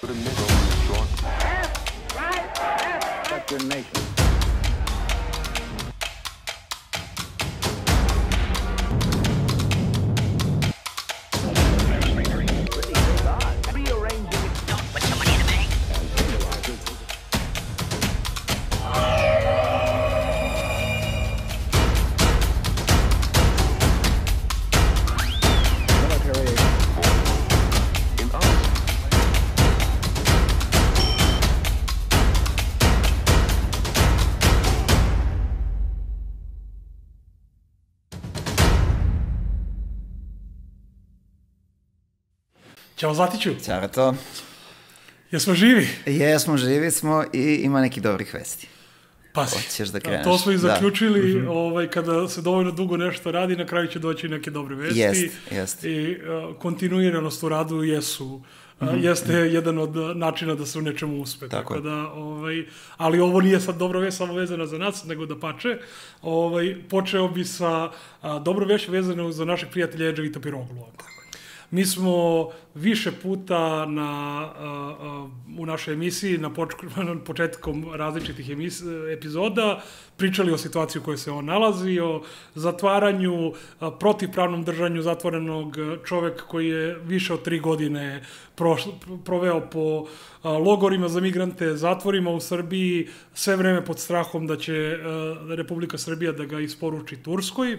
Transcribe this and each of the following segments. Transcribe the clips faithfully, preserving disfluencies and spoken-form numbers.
put a nickel in his joint. Left, right, left. That's your nation. Ćao Zlatiću. Ćao to. Jesmo živi? Jesmo, živi smo i ima nekih dobrih vesti. Pazi, hoćeš da kreneš. To smo i zaključili, da. ovaj, kada se dovoljno dugo nešto radi, na kraju će doći neke dobre vesti. Jest, jest. I uh, kontinuiranost u radu jesu, uh, mm-hmm. jeste jedan od načina da se u nečemu uspe. Tako, tako da, ovaj, ali ovo nije sad dobra vest samo vezana za nas, nego da pače. Ovaj, počeo bi sa uh, dobro vest vezano za našeg prijatelja Edževita Piroglua. Mi smo više puta na, uh, uh, u našoj emisiji, na poč- početkom različitih emis- epizoda, pričali o situaciji u kojoj se on nalazi, o zatvaranju, uh, protivpravnom držanju zatvorenog čoveka koji je više od tri godine prošlo, proveo po uh, logorima za migrante, zatvorima u Srbiji, sve vreme pod strahom da će uh, Republika Srbija da ga isporuči Turskoj.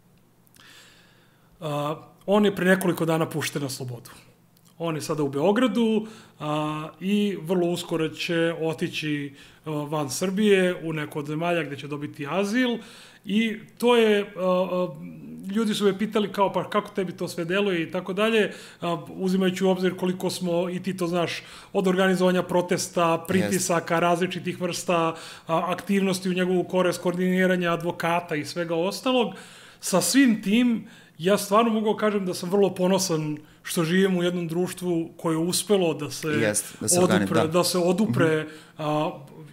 Uh, On je pre nekoliko dana pušten na slobodu. On je sada u Beogradu a, i vrlo uskoro će otići a, van Srbije u neko od zemalja gde će dobiti azil i to je, a, a, ljudi su me pitali kao pa kako tebi to sve deluje i tako dalje, uzimajući u obzir koliko smo, i ti to znaš, od organizovanja protesta, pritisaka, yes. različitih vrsta a, aktivnosti u njegovu korist, koordiniranja advokata i svega ostalog. Sa svim tim, ja stvarno mogu kažem da sam vrlo ponosan što živim u jednom društvu koje je uspelo da se, Jest, da se, odupre, organi, da. Da se odupre mm-hmm. a,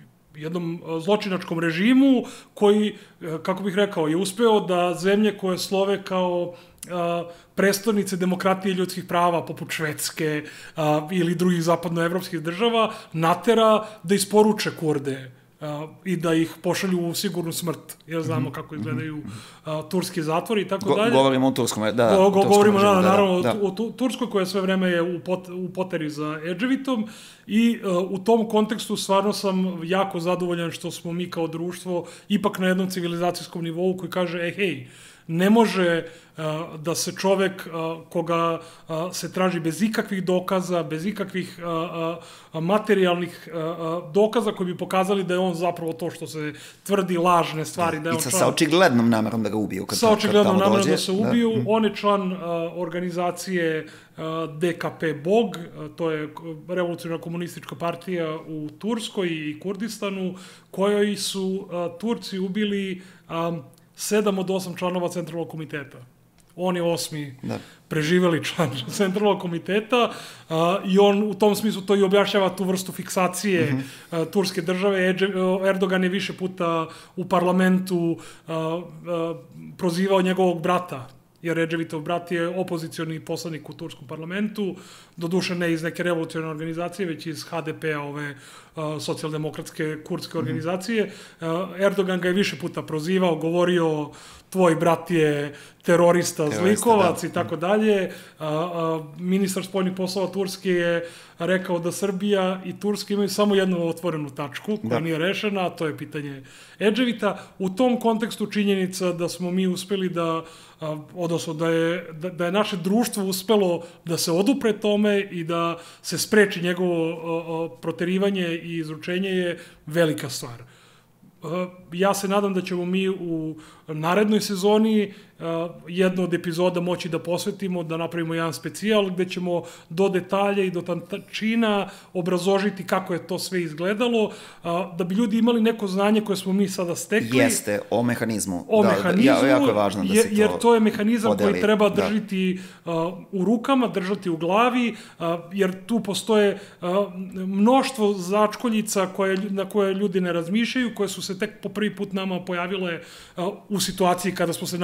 jednom zločinačkom režimu koji, kako bih rekao, je uspeo da zemlje koje slove kao a, prestonice demokratije i ljudskih prava, poput Švedske a, ili drugih zapadnoevropskih država, natera da isporuče Kurde Uh, i da ih pošalju u sigurnu smrt, jer znamo mm-hmm. kako izgledaju uh, turski zatvori i tako Go, dalje. Govorimo o turskom, da. Go, go, govorimo, režimu, da, naravno, da, da. o tu, Turskoj koja sve vreme je u, pot, u poteri za Edževitom i uh, u tom kontekstu stvarno sam jako zadovoljan što smo mi kao društvo ipak na jednom civilizacijskom nivou koji kaže, ej, hej, ne može uh, da se čovek uh, koga uh, se traži bez ikakvih dokaza, bez ikakvih uh, uh, materijalnih uh, dokaza koji bi pokazali da je on zapravo to što se tvrdi lažne stvari. Da je I on sa, član, sa očiglednom namerom da ga ubiju. Kad, sa očiglednom kad namerom da se ubiju. Da. On je član uh, organizacije uh, D K P BOG, uh, to je revolucionarna komunistička partija u Turskoj i Kurdistanu, kojoj su uh, Turci ubili um, sedam od osam članova centralnog komiteta. On je osmi da. preživeli član centralnog komiteta uh, i on u tom smislu to i objašnjava tu vrstu fiksacije mm-hmm. uh, turske države. Edže, uh, Erdogan je više puta u parlamentu uh, uh, prozivao njegovog brata, jer Edževitov brat je opozicioni poslanik u turskom parlamentu, doduše ne iz neke revolucionarne organizacije, već iz H D P-a, ove uh, socijaldemokratske kurdske organizacije. Uh, Erdogan ga je više puta prozivao, govorio tvoj brat je terorista, terorista zlikovac da. i tako dalje. Ministar spoljnih poslova Turske je rekao da Srbija i Turska imaju samo jednu otvorenu tačku koja da. nije rešena, a to je pitanje Edževita. U tom kontekstu činjenica da smo mi uspeli da, odnosno da je, da, da je naše društvo uspelo da se odupre tome i da se spreči njegovo proterivanje i izručenje je velika stvar. Ja se nadam da ćemo mi u narednoj sezoni jednu od epizoda moći da posvetimo, da napravimo jedan specijal gde ćemo do detalja i do tančina obrazložiti kako je to sve izgledalo, da bi ljudi imali neko znanje koje smo mi sada stekli. Jeste, o mehanizmu. O da, mehanizmu, da, jako je važno da se to jer to je mehanizam podeli. koji treba držati da. uh, u rukama, držati u glavi, uh, jer tu postoje uh, mnoštvo začkoljica koje, na koje ljudi ne razmišljaju, koje su se tek po prvi put nama pojavile uh, u situaciji kada smo se našli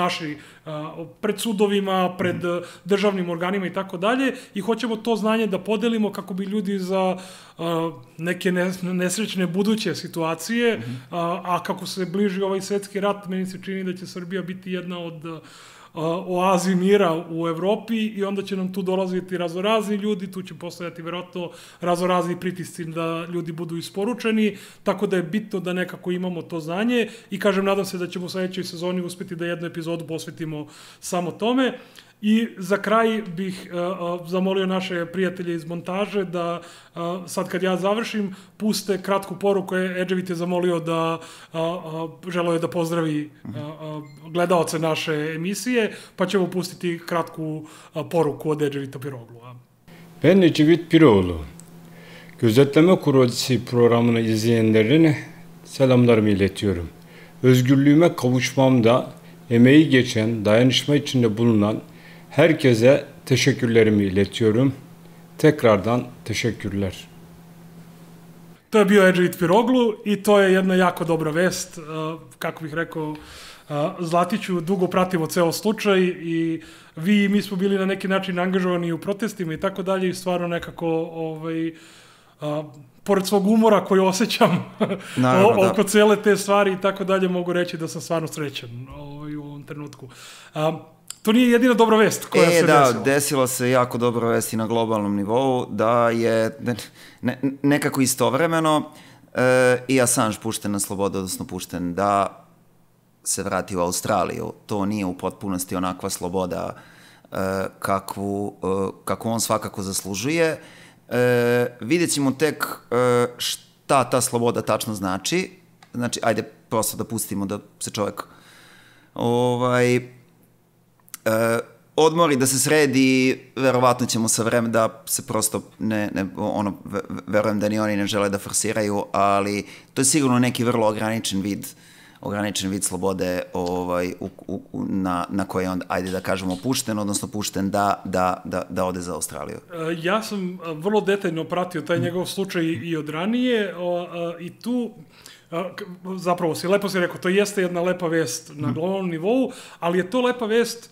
pred sudovima, pred državnim organima i tako dalje, i hoćemo to znanje da podelimo kako bi ljudi za neke nesrećne buduće situacije, a kako se bliži ovaj svetski rat, meni se čini da će Srbija biti jedna od oazi mira u Evropi i onda će nam tu dolaziti razorazni ljudi, tu će postojati verovatno razorazni pritisci da ljudi budu isporučeni, tako da je bitno da nekako imamo to znanje i kažem, nadam se da ćemo u sledećoj sezoni uspeti da jednu epizodu posvetimo samo tome. I za kraj bih uh, zamolio naše prijatelje iz montaže da uh, sad kad ja završim puste kratku poruku. Edževit je zamolio da uh, uh, želeo je da pozdravi uh, uh, gledaoce naše emisije, pa ćemo pustiti kratku uh, poruku od Edževita Piroglu. Ben Ecevit Piroğlu. Gözetleme Kurulu programını izleyenlerine selamlarımı iletiyorum. Özgürlüğüme kavuşmamda emeği geçen, dayanışma içinde bulunan herkese teşekkürlerimi iletiyorum. Tekrardan teşekkürler. To je bio Edževit Piroglu i to je jedna jako dobra vest. Kako bih rekao, Zlatiću, dugo pratimo ceo slučaj i vi i mi smo bili na neki način angažovani u protestima i tako dalje i stvarno nekako ovaj, a, pored svog umora koji osjećam Naravno, oko da. cele te stvari i tako dalje, mogu reći da sam stvarno srećan ovaj, u ovom trenutku. A, To nije jedina dobra vest koja e, se da, desila. Da, desila se jako dobra vest i na globalnom nivou, da je ne, ne, nekako istovremeno e, i Assange pušten na slobodu, odnosno pušten da se vrati u Australiju. To nije u potpunosti onakva sloboda e, kakvu, e, kakvu on svakako zaslužuje. E, vidjet ćemo tek e, šta ta sloboda tačno znači. Znači, ajde prosto da pustimo da se čovek ovaj... Uh, odmori, da se sredi, verovatno ćemo sa vreme da se prosto ne, ne ono, verujem da ni oni ne žele da forsiraju, ali to je sigurno neki vrlo ograničen vid, ograničen vid slobode ovaj, u, u, na, na koji je on, ajde da kažemo, pušten, odnosno pušten da, da, da, da ode za Australiju. Uh, ja sam vrlo detaljno pratio taj njegov slučaj i od ranije uh, uh, i tu uh, zapravo si lepo si rekao, to jeste jedna lepa vest na globalnom nivou, ali je to lepa vest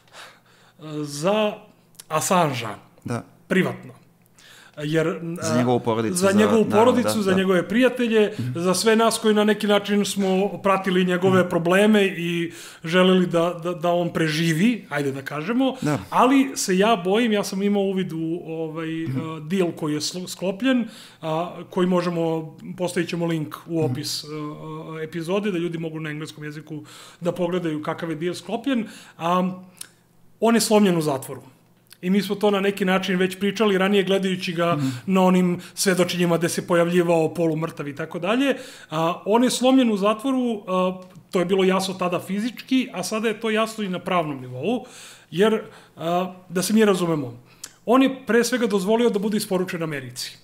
za Assangea, da. privatno. Jer, za njegovu porodicu, za, njegovu za, porodicu, naravno, da, za da. njegove prijatelje, mm-hmm. za sve nas koji na neki način smo pratili njegove mm-hmm. probleme i želeli da, da, da on preživi, ajde da kažemo, da. ali se ja bojim, ja sam imao uvid u ovaj mm-hmm. deal koji je sklopljen, a, koji možemo, postavit ćemo link u opis mm-hmm. a, epizode, da ljudi mogu na engleskom jeziku da pogledaju kakav je deal sklopljen. A, on je slomljen u zatvoru. I mi smo to na neki način već pričali ranije gledajući ga mm. na onim svedočenjima gde se pojavljivao polumrtav i tako dalje. On je slomljen u zatvoru, a, to je bilo jasno tada fizički, a sada je to jasno i na pravnom nivou, jer, a, da se mi razumemo, on je pre svega dozvolio da bude isporučen Americi.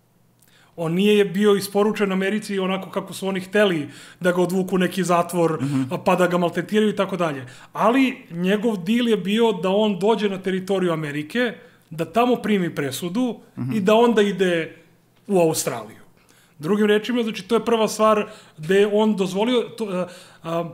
On nije bio isporučen Americi onako kako su oni hteli da ga odvuku u neki zatvor, mm-hmm. pa da ga maltretiraju i tako dalje. Ali njegov deal je bio da on dođe na teritoriju Amerike, da tamo primi presudu mm-hmm. i da onda ide u Australiju. Drugim rečima, znači, to je prva stvar gde je on dozvolio... To, a, a,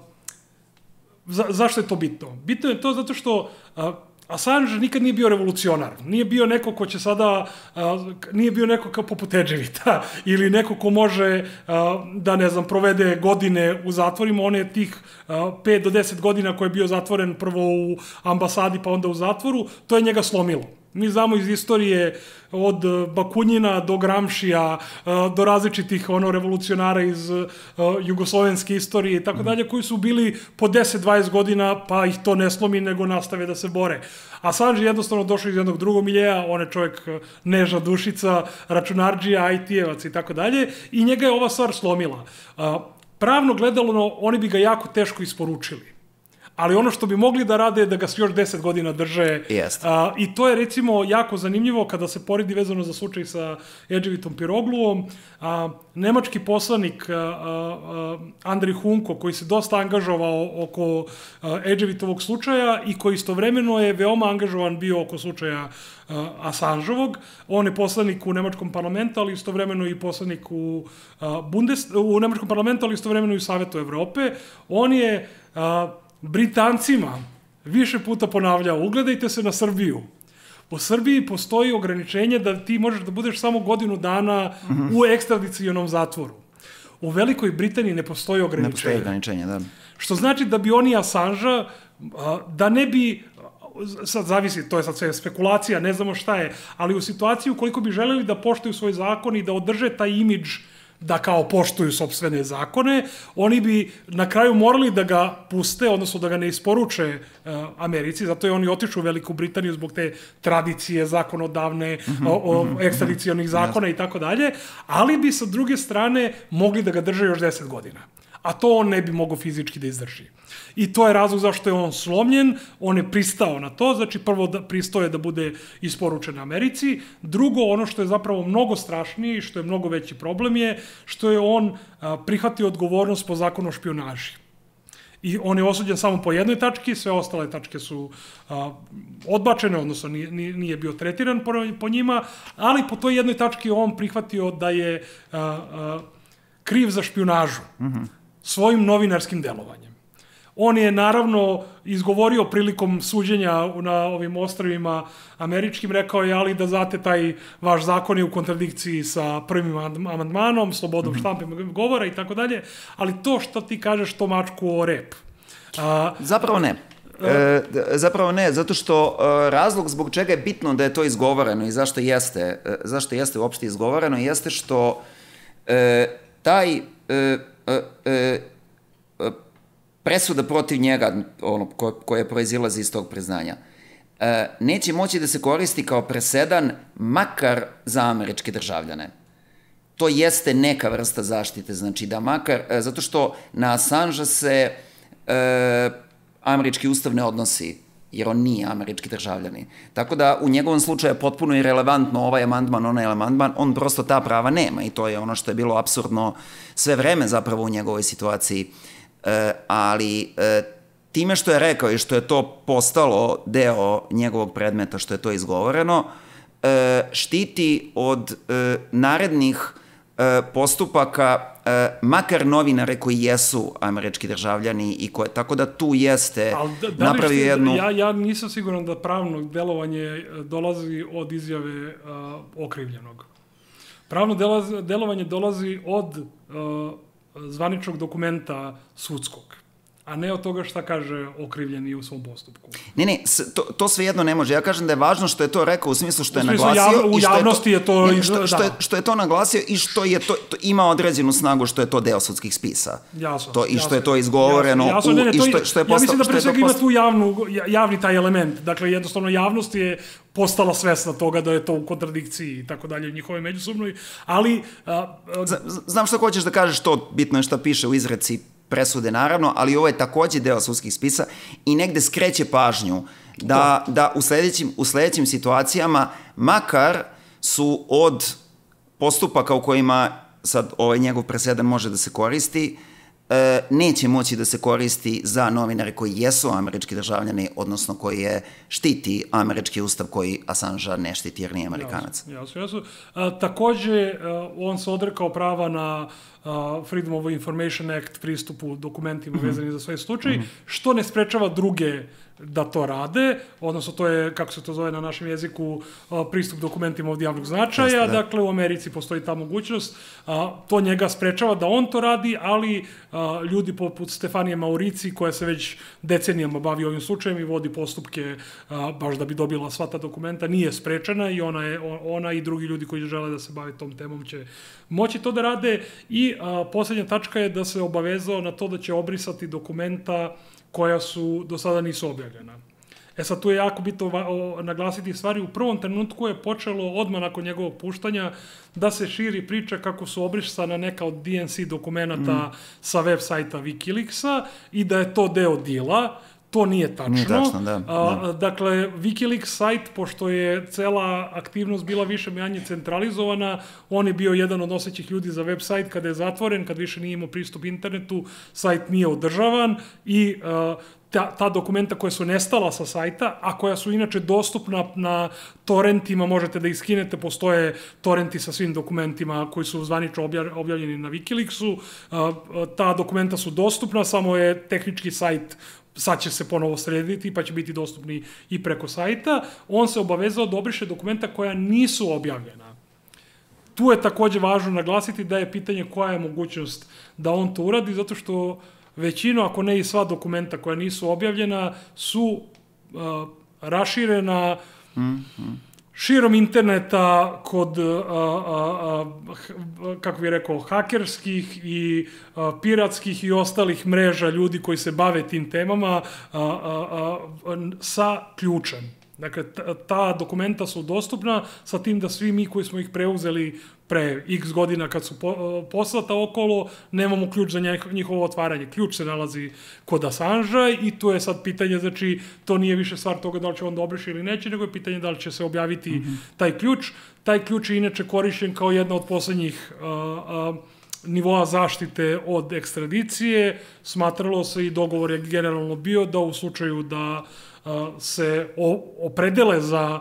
za, zašto je to bitno? Bitno je to zato što... A, Assange nikad nije bio revolucionar, nije bio neko ko će sada, a, nije bio neko kao poput Edževita ili neko ko može a, da, ne znam, provede godine u zatvorima. On je tih pet do deset godina koji je bio zatvoren prvo u ambasadi pa onda u zatvoru, to je njega slomilo. Mi znamo iz istorije od Bakunjina do Gramšija, do različitih ono, revolucionara iz uh, jugoslovenske istorije i tako dalje, koji su bili po deset do dvadeset godina, pa ih to ne slomi, nego nastave da se bore. Assange je jednostavno došao iz jednog drugog miljeja, on je čovjek nežna dušica, računarđija, I T-evac i tako dalje, i njega je ova stvar slomila. Uh, pravno gledalo, oni bi ga jako teško isporučili. Ali ono što bi mogli da rade je da ga još deset godina drže. A, I to je recimo jako zanimljivo kada se poredi vezano za slučaj sa Edževitom Pirogluom. A, nemački poslanik a, a, Andrej Hunko, koji se dosta angažovao oko Edževitovog slučaja i koji istovremeno je veoma angažovan bio oko slučaja a, Assangeovog. On je poslanik u nemačkom parlamentu, ali istovremeno i poslanik u, a, Bundes, u nemačkom parlamentu, ali istovremeno i u Savetu Evrope. On je... A, Britancima više puta ponavljao, ugledajte se na Srbiju. U Srbiji postoji ograničenje da ti možeš da budeš samo godinu dana u ekstradicionom zatvoru. U Velikoj Britaniji ne postoji ograničenje. Ne postoji ograničenje, da. Što znači da bi oni Assangea, da ne bi, sad zavisi, to je sad sve spekulacija, ne znamo šta je, ali u situaciji ukoliko bi želeli da poštuju svoj zakon i da održe taj imidž da kao poštuju sopstvene zakone, oni bi na kraju morali da ga puste, odnosno da ga ne isporuče uh, Americi, zato je oni otišli u Veliku Britaniju zbog te tradicije zakonodavne, mm-hmm, o, o mm-hmm, ekstradicionih zakona i tako dalje, ali bi sa druge strane mogli da ga drže još deset godina. A to on ne bi mogao fizički da izdrži. I to je razlog zašto je on slomljen, on je pristao na to, znači prvo da pristao je da bude isporučen Americi, drugo, ono što je zapravo mnogo strašnije i što je mnogo veći problem je što je on a, prihvatio odgovornost po zakonu o špijunaži. I on je osuđen samo po jednoj tački, sve ostale tačke su a, odbačene, odnosno nije, nije bio tretiran po, po njima, ali po toj jednoj tački on prihvatio da je a, a, kriv za špijunažu. Mm-hmm. Svojim novinarskim delovanjem. On je naravno izgovorio prilikom suđenja na ovim ostrvima američkim, rekao je, ali da znate, taj vaš zakon je u kontradikciji sa prvim amandmanom, slobodom štampe govora i tako dalje, ali to što ti kažeš, to mačku o rep. A, zapravo ne. E, zapravo ne, zato što e, razlog zbog čega je bitno da je to izgovoreno i zašto jeste, e, zašto jeste uopšte izgovoreno, jeste što e, taj e, E, e, presuda protiv njega, ono, ko, koja proizilazi iz tog priznanja, e, neće moći da se koristi kao presedan makar za američke državljane. To jeste neka vrsta zaštite, znači da makar, e, zato što na Assangea se e, američki ustav ne odnosi, jer on nije američki državljani. Tako da u njegovom slučaju je potpuno irelevantno ovaj amandman, onaj amandman, on prosto ta prava nema i to je ono što je bilo apsurdno sve vreme zapravo u njegovoj situaciji. E, ali e, time što je rekao i što je to postalo deo njegovog predmeta, što je to izgovoreno, e, štiti od e, narednih e, postupaka makar novinare koji jesu američki državljani i koje, tako da tu jeste da, da napravio ste, jednu... Ja, ja nisam siguran da pravno delovanje dolazi od izjave uh, okrivljenog. Pravno delazi, delovanje dolazi od uh, zvaničnog dokumenta sudskog, a ne od toga šta kaže okrivljeni u svom postupku. Ne, ne, to, to svejedno ne može. Ja kažem da je važno što je to rekao u smislu što je naglasio... Jav, u javnosti je to... Ne, što, što, je, što je to naglasio i što je to, to ima određenu snagu što je to deo sudskih spisa. Jasno. To, I što je to izgovoreno... Jasno, ne, ne, to, i što, što je ja mislim da pre svega ima posta... tu javnu, javni taj element. Dakle, jednostavno javnost je postala svesna toga da je to u kontradikciji i tako dalje u njihovoj međusobnoj, ali... A, a... Znam što hoćeš da kažeš, to bitno je šta piše u izreci presude, naravno, ali ovo je takođe deo sudskih spisa i negde skreće pažnju da, da u, sledećim, u sledećim situacijama makar su od postupaka u kojima sad ovaj njegov presedan može da se koristi, e, neće moći da se koristi za novinare koji jesu američki državljani, odnosno koji je štiti američki ustav koji Assangea ne štiti jer nije Amerikanac. Jasno, jasno. Takođe, a, on se odrekao prava na Uh, Freedom of Information Act, pristupu dokumentima mm-hmm. vezani za svoj slučaj, mm-hmm. što ne sprečava druge da to rade, odnosno to je, kako se to zove na našem jeziku, uh, pristup dokumentima od javnog značaja, Jeste, da. Dakle u Americi postoji ta mogućnost, uh, to njega sprečava da on to radi, ali uh, ljudi poput Stefanije Maurici, koja se već decenijama bavi ovim slučajem i vodi postupke uh, baš da bi dobila sva ta dokumenta, nije sprečena i ona, je, ona i drugi ljudi koji žele da se bave tom temom će moći to da rade i a, posljednja tačka je da se obavezao na to da će obrisati dokumenta koja su do sada nisu objavljena. E sad, tu je jako bitno naglasiti stvari. U prvom trenutku je počelo odmah nakon njegovog puštanja da se širi priča kako su obrisana neka od D N C dokumenta mm. sa web sajta Wikileaksa i da je to deo dila. To nije tačno. Nije tačno, da. da. A, dakle, Wikileaks sajt, pošto je cela aktivnost bila više manje centralizovana, on je bio jedan od nosećih ljudi za web sajt. Kada je zatvoren, kad više nije imao pristup internetu, sajt nije održavan i a, ta, ta dokumenta koja su nestala sa sajta, a koja su inače dostupna na torrentima, možete da ih skinete, postoje torrenti sa svim dokumentima koji su zvanično objavljeni na Wikileaksu, a, a, ta dokumenta su dostupna, samo je tehnički sajt sad će se ponovo srediti, pa će biti dostupni i preko sajta, on se obavezao da obriše dokumenta koja nisu objavljena. Tu je takođe važno naglasiti da je pitanje koja je mogućnost da on to uradi, zato što većina, ako ne i sva dokumenta koja nisu objavljena, su uh, raširena mm-hmm. širom interneta kod, uh, uh, uh, kako bih rekao, hakerskih i uh, piratskih i ostalih mreža ljudi koji se bave tim temama uh, uh, uh, sa ključem. Dakle, ta dokumenta su dostupna sa tim da svi mi koji smo ih preuzeli pre x godina kad su poslata okolo, nemamo ključ za njihovo otvaranje. Ključ se nalazi kod Assangea i tu je sad pitanje, znači, to nije više stvar toga da li će on da obriše ili neće, nego je pitanje da li će se objaviti mm-hmm. taj ključ. Taj ključ je inače korišćen kao jedna od poslednjih uh, uh, nivoa zaštite od ekstradicije. Smatralo se i dogovor je generalno bio da u slučaju da se opredele za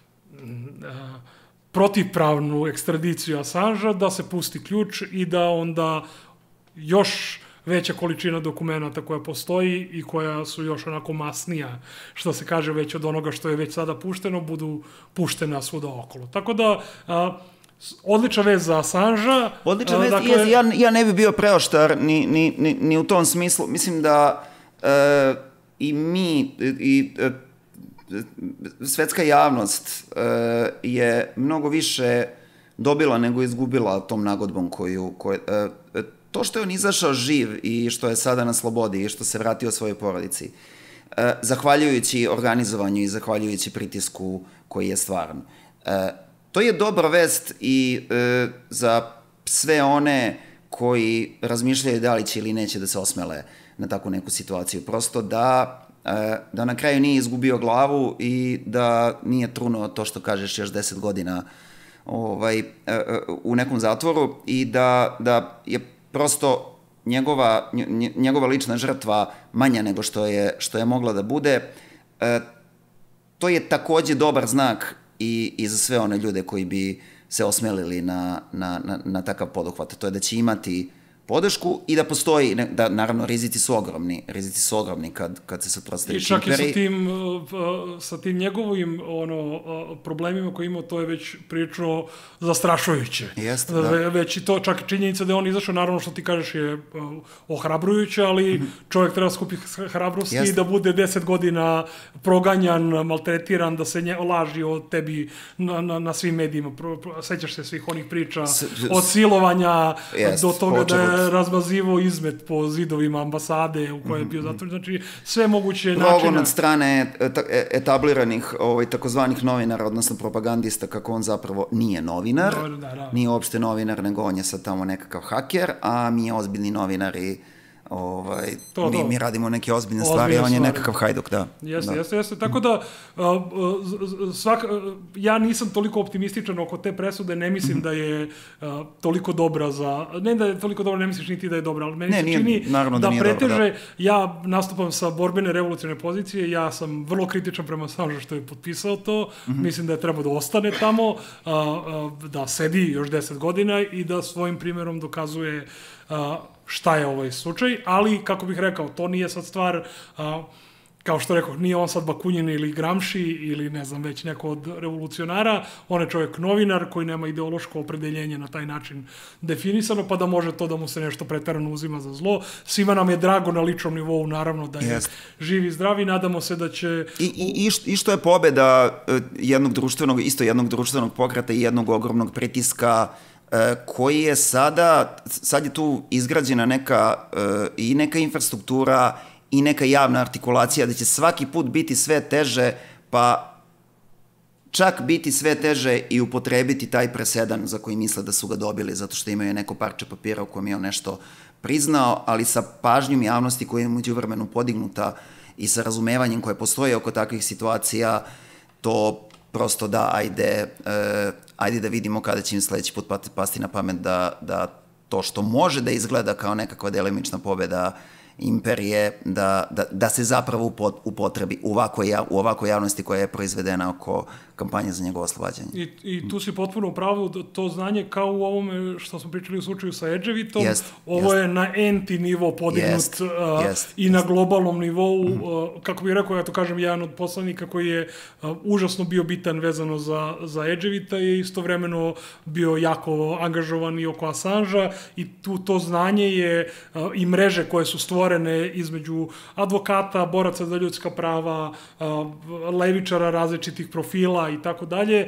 protivpravnu ekstradiciju Assangea, da se pusti ključ i da onda još veća količina dokumenta koja postoji i koja su još onako masnija, što se kaže, već od onoga što je već sada pušteno, budu puštena svuda okolo. Tako da, a, odlična vez za Assangea. Odlična vez, dakle, ja, ja ne bi bio preoštar ni, ni, ni, ni u tom smislu. Mislim da e, i mi, i e, svetska javnost e, je mnogo više dobila nego izgubila tom nagodbom koju... koju e, to što je on izašao živ i što je sada na slobodi i što se vratio svojoj porodici, e, zahvaljujući organizovanju i zahvaljujući pritisku koji je stvaran. E, to je dobra vest i e, za sve one koji razmišljaju da li će ili neće da se osmele na takvu neku situaciju. Prosto da, e, da na kraju nije izgubio glavu i da nije trunuo to što kažeš još deset godina ovaj, e, u nekom zatvoru i da, da je prosto njegova, njegova lična žrtva manja nego što je, što je mogla da bude. E, to je takođe dobar znak i, i za sve one ljude koji bi se osmelili na, na, na, na takav poduhvat. To je da će imati podršku i da postoji, da naravno rizici su ogromni, rizici su ogromni kad, kad se suprotstavi Čimperi. I čak i sa tim, sa tim njegovim ono, problemima koje imao, to je već prilično zastrašujuće. Jeste, da. Već i to, čak i činjenica da je on izašao, naravno što ti kažeš je ohrabrujuće, ali mm-hmm. čovjek treba skupiti hrabrosti i da bude deset godina proganjan, maltretiran, da se nje, laži o tebi na, na, na svim medijima. Sećaš se svih onih priča S, od silovanja jest, do toga počeo. Da je razmazivo izmet po zidovima ambasade u kojoj je bio zatvoren, znači sve moguće načine. Progon od strane etabliranih ovaj, takozvanih novinara, odnosno propagandista, kako on zapravo nije novinar, da, da, da. Nije uopšte novinar, nego on je sad tamo nekakav haker, a mi je ozbiljni novinar i ovaj, to, mi, to. mi radimo neke ozbiljne Ozbiljne stvari, a on je stvari. Nekakav hajduk, da. Jeste, da. jeste, jeste. Tako da, uh, svak, uh, ja nisam toliko optimističan oko te presude, ne mislim mm-hmm. da je uh, toliko dobra za, ne da je toliko dobra, ne misliš ni ti da je dobra, ali meni ne, se nije, čini da, da preteže, dobro, da. Ja nastupam sa borbene revolucionarne pozicije, ja sam vrlo kritičan prema Assangeu što je potpisao to, mm-hmm. mislim da je treba da ostane tamo, uh, uh, da sedi još deset godina i da svojim primjerom dokazuje uh, šta je ovaj slučaj, ali, kako bih rekao, to nije sad stvar, a, kao što rekao, nije on sad Bakunin ili Gramsci ili ne znam već neko od revolucionara, on je čovjek novinar koji nema ideološko opredeljenje na taj način definisano, pa da može to da mu se nešto preterano uzima za zlo. Svima nam je drago na ličnom nivou, naravno, da je yes. živi i zdravi, nadamo se da će... I, i, i što je pobeda jednog društvenog, isto jednog društvenog pokreta i jednog ogromnog pritiska koji je sada, sad je tu izgrađena neka i neka infrastruktura i neka javna artikulacija da će svaki put biti sve teže, pa čak biti sve teže i upotrebiti taj presedan za koji misle da su ga dobili, zato što imaju neko parče papira u kojem je on nešto priznao, ali sa pažnjom javnosti koja je međuvremenu podignuta i sa razumevanjem koje postoje oko takvih situacija, to prosto da, ajde, uh, ajde da vidimo kada će im sledeći put pasti na pamet da, da to što može da izgleda kao nekakva delimična pobeda imperije, da, da, da se zapravo upotrebi u ovakvoj, u ovakvoj javnosti koja je proizvedena oko kampanje za njegovo oslobađanje. I, I tu si potpuno u pravu, to znanje kao u ovome što smo pričali u slučaju sa Edževitom, jest, ovo jest. je na enti nivo podignut jest, uh, jest, i jest. na globalnom nivou, mm. uh, kako bih rekao, ja to kažem, jedan od poslanika koji je uh, užasno bio bitan vezano za, za Edževita je istovremeno bio jako angažovan i oko Assangea i tu to znanje je uh, i mreže koje su stvorene između advokata, boraca za ljudska prava, uh, levičara različitih profila i tako dalje,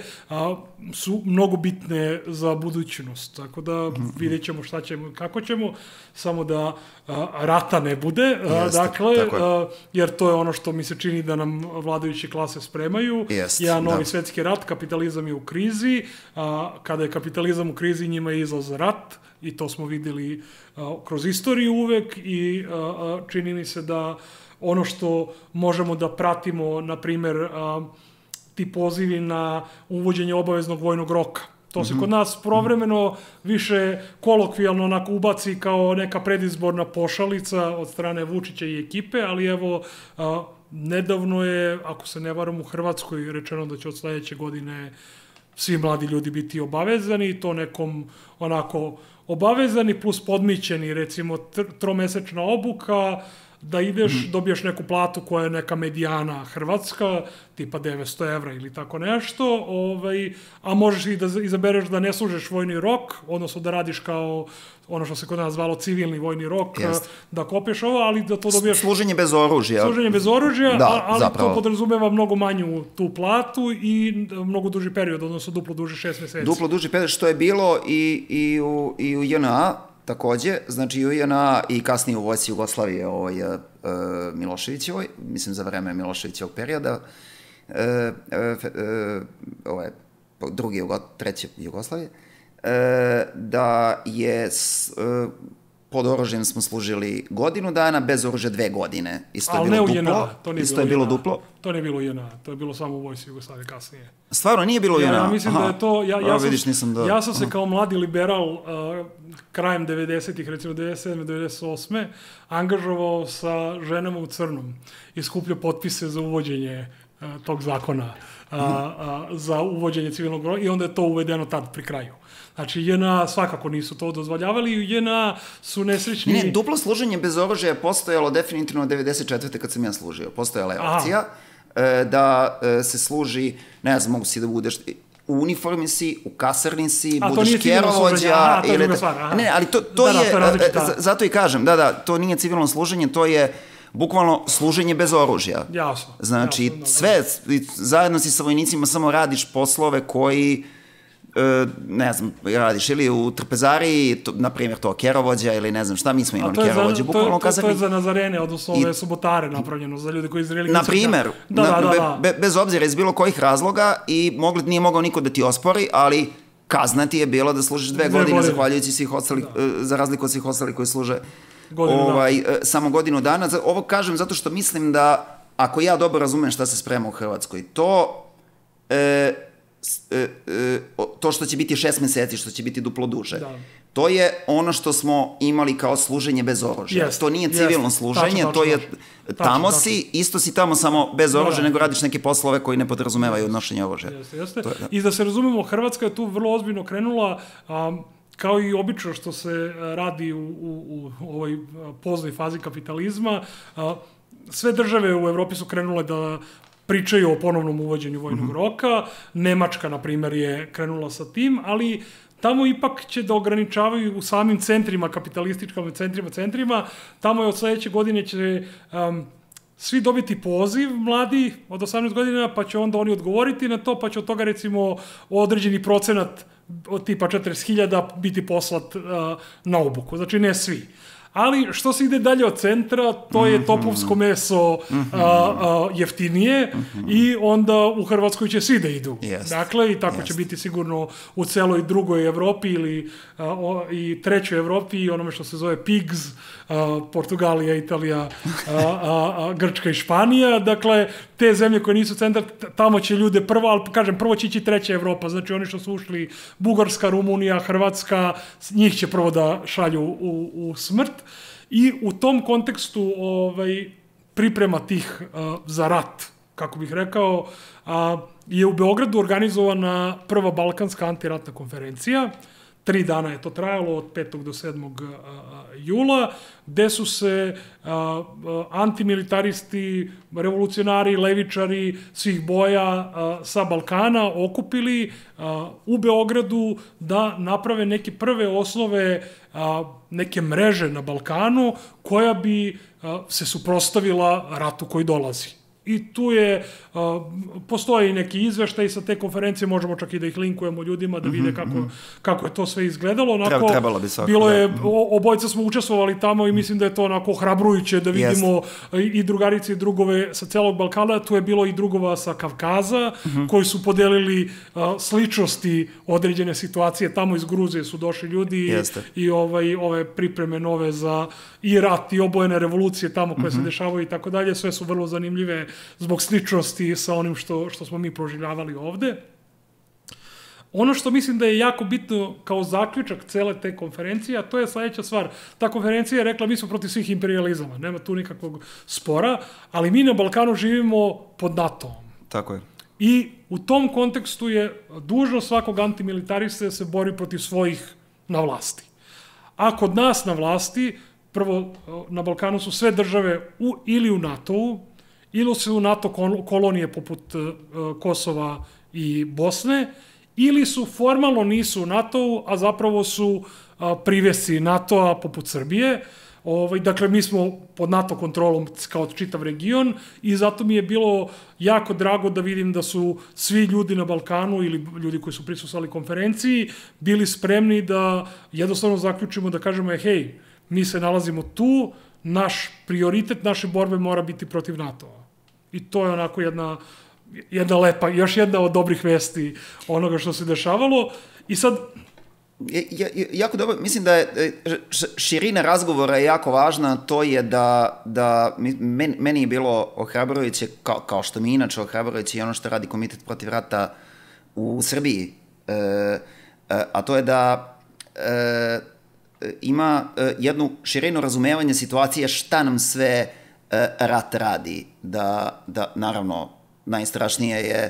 su mnogo bitne za budućnost. Tako da vidjet ćemo šta ćemo, kako ćemo, samo da a, rata ne bude. Jeste, dakle, a, jer to je ono što mi se čini da nam vladajuće klase spremaju. Jeste, Jedan novi da. svetski rat, kapitalizam je u krizi. A, kada je kapitalizam u krizi, njima je izlaz rat i to smo videli a, kroz istoriju uvek i a, a, čini mi se da ono što možemo da pratimo, na primer, a, ti pozivi na uvođenje obaveznog vojnog roka. To se kod nas provremeno više kolokvijalno onako ubaci kao neka predizborna pošalica od strane Vučića i ekipe, ali evo, a, nedavno je, ako se ne varam, u Hrvatskoj rečeno da će od sledeće godine svi mladi ljudi biti obavezani, to nekom onako obavezani plus podmićeni, recimo tr- tromesečna obuka, da ideš, mm. dobiješ neku platu koja je neka medijana hrvatska, tipa devetsto evra ili tako nešto, ovaj, a možeš i da izabereš da ne služeš vojni rok, odnosno da radiš kao ono što se kod nas zvalo civilni vojni rok, Jest. da kopješ ovo, ali da to dobiješ... Služenje bez oružja. Služenje bez oružja, da, ali zapravo. to podrazumeva mnogo manju tu platu i mnogo duži period, odnosno duplo duži šest meseci. Duplo duži period, što je bilo i, i, u, i u J N A, takođe, znači i u J N A i kasnije u vojsci Jugoslavije ovoj, uh, Miloševićevoj, mislim za vreme Miloševićevog perioda, uh, uh, uh, ovaj, drugi, Jugo, treći Jugoslavije, uh, da je s, uh, pod oružjem smo služili godinu dana, bez oružja dve godine. Isto je ali bilo ne u duplo. J N A, to nije Isto bilo je bilo J N A. duplo. To nije bilo u J N A, to je bilo samo u vojsci Jugoslavije kasnije. Stvarno, nije bilo u J N A? Ja, ja mislim Aha. da je to... Ja, ja, A, sam, vidiš, nisam da... ja sam se kao mladi liberal uh, krajem devedesetih, recimo devedeset sedme devedeset osme angažovao sa ženama u crnom i skupljao potpise za uvođenje uh, tog zakona, uh, uh, za uvođenje civilnog roka i onda je to uvedeno tad pri kraju. Znači, J N A svakako nisu to dozvoljavali i u J N A su nesrećni... Ne, duplo služenje bez oružja je postojalo definitivno od devedeset četvrte kad sam ja služio. Postojala je opcija e, da e, se služi, ne znam, mogu si da budeš... U uniformi si, u kasarni si, a, budeš kerovođa... Aha, to je ili... druga stvar. Aha. Ne, ali to, to da, je... Da, to je e, zato i kažem, da, da, to nije civilno služenje, to je bukvalno služenje bez oružja. Jasno. Znači, jasno, sve, zajedno si sa vojnicima samo radiš poslove koji... ne znam, radiš ili u trpezariji, to, na primjer to kerovođa ili ne znam šta, mi smo imali kerovođe, bukvalno kazarni. To je za Nazarene, odnosno ove subotare napravljeno, za ljude koji iz religijskog... Na primjer, da, da, da, da. Be, bez obzira iz bilo kojih razloga i mogli, nije mogao niko da ti ospori, ali kazna ti je bila da služiš dve, dve godine, godine, zahvaljujući svih ostalih, da. za razliku od svih ostalih koji služe godinu ovaj, dana. samo godinu dana. Ovo kažem zato što mislim da, ako ja dobro razumem šta se sprema u Hrvatskoj, to... E, to što će biti šest meseci, što će biti duplo duže. Da. To je ono što smo imali kao služenje bez oružja. Yes, to nije civilno yes, služenje, tačno, to je tačno, tamo tačno. si, isto si tamo samo bez oružja, da, nego radiš neke poslove koji ne podrazumevaju odnošenje oružja. Jeste, jeste. To je, da. I da se razumemo, Hrvatska je tu vrlo ozbiljno krenula, um, kao i obično što se radi u, u, u ovoj poznoj fazi kapitalizma, uh, sve države u Evropi su krenule da pričaju o ponovnom uvođenju vojnog mm-hmm. roka. Nemačka, na primjer, je krenula sa tim, ali tamo ipak će da ograničavaju u samim centrima, kapitalističkim centrima, centrima. Tamo je od sledeće godine će um, svi dobiti poziv, mladi, od osamnaest godina, pa će onda oni odgovoriti na to, pa će od toga, recimo, određeni procenat od tipa četrdeset hiljada biti poslat uh, na obuku. Znači, ne svi. Ali što se ide dalje od centra, to je topovsko meso mm-hmm. a, a, jeftinije mm-hmm. i onda u Hrvatskoj će svi da idu. Yes. Dakle, i tako yes. će biti sigurno u celoj drugoj Evropi ili a, o, i trećoj Evropi i onome što se zove Pigs, a, Portugalija, Italija, a, a, a, Grčka i Španija. Dakle, te zemlje koje nisu centar, tamo će ljude prvo, ali kažem, prvo će ići treća Evropa. Znači, oni što su ušli Bugarska, Rumunija, Hrvatska, njih će prvo da šalju u, u smrt. I u tom kontekstu ovaj, priprema tih uh, za rat, kako bih rekao, uh, je u Beogradu organizovana prva balkanska antiratna konferencija. Tri dana je to trajalo, od petog do sedmog jula, gde su se a, a, antimilitaristi, revolucionari, levičari svih boja a, sa Balkana okupili a, u Beogradu da naprave neke prve osnove a, neke mreže na Balkanu koja bi a, se suprotstavila ratu koji dolazi. I tu je, uh, postoji neki izveštaj sa te konferencije, možemo čak i da ih linkujemo ljudima da vide kako, kako je to sve izgledalo. Onako, trebalo bi svako. Bilo je, obojca smo učestvovali tamo i mislim da je to onako hrabrujuće da vidimo Jest. i drugarice i drugove sa celog Balkana. Tu je bilo i drugova sa Kavkaza, uh-huh. koji su podelili uh, sličnosti određene situacije. Tamo iz Gruzije su došli ljudi Jeste. i ovaj, ove pripreme nove za i rat i obojene revolucije tamo koje uh-huh. se dešavaju i tako dalje. Sve su vrlo zanimljive zbog sličnosti sa onim što, što smo mi proživljavali ovde. Ono što mislim da je jako bitno kao zaključak cele te konferencije, a to je sledeća stvar. Ta konferencija je rekla mi smo protiv svih imperializama, nema tu nikakvog spora, ali mi na Balkanu živimo pod NATO-om. Tako je. I u tom kontekstu je dužnost svakog antimilitariste da se bori protiv svojih na vlasti. A kod nas na vlasti, prvo na Balkanu su sve države u, ili u NATO-u, ili su NATO kolonije poput uh, Kosova i Bosne, ili su formalno nisu u NATO-u, a zapravo su uh, privesi NATO-a poput Srbije. Ovaj, dakle, mi smo pod NATO kontrolom kao čitav region i zato mi je bilo jako drago da vidim da su svi ljudi na Balkanu ili ljudi koji su prisustvovali konferenciji bili spremni da jednostavno zaključimo da kažemo je, hej, mi se nalazimo tu, naš prioritet naše borbe mora biti protiv NATO-a. I to je onako jedna, jedna lepa, još jedna od dobrih vesti onoga što se dešavalo. I sad... Ja, jako dobro, mislim da je širina razgovora je jako važna, to je da, da men, meni je bilo ohrabrujuće, kao, kao što mi inače ohrabrujuće i ono što radi Komitet protiv rata u Srbiji, e, a to je da e, ima jednu širinu razumevanja situacije šta nam sve rat radi. Da, da naravno, najstrašnije je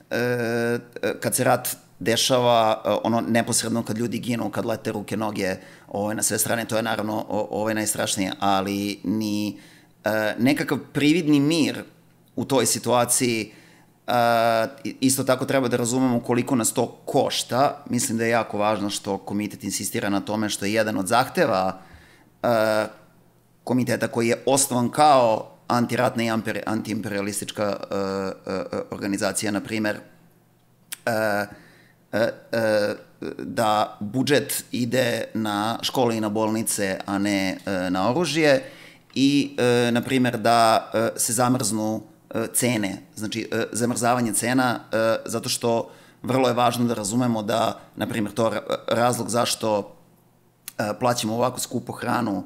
kad se rat dešava, ono, neposredno kad ljudi ginu, kad lete ruke, noge ovaj, na sve strane, to je naravno ovaj, najstrašnije, ali ni nekakav prividni mir u toj situaciji. Uh, isto tako treba da razumemo koliko nas to košta. Mislim da je jako važno što komitet insistira na tome što je jedan od zahteva uh, komiteta koji je osnovan kao antiratna i antiimperialistička uh, uh, organizacija, na primer, uh, uh, uh, da budžet ide na škole i na bolnice, a ne uh, na oružje i, uh, na primer, da uh, se zamrznu cene, znači zamrzavanje cena, zato što vrlo je važno da razumemo da, na primjer, to razlog zašto plaćamo ovako skupu hranu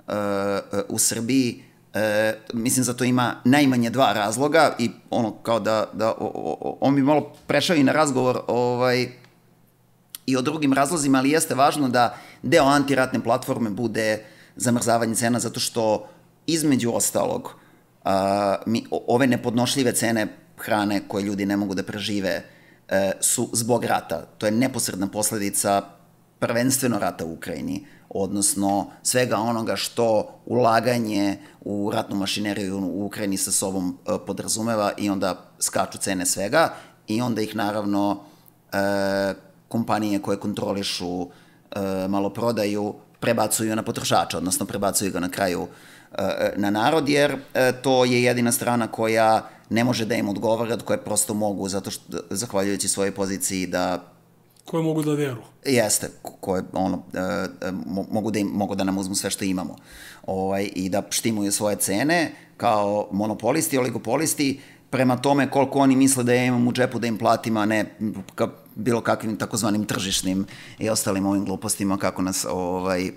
u Srbiji, mislim za to ima najmanje dva razloga i ono kao da, da on bi malo prešao i na razgovor ovaj, i o drugim razlozima, ali jeste važno da deo antiratne platforme bude zamrzavanje cena, zato što između ostalog Uh, mi, ove nepodnošljive cene hrane koje ljudi ne mogu da prežive uh, su zbog rata. To je neposredna posledica prvenstveno rata u Ukrajini, odnosno svega onoga što ulaganje u ratnu mašineriju u Ukrajini sa sobom uh, podrazumeva i onda skaču cene svega i onda ih naravno uh, kompanije koje kontrolišu uh, maloprodaju prebacuju na potrošača, odnosno prebacuju ga na kraju na narod, jer to je jedina strana koja ne može da im odgovara, koje prosto mogu, zato što, zahvaljujući svojoj poziciji da... Koje mogu da deru. Jeste, koje, ono, mogu da, im, mogu da nam uzmu sve što imamo. Ovaj, i da štimuju svoje cene kao monopolisti, oligopolisti, prema tome koliko oni misle da ja imam u džepu da im platim, a ne ka bilo kakvim takozvanim tržišnim i ostalim ovim glupostima, kako nas, ovaj,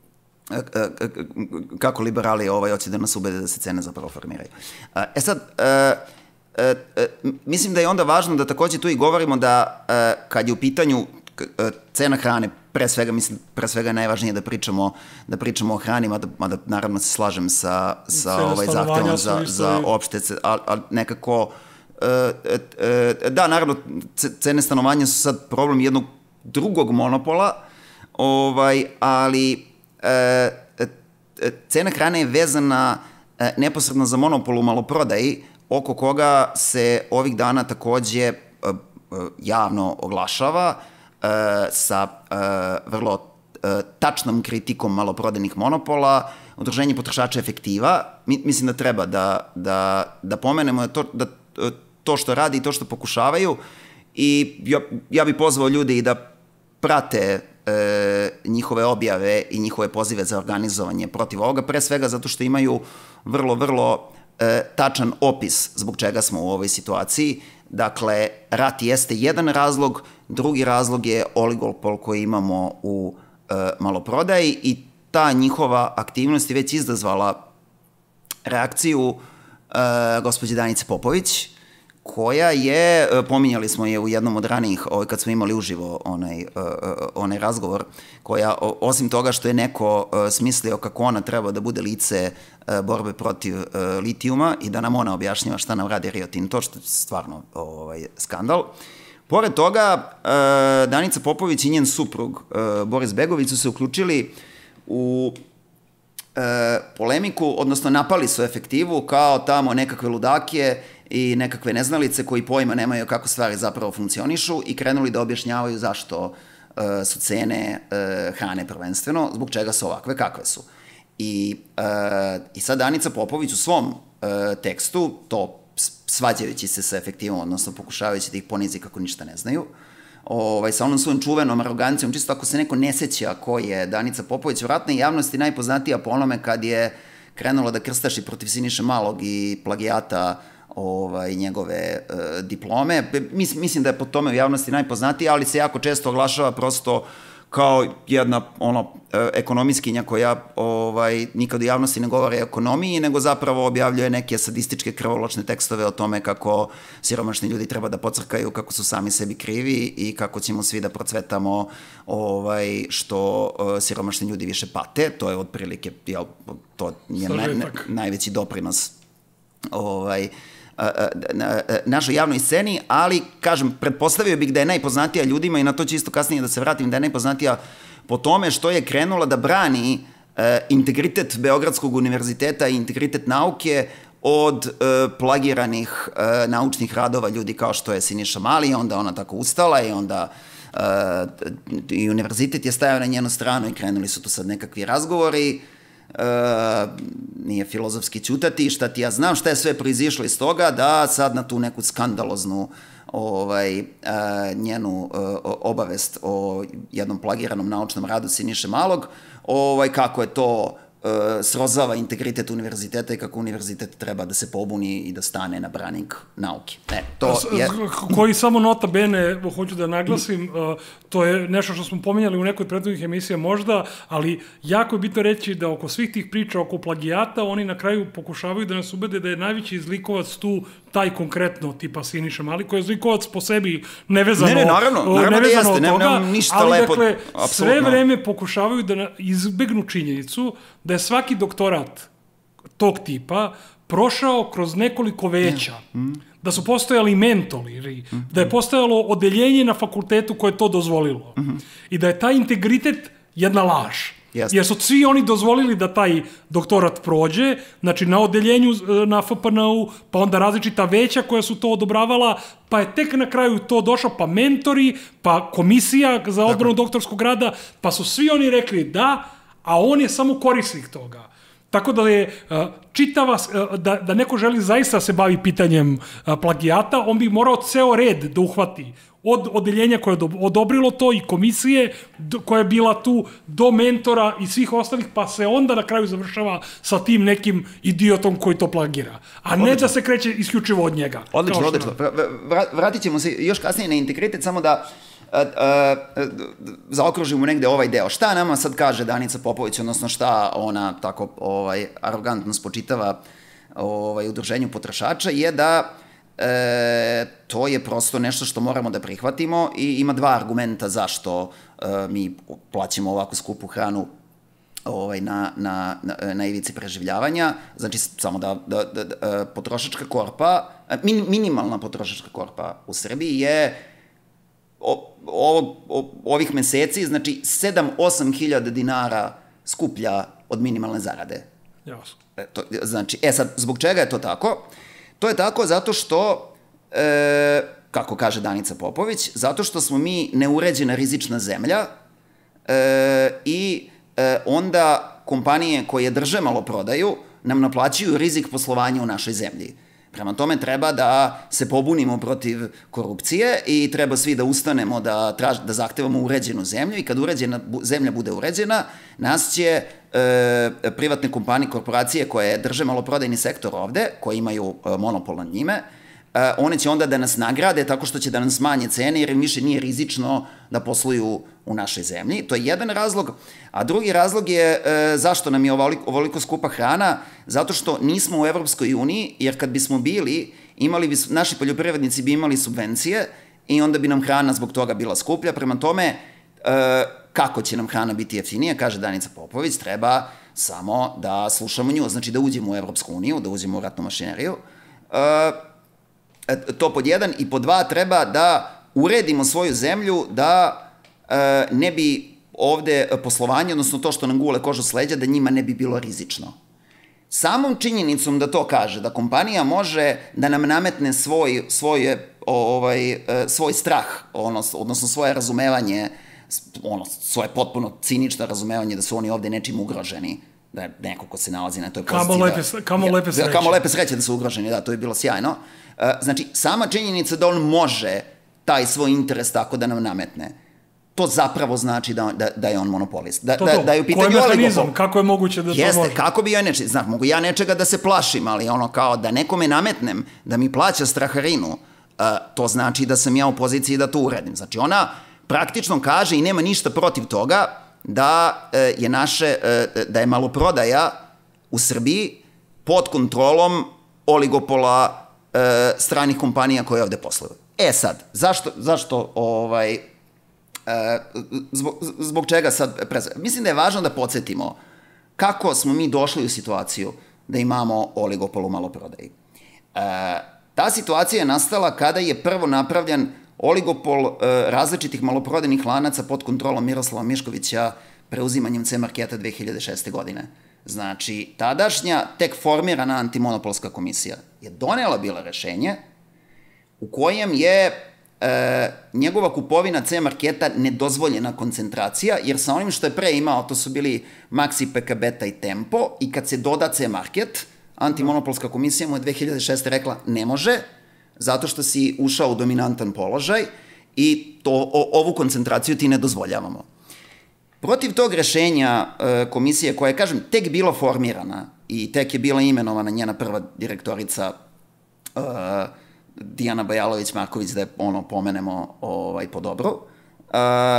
kako liberali ovaj hoće da nas ubede da se cene zapravo formiraju. E sad, e, e, mislim da je onda važno da takođe tu i govorimo da kad je u pitanju, cena hrane, pre svega, mislim, pre svega je najvažnije da pričamo, da pričamo o hrani, mada, mada naravno se slažem sa, sa ovaj zahtevom za, za opšte, ali al nekako, da, naravno, cene stanovanja su sad problem jednog drugog monopola, ovaj, ali cena hrane je vezana neposredno za monopol u maloprodaji, oko koga se ovih dana takođe javno oglašava sa vrlo tačnom kritikom maloprodajnih monopola, Udruženje potrošača Efektiva. Mislim da treba da, da, da pomenemo to, da to što radi i to što pokušavaju i ja, ja bih pozvao ljudi i da prate e, njihove objave i njihove pozive za organizovanje protiv ovoga, pre svega zato što imaju vrlo, vrlo e, tačan opis zbog čega smo u ovoj situaciji. Dakle, rat jeste jedan razlog, drugi razlog je oligopol koji imamo u e, maloprodaji i ta njihova aktivnost je već izazvala reakciju e, gospođe Danice Popović, koja je, pominjali smo je u jednom od ranijih, kad smo imali uživo onaj, onaj razgovor, koja, osim toga što je neko smislio kako ona treba da bude lice borbe protiv litijuma i da nam ona objašnjava šta nam radi Rio Tinto, što je stvarno ovaj, skandal. Pored toga, Danica Popović i njen suprug Boris Begović su se uključili u polemiku, odnosno napali su Efektivu kao tamo nekakve ludake i nekakve neznalice koji pojma nemaju kako stvari zapravo funkcionišu i krenuli da objašnjavaju zašto uh, su cene uh, hrane prvenstveno, zbog čega su ovakve kakve su. I, uh, i sad Danica Popović u svom uh, tekstu, to svađajući se sa Efektivom, odnosno pokušavajući da ih ponizi kako ništa ne znaju, ovaj, sa onom svojom čuvenom arogancijom, čisto ako se neko ne seća ko je Danica Popović, vratna javnosti najpoznatija po onome kad je krenula da krstaši protiv Siniše Malog i plagijata ovaj, njegove e, diplome. Mis, mislim da je po tome u javnosti najpoznatija, ali se jako često oglašava prosto kao jedna ono, e, ekonomiskinja koja ovaj, nikad u javnosti ne govori o ekonomiji, nego zapravo objavljuje neke sadističke krvoločne tekstove o tome kako siromašni ljudi treba da pocrkaju, kako su sami sebi krivi i kako ćemo svi da procvetamo ovaj, što e, siromašni ljudi više pate. To je otprilike, jel, to je naj, ne, najveći doprinos ovaj, na našoj javnoj sceni, ali, kažem, pretpostavio bih da je najpoznatija ljudima i na to ću isto kasnije da se vratim, da je najpoznatija po tome što je krenula da brani e, integritet Beogradskog univerziteta i integritet nauke od e, plagiranih e, naučnih radova ljudi kao što je Siniša Mali, onda ona tako ustala i onda e, i univerzitet je stajao na njenu stranu i krenuli su tu sad nekakvi razgovori. Uh, nije filozofski ćutati, šta ti ja znam, šta je sve proizišlo iz toga, da sad na tu neku skandaloznu ovaj, uh, njenu uh, obavest o jednom plagiranom naučnom radu Siniše Malog, ovaj, kako je to uh, srozava integritet univerziteta i kako univerzitet treba da se pobuni i da stane na branik nauke. Ne, to je... Koji samo nota bene, hoću da naglasim, to je nešto što smo pominjali u nekoj prethodnih emisija možda, ali jako je bitno reći da oko svih tih priča oko plagijata, oni na kraju pokušavaju da nas ubede da je najveći zlikovac tu taj konkretno tipa Siniša Mali, koji je zlikovac po sebi nevezano, ne, ne, naravno, naravno nevezano da jeste, od toga, ne, ne, ništa ali lepo, dakle, apsolutno. Sve vreme pokušavaju da izbegnu činjenicu da je svaki doktorat tog tipa prošao kroz nekoliko veća, mm. da su postojali mentori, mm. da je postojalo odeljenje na fakultetu koje je to dozvolilo mm. i da je taj integritet jedna laž. Yes. Jer su svi oni dozvolili da taj doktorat prođe, znači na odeljenju na F P N U, pa onda različita veća koja su to odobravala, pa je tek na kraju to došao, pa mentori, pa komisija za odbranu doktorskog rada, pa su svi oni rekli da, a on je samo korisnik toga. Tako da je čitava, da, da neko želi zaista se bavi pitanjem plagijata, on bi morao ceo red da uhvati. Od odeljenja koje je odobrilo to i komisije koja je bila tu do mentora i svih ostalih, pa se onda na kraju završava sa tim nekim idiotom koji to plagira. A ne odlično. Da se kreće isključivo od njega. Odlično, odlično. Vratit ćemo se još kasnije na integritet, samo da Uh, uh, zaokružimo negde ovaj deo. Šta nama sad kaže Danica Popović, odnosno šta ona tako ovaj, arogantno spočitava ovaj, udruženju potrošača, je da uh, e, to je prosto nešto što moramo da prihvatimo i ima dva argumenta zašto e, mi plaćamo ovako skupu hranu ovaj, na, na, na, na ivici preživljavanja. Znači, samo da, da, da, da potrošačka korpa, min, minimalna potrošačka korpa u Srbiji je o, o, o, ovih meseci, znači, sedam do osam hiljada dinara skuplja od minimalne zarade. Jasno. E, to, znači, e sad, zbog čega je to tako? To je tako zato što, e, kako kaže Danica Popović, zato što smo mi neuređena rizična zemlja e, i e, onda kompanije koje drže maloprodaju nam naplaćuju rizik poslovanja u našoj zemlji. Prema tome treba da se pobunimo protiv korupcije i treba svi da ustanemo da, traž, da zahtevamo uređenu zemlju i kad uređena zemlja bude uređena, nas će e, privatne kompanije, korporacije koje drže maloprodajni sektor ovde, koje imaju e, monopol nad njime, e, one će onda da nas nagrade tako što će da nam smanje cene jer im više nije rizično da posluju u našoj zemlji. To je jedan razlog. A drugi razlog je e, zašto nam je ovoliko, ovoliko skupa hrana, zato što nismo u Evropskoj uniji, jer kad bismo bili, imali bi, naši poljoprivrednici bi imali subvencije i onda bi nam hrana zbog toga bila skuplja. Prema tome, e, kako će nam hrana biti jeftinija, kaže Danica Popović, treba samo da slušamo nju, znači da uđemo u Evropsku uniju, da uđemo u ratnu mašineriju. E, to pod jedan. I pod dva, treba da uredimo svoju zemlju da e, ne bi ovde poslovanje, odnosno to što nam gule kožu s leđa, da njima ne bi bilo rizično. Samom činjenicom da to kaže, da kompanija može da nam nametne svoj, svoje, ovaj, svoj strah, odnosno svoje razumevanje, ono, svoje potpuno cinično razumevanje da su oni ovde nečim ugroženi, da je neko ko se nalazi na toj poziciji. Kamo lepe, kamo lepe sreće. Kamo lepe sreće da su ugroženi, da, to je bilo sjajno. Znači, sama činjenica da on može taj svoj interes tako da nam nametne, to zapravo znači da, da, da je on monopolist. Da, to, da, to. da je u pitanju Koji je mehanizam? oligopol. Kako je moguće da to Jeste, može? kako bi ja nečega, znaš, mogu ja nečega da se plašim, ali ono kao da nekome nametnem, da mi plaća straharinu, uh, to znači da sam ja u poziciji da to uredim. Znači, ona praktično kaže i nema ništa protiv toga da uh, je naše, uh, da je maloprodaja u Srbiji pod kontrolom oligopola uh, stranih kompanija koje ovde posluju. E sad, zašto, zašto ovaj... Zbog, zbog čega sad prezve? Mislim da je važno da podsjetimo kako smo mi došli u situaciju da imamo oligopol u maloprodaji. E, ta situacija je nastala kada je prvo napravljen oligopol e, različitih maloprodajnih lanaca pod kontrolom Miroslava Miškovića preuzimanjem C-marketa dve hiljade šeste. godine. Znači, tadašnja tek formirana antimonopolska komisija je donela bila rešenje u kojem je E, njegova kupovina C-marketa nedozvoljena koncentracija, jer sa onim što je pre imao, to su bili Maxi, P K, Beta i Tempo, i kad se doda C-market, antimonopolska komisija mu je dve hiljade šeste. rekla ne može, zato što si ušao u dominantan položaj i to, o, ovu koncentraciju ti ne dozvoljavamo. Protiv tog rešenja e, komisije, koja je, kažem, tek bila formirana i tek je bila imenovana njena prva direktorica e, Dijana Bajalović-Marković, da je ono pomenemo ovaj, po dobru. Uh,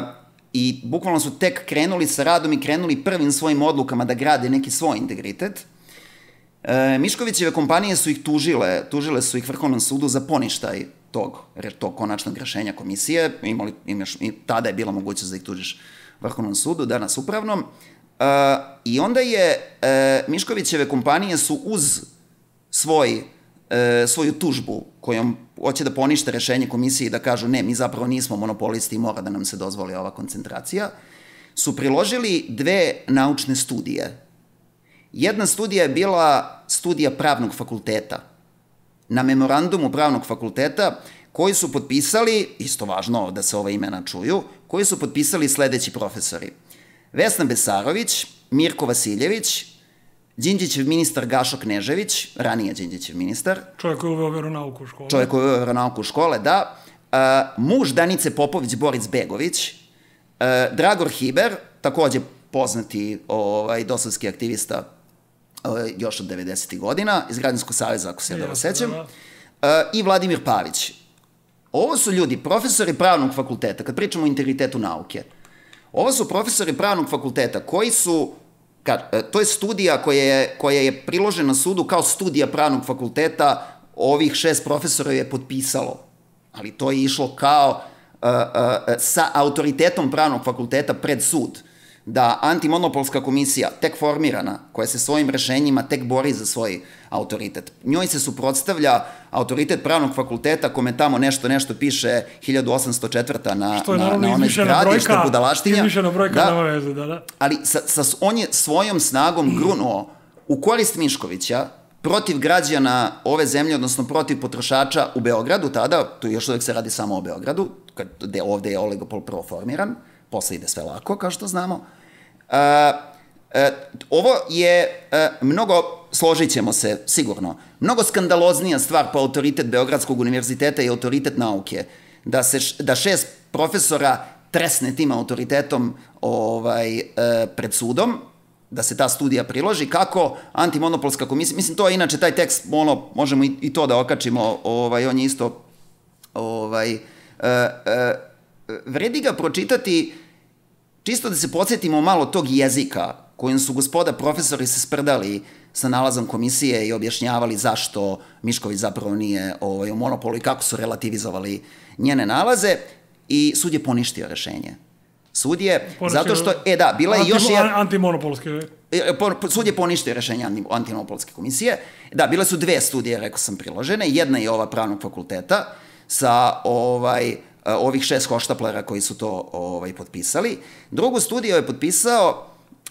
I bukvalno su tek krenuli sa radom i krenuli prvim svojim odlukama da grade neki svoj integritet. Uh, Miškovićeve kompanije su ih tužile, tužile su ih Vrhovnom sudu za poništaj tog, tog konačnog rešenja komisije. Imali, imaš, i tada je bila mogućnost da ih tužiš Vrhovnom sudu, danas upravnom. Uh, I onda je, uh, Miškovićeve kompanije su uz svoj svoju tužbu kojom hoće da ponište rešenje komisije i da kažu ne, mi zapravo nismo monopolisti i mora da nam se dozvoli ova koncentracija, su priložili dve naučne studije. Jedna studija je bila studija pravnog fakulteta. Na memorandumu pravnog fakulteta koji su potpisali, isto važno da se ova imena čuju, koji su potpisali sledeći profesori. Vesna Besarović, Mirko Vasiljević, Đinđićev ministar Gašo Knežević, ranije Đinđićev ministar. Čovjek koji je uveo veronauku u škole. Čovjek koji je uveo veronauku u škole, da. Uh, muž Danice Popović, Boris Begović. Uh, Dragor Hiber, takođe poznati ovaj, dosovski aktivista uh, još od devedesetih godina, iz Građanskog saveza, ako se ja dobro sećam. Uh, I Vladimir Pavić. Ovo su ljudi, profesori pravnog fakulteta, kad pričamo o integritetu nauke. Ovo su profesori pravnog fakulteta koji su... Kad, to je studija koja je, koja je priložena sudu kao studija pravnog fakulteta ovih šest profesora je potpisalo, ali to je išlo kao uh, uh, sa autoritetom pravnog fakulteta pred sud, da antimonopolska komisija, tek formirana, koja se svojim rešenjima tek bori za svoj autoritet. Njoj se suprotstavlja autoritet pravnog fakulteta, kome tamo nešto, nešto piše hiljadu osamsto četvrta na, što je na, naravno na onaj zgradi, što je budalaštinja. Izmišljena brojka, da, nema veze, da, da. Ali sa, sa, on je svojom snagom grunuo u korist Miškovića, protiv građana ove zemlje, odnosno protiv potrošača u Beogradu tada, tu još uvek se radi samo o Beogradu, gde ovde je oligopol prvo formiran, posle ide sve lako, kao što znamo. E, e, ovo je e, mnogo, složit ćemo se sigurno, mnogo skandaloznija stvar po autoritet Beogradskog univerziteta i autoritet nauke, da, se, da šest profesora tresne tim autoritetom ovaj, e, pred sudom, da se ta studija priloži, kako antimonopolska komisija, mislim, to je inače taj tekst, ono, možemo i, i to da okačimo, ovaj, on je isto, ovaj, e, e, vredi ga pročitati, čisto da se podsjetimo malo tog jezika kojim su gospoda profesori se sprdali sa nalazom komisije i objašnjavali zašto Mišković zapravo nije ovaj, u monopolu i kako su relativizovali njene nalaze, i sud je poništio rešenje. Sud je, Poništio, zato što, e da, bila je anti, još je... Antimonopolske. Sud je poništio rešenje antimonopolske komisije. Da, bile su dve studije, rekao sam, priložene. Jedna je ova pravnog fakulteta sa ovaj, ovih šest hoštaplera koji su to ovaj, potpisali. Drugu studiju je potpisao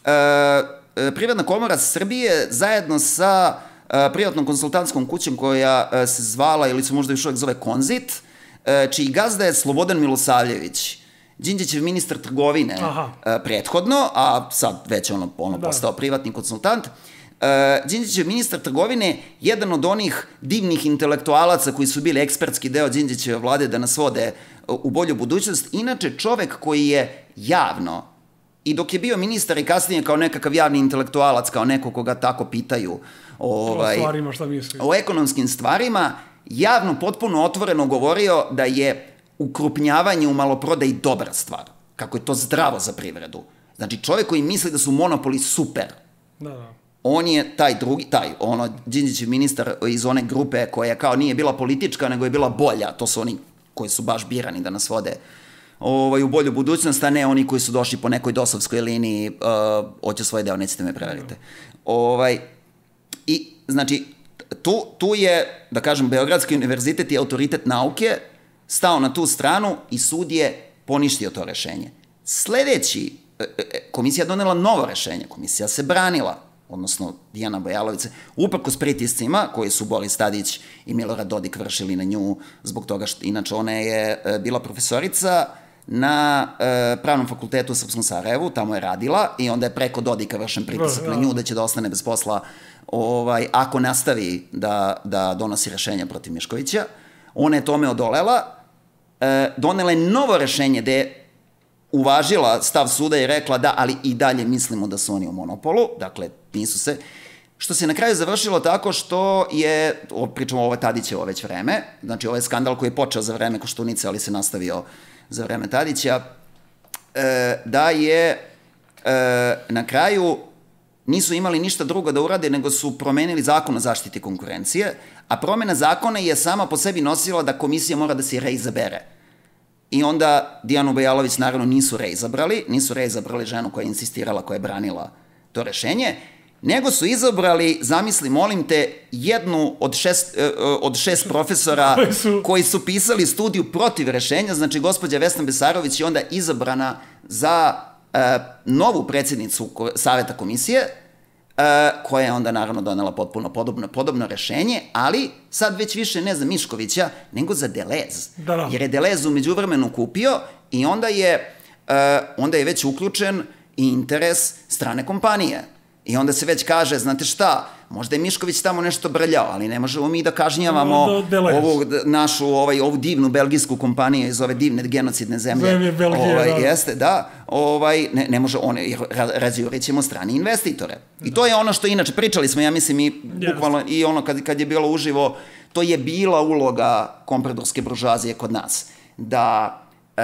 e, Privredna komora Srbije zajedno sa e, privatnom konsultantskom kućom koja e, se zvala, ili se možda još uvek zove Konzit, e, čiji gazda je Slobodan Milosavljević, Đinđićev ministar trgovine uh, prethodno, a sad već ono, ono da. postao privatni konsultant. Uh, Đinđićev ministar trgovine, jedan od onih divnih intelektualaca koji su bili ekspertski deo Đinđićeve vlade da nas vode u bolju budućnost. Inače, čovek koji je javno, i dok je bio ministar i kasnije kao nekakav javni intelektualac, kao neko koga tako pitaju ovaj, o stvarima, šta misli? O ekonomskim stvarima, javno potpuno otvoreno govorio da je ukrupnjavanje u maloprodaji dobra stvar. Kako je to zdravo za privredu. Znači, čovjek koji misli da su monopoli super, da, da. On je taj drugi, taj, ono, Đinđićev ministar iz one grupe koja kao nije bila politička, nego je bila bolja. To su oni koji su baš birani da nas vode ovaj, u bolju budućnost, a ne oni koji su došli po nekoj dosovskoj liniji, uh, hoću svoj deo, nećete me preverite. Ovaj, I, znači, tu, tu je, da kažem, Beogradski univerzitet i autoritet nauke stao na tu stranu i sud je poništio to rešenje. Sledeći, komisija donela novo rešenje, komisija se branila, odnosno Dijana Bojalović, uprkos pritiscima koji su Boris Tadić i Milorad Dodik vršili na nju, zbog toga što, inače, ona je bila profesorica na e, Pravnom fakultetu u Srpskom Sarajevu, tamo je radila i onda je preko Dodika vršen pritisak na nju da će da ostane bez posla ovaj, ako nastavi da, da donosi rešenja protiv Miškovića. Ona je tome odolela, e, donela je novo rešenje gde je uvažila stav suda i rekla da, ali i dalje mislimo da su oni u monopolu, dakle, nisu se, što se na kraju završilo tako što je, pričamo o ovo Tadićevo već vreme, znači ovo je skandal koji je počeo za vreme Koštunice, ali se nastavio za vreme Tadića, e, da je e, na kraju nisu imali ništa drugo da urade nego su promenili zakon o zaštiti konkurencije, a promena zakona je sama po sebi nosila da komisija mora da se reizabere. I onda Dijanu Bojalović naravno nisu reizabrali, nisu reizabrali ženu koja je insistirala, koja je branila to rešenje, nego su izabrali, zamisli, molim te, jednu od šest, od šest profesora koji su... koji su pisali studiju protiv rešenja, znači gospođa Vesna Besarović je onda izabrana za uh, novu predsjednicu Saveta komisije, uh, koja je onda naravno donela potpuno podobno, podobno rešenje, ali sad već više ne za Miškovića, nego za Delez. Da, da. Jer je Delez u međuvremenu kupio i onda je, uh, onda je već uključen i interes strane kompanije. I onda se već kaže, znate šta, možda je Mišković tamo nešto brljao, ali ne možemo mi da kažnjavamo ovu našu, ovaj, ovu divnu belgijsku kompaniju iz ove divne genocidne zemlje. Zemlje Belgije, ovaj, da. Jeste, da. Ovaj, ne, ne može, one, razjurit ćemo strani investitore. I to je ono što, inače, pričali smo, ja mislim, i bukvalno, i ono kad, kad je bilo uživo, to je bila uloga kompradorske buržoazije kod nas. Da... E,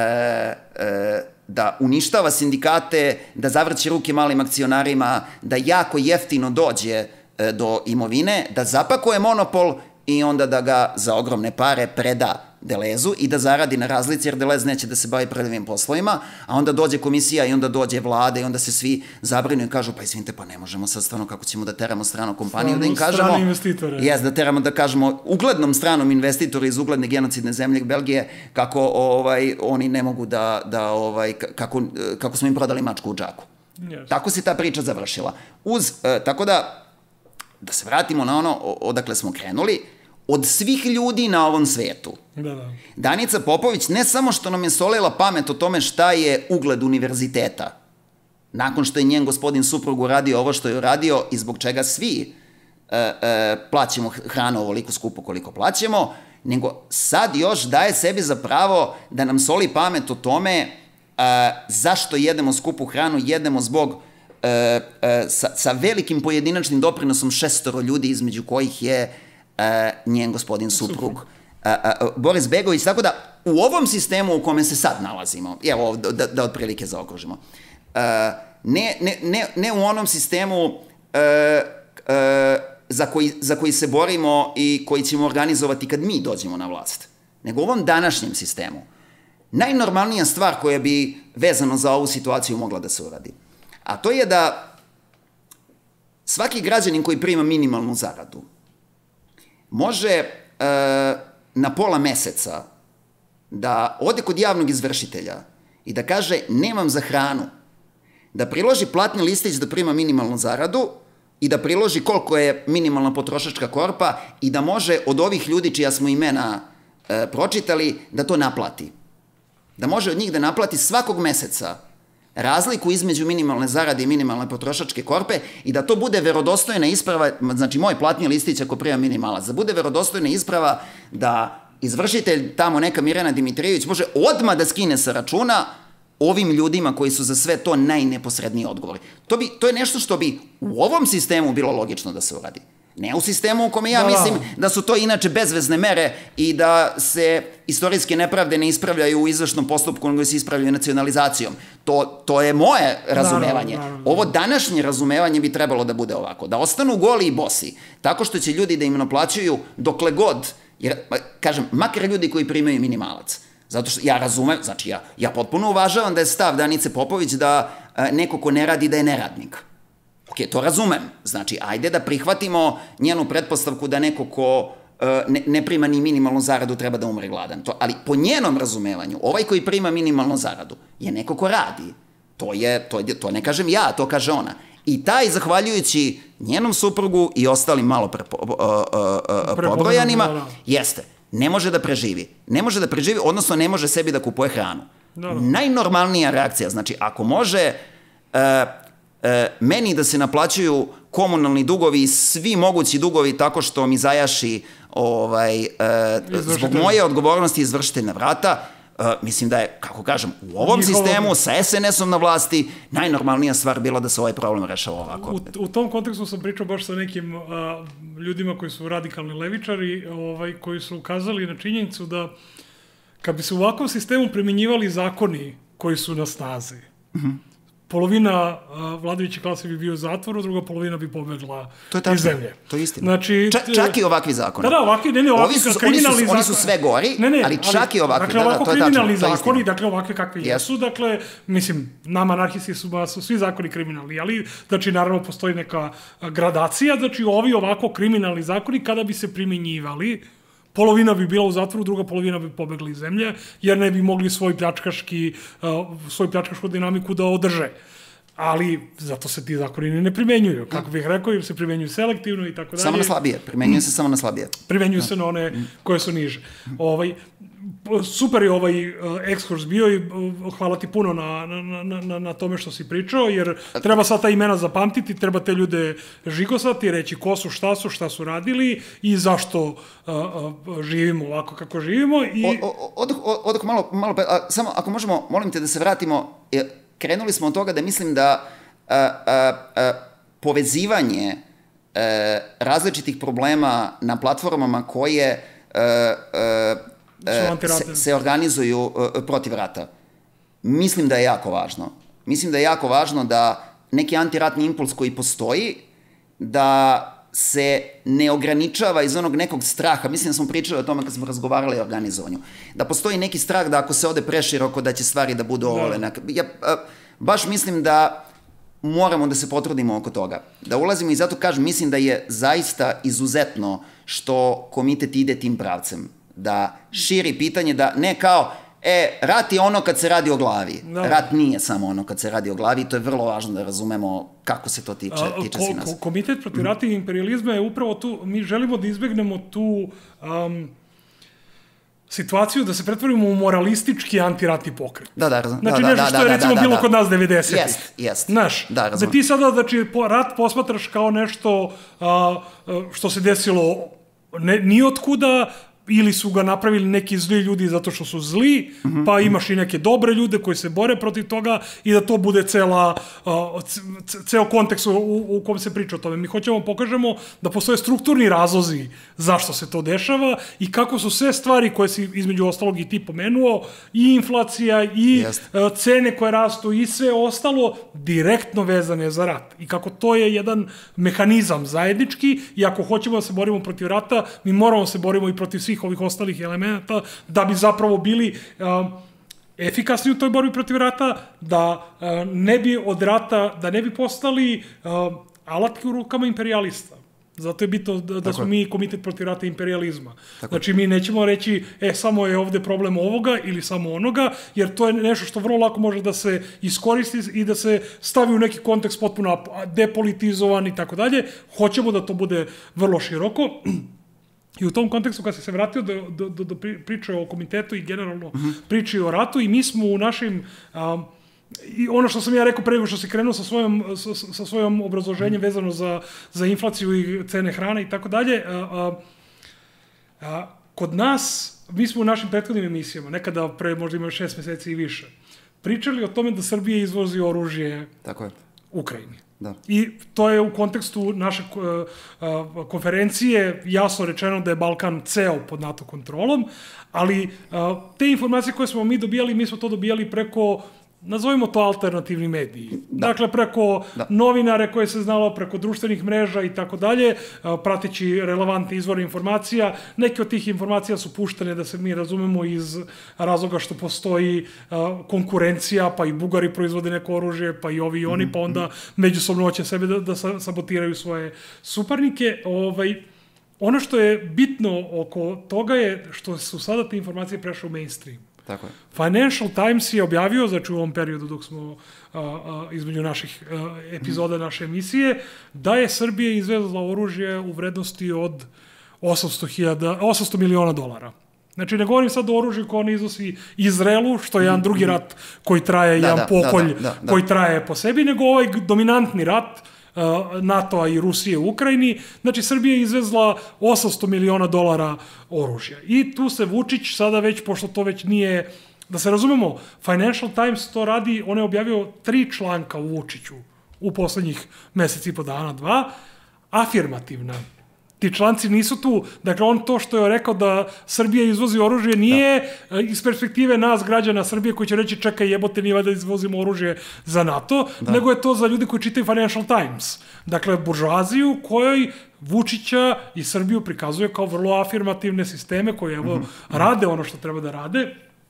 e, da uništava sindikate, da zavrće ruke malim akcionarima, da jako jeftino dođe e, do imovine, da zapakuje monopol i onda da ga za ogromne pare preda Delezu i da zaradi na razlici, jer Delez neće da se bavi predivim poslovima, a onda dođe komisija i onda dođe vlada i onda se svi zabrinu i kažu, pa izvinite, pa ne možemo sad stvarno kako ćemo da teramo stranu kompaniju, Stranu, da im kažemo... strane investitore. Jes, da teramo da kažemo uglednom stranom investitoru iz ugledne genocidne zemlje Belgije kako ovaj, oni ne mogu da, da ovaj, kako, kako smo im prodali mačku u džaku. Yes. Tako se ta priča završila. Uz, e, tako da, da se vratimo na ono odakle smo krenuli, od svih ljudi na ovom svetu, Da, da. Danica Popović ne samo što nam je solila pamet o tome šta je ugled univerziteta, nakon što je njen gospodin suprug uradio ovo što je uradio i zbog čega svi e, e, plaćamo hranu ovoliko skupo koliko plaćamo, nego sad još daje sebi za pravo da nam soli pamet o tome e, zašto jedemo skupu hranu, jedemo zbog e, e, sa, sa velikim pojedinačnim doprinosom šestoro ljudi između kojih je e, njen gospodin suprug. A, a, Boris Begović, tako da u ovom sistemu u kome se sad nalazimo, evo da, da otprilike zaokružimo, a, ne, ne, ne, ne u onom sistemu a, a, za, koji, za koji se borimo i koji ćemo organizovati kad mi dođemo na vlast, nego u ovom današnjem sistemu. Najnormalnija stvar koja bi vezano za ovu situaciju mogla da se uradi, a to je da svaki građanin koji prima minimalnu zaradu može a, na pola meseca da ode kod javnog izvršitelja i da kaže nemam za hranu, da priloži platni listić da prima minimalnu zaradu i da priloži koliko je minimalna potrošačka korpa i da može od ovih ljudi čija smo imena e, pročitali da to naplati. Da može od njih da naplati svakog meseca razliku između minimalne zarade i minimalne potrošačke korpe i da to bude verodostojna isprava, znači moj platni listić ako prima minimalac, da bude verodostojna isprava da izvršitelj tamo neka Mirjana Dimitrijević može odmah da skine sa računa ovim ljudima koji su za sve to najneposredniji odgovori. To, bi, to je nešto što bi u ovom sistemu bilo logično da se uradi. Ne u sistemu u kome ja da, mislim da su to inače bezvezne mere i da se istorijske nepravde ne ispravljaju u izvršnom postupku, nego se ispravljaju nacionalizacijom. To, to je moje razumevanje. Da, da, da, da. Ovo današnje razumevanje bi trebalo da bude ovako. Da ostanu goli i bosi, tako što će ljudi da im naplaćuju dokle god, jer, kažem, makar ljudi koji primaju minimalac. Zato što ja razumem, znači ja, ja potpuno uvažavam da je stav Danice Popović da a, neko ko ne radi da je neradnik. Ok, to razumem. Znači, ajde da prihvatimo njenu pretpostavku da neko ko uh, ne, ne prima ni minimalnu zaradu treba da umre gladan. To, ali po njenom razumevanju, ovaj koji prima minimalnu zaradu je neko ko radi. To, je, to, je, to ne kažem ja, to kaže ona. I taj, zahvaljujući njenom suprugu i ostalim malo pre, uh, uh, uh, pobrojanima, jeste, ne može da preživi. Ne može da preživi, odnosno ne može sebi da kupuje hranu. Da, da. Najnormalnija reakcija, znači, ako može... Uh, E, meni da se naplaćuju komunalni dugovi i svi mogući dugovi tako što mi zajaši ovaj, e, zbog moje odgovornosti izvršitelj na vrata, e, mislim da je, kako kažem, u ovom Njihovo... sistemu sa es en esom na vlasti najnormalnija stvar bila da se ovaj problem rešava ovako. U, u tom kontekstu sam pričao baš sa nekim a, ljudima koji su radikalni levičari, ovaj, koji su ukazali na činjenicu da kad bi se u ovakvom sistemu primjenjivali zakoni koji su na snazi, mm-hmm. polovina uh, vladajuće klase bi bio u zatvoru, druga polovina bi pobegla iz zemlje. To je istina. Znači, Ča, čak i ovakvi zakoni. Da, da, ovakvi, ne, ne, ovakvi su, kriminalni oni su, zakoni. Oni su sve gori, ne, ne, ali čak ali, i ovakvi. Dakle, da, ovako da, to je kriminalni tačno, zakoni, dakle, ovakve kakvi yes. jesu, dakle, mislim, nama anarhisti su, su svi zakoni kriminalni, ali, znači, naravno, postoji neka gradacija, znači, ovi ovako kriminalni zakoni, kada bi se primjenjivali, polovina bi bila u zatvoru, druga polovina bi pobegla iz zemlje, jer ne bi mogli svoj pljačkaški, uh, svoju pljačkašku dinamiku da održe. Ali zato se ti zakoni ne primenjuju, kako bih rekao, jer se primenjuju selektivno i tako dalje. Samo na slabije, primenjuju se samo na slabije. Primenjuju se na one koje su niže. Ovaj, super je ovaj uh, ekskurs bio i uh, hvala ti puno na, na, na, na tome što si pričao, jer treba sad ta imena zapamtiti, treba te ljude žigosati, reći ko su, šta su, šta su radili i zašto uh, uh, živimo ovako kako živimo. I... Odoh od, od, malo, malo, a, samo ako možemo, molim te da se vratimo, je, krenuli smo od toga da mislim da a, a, a, povezivanje a, različitih problema na platformama koje a, a, a, se, se organizuju a, protiv rata, mislim da je jako važno. Mislim da je jako važno da neki antiratni impuls koji postoji, da se ne ograničava iz onog nekog straha. Mislim da smo pričali o tome kad smo razgovarali o organizovanju. Da postoji neki strah da ako se ode preširoko da će stvari da budu ovole. Ja baš mislim da moramo da se potrudimo oko toga. Da ulazimo i zato kažem, mislim da je zaista izuzetno što komitet ide tim pravcem. Da širi pitanje, da ne kao e, rat je ono kad se radi o glavi. Da. Rat nije samo ono kad se radi o glavi i to je vrlo važno da razumemo kako se to tiče, A, tiče ko, si nas. Ko, komitet protiv rata i imperializma je upravo tu, mi želimo da izbegnemo tu um, situaciju da se pretvorimo u moralistički antiratni pokret. Da, da, razumem. Znači da, nešto da, što je da, recimo da, bilo da. kod nas devedesetih. Jest, jest. Znaš, da, da ti sada znači, rat posmatraš kao nešto a, što se desilo ne, ni od kuda, ili su ga napravili neki zli ljudi zato što su zli, mm-hmm. pa imaš i neke dobre ljude koji se bore protiv toga i da to bude cela, uh, ceo kontekst u, u kom se priča o tome. Mi hoćemo pokažemo da postoje strukturni razlozi zašto se to dešava i kako su sve stvari koje si između ostalog i ti pomenuo, i inflacija, i uh, cene koje rastu i sve ostalo direktno vezane za rat. I kako to je jedan mehanizam zajednički i ako hoćemo da se borimo protiv rata, mi moramo da se borimo i protiv svih ovih ostalih elementa, da bi zapravo bili uh, efikasni u toj borbi protiv rata, da uh, ne bi od rata, da ne bi postali uh, alatke u rukama imperijalista. Zato je bitno da, da smo mi komitet protiv rata i imperializma. Tako. Znači, mi nećemo reći, e, samo je ovde problem ovoga ili samo onoga, jer to je nešto što vrlo lako može da se iskoristi i da se stavi u neki kontekst potpuno depolitizovan i tako dalje. Hoćemo da to bude vrlo široko. I u tom kontekstu, kad sam se vratio do, do, do, do priče o komitetu i generalno mm-hmm. priče o ratu, i mi smo u našim... Um, i ono što sam ja rekao pre nego što si krenuo sa svojom, sa, sa svojom obrazloženjem vezano za, za inflaciju i cene hrane i tako dalje, kod nas, mi smo u našim prethodnim emisijama, nekada pre možda ima šest meseci i više, pričali o tome da Srbija izvozi oružje tako je. Ukrajini. Da. I to je u kontekstu naše uh, uh, konferencije jasno rečeno da je Balkan ceo pod NATO kontrolom, ali uh, te informacije koje smo mi dobijali, mi smo to dobijali preko, nazovimo to alternativni mediji. Da. Dakle, preko da. novinare koje se znalo, preko društvenih mreža i tako dalje, prateći relevantne izvore informacija. Neke od tih informacija su puštene, da se mi razumemo, iz razloga što postoji konkurencija, pa i Bugari proizvode neko oružje, pa i ovi i oni, pa onda međusobno hoće sebe da, da sabotiraju svoje suparnike. Ovaj, ono što je bitno oko toga je što su sada te informacije prešle u mainstream. Tako je. Financial Times je objavio, znači u ovom periodu dok smo a, a, između naših a, epizoda naše emisije, da je Srbija izvezla oružje u vrednosti od osamsto miliona dolara. Znači, ne govorim sad o oružju koje on iznosi Izraelu, što je jedan drugi rat koji traje, da, jedan da, pokolj da, da, da, koji traje po sebi, nego ovaj dominantni rat NATO-a i Rusije u Ukrajini. Znači, Srbija je izvezla osamsto miliona dolara oružja. I tu se Vučić sada već, pošto to već nije, da se razumemo, Financial Times to radi, on je objavio tri članka u Vučiću u poslednjih meseci i po dana, dva, afirmativna. Ti članci nisu tu, dakle on to što je rekao da Srbija izvozi oružje nije da. iz perspektive nas građana Srbije koji će reći čekaj jebote nije da izvozimo oružje za NATO, da. nego je to za ljudi koji čitaju Financial Times. Dakle, buržoaziju kojoj Vučića i Srbiju prikazuje kao vrlo afirmativne sisteme koje evo, mm-hmm. rade ono što treba da rade.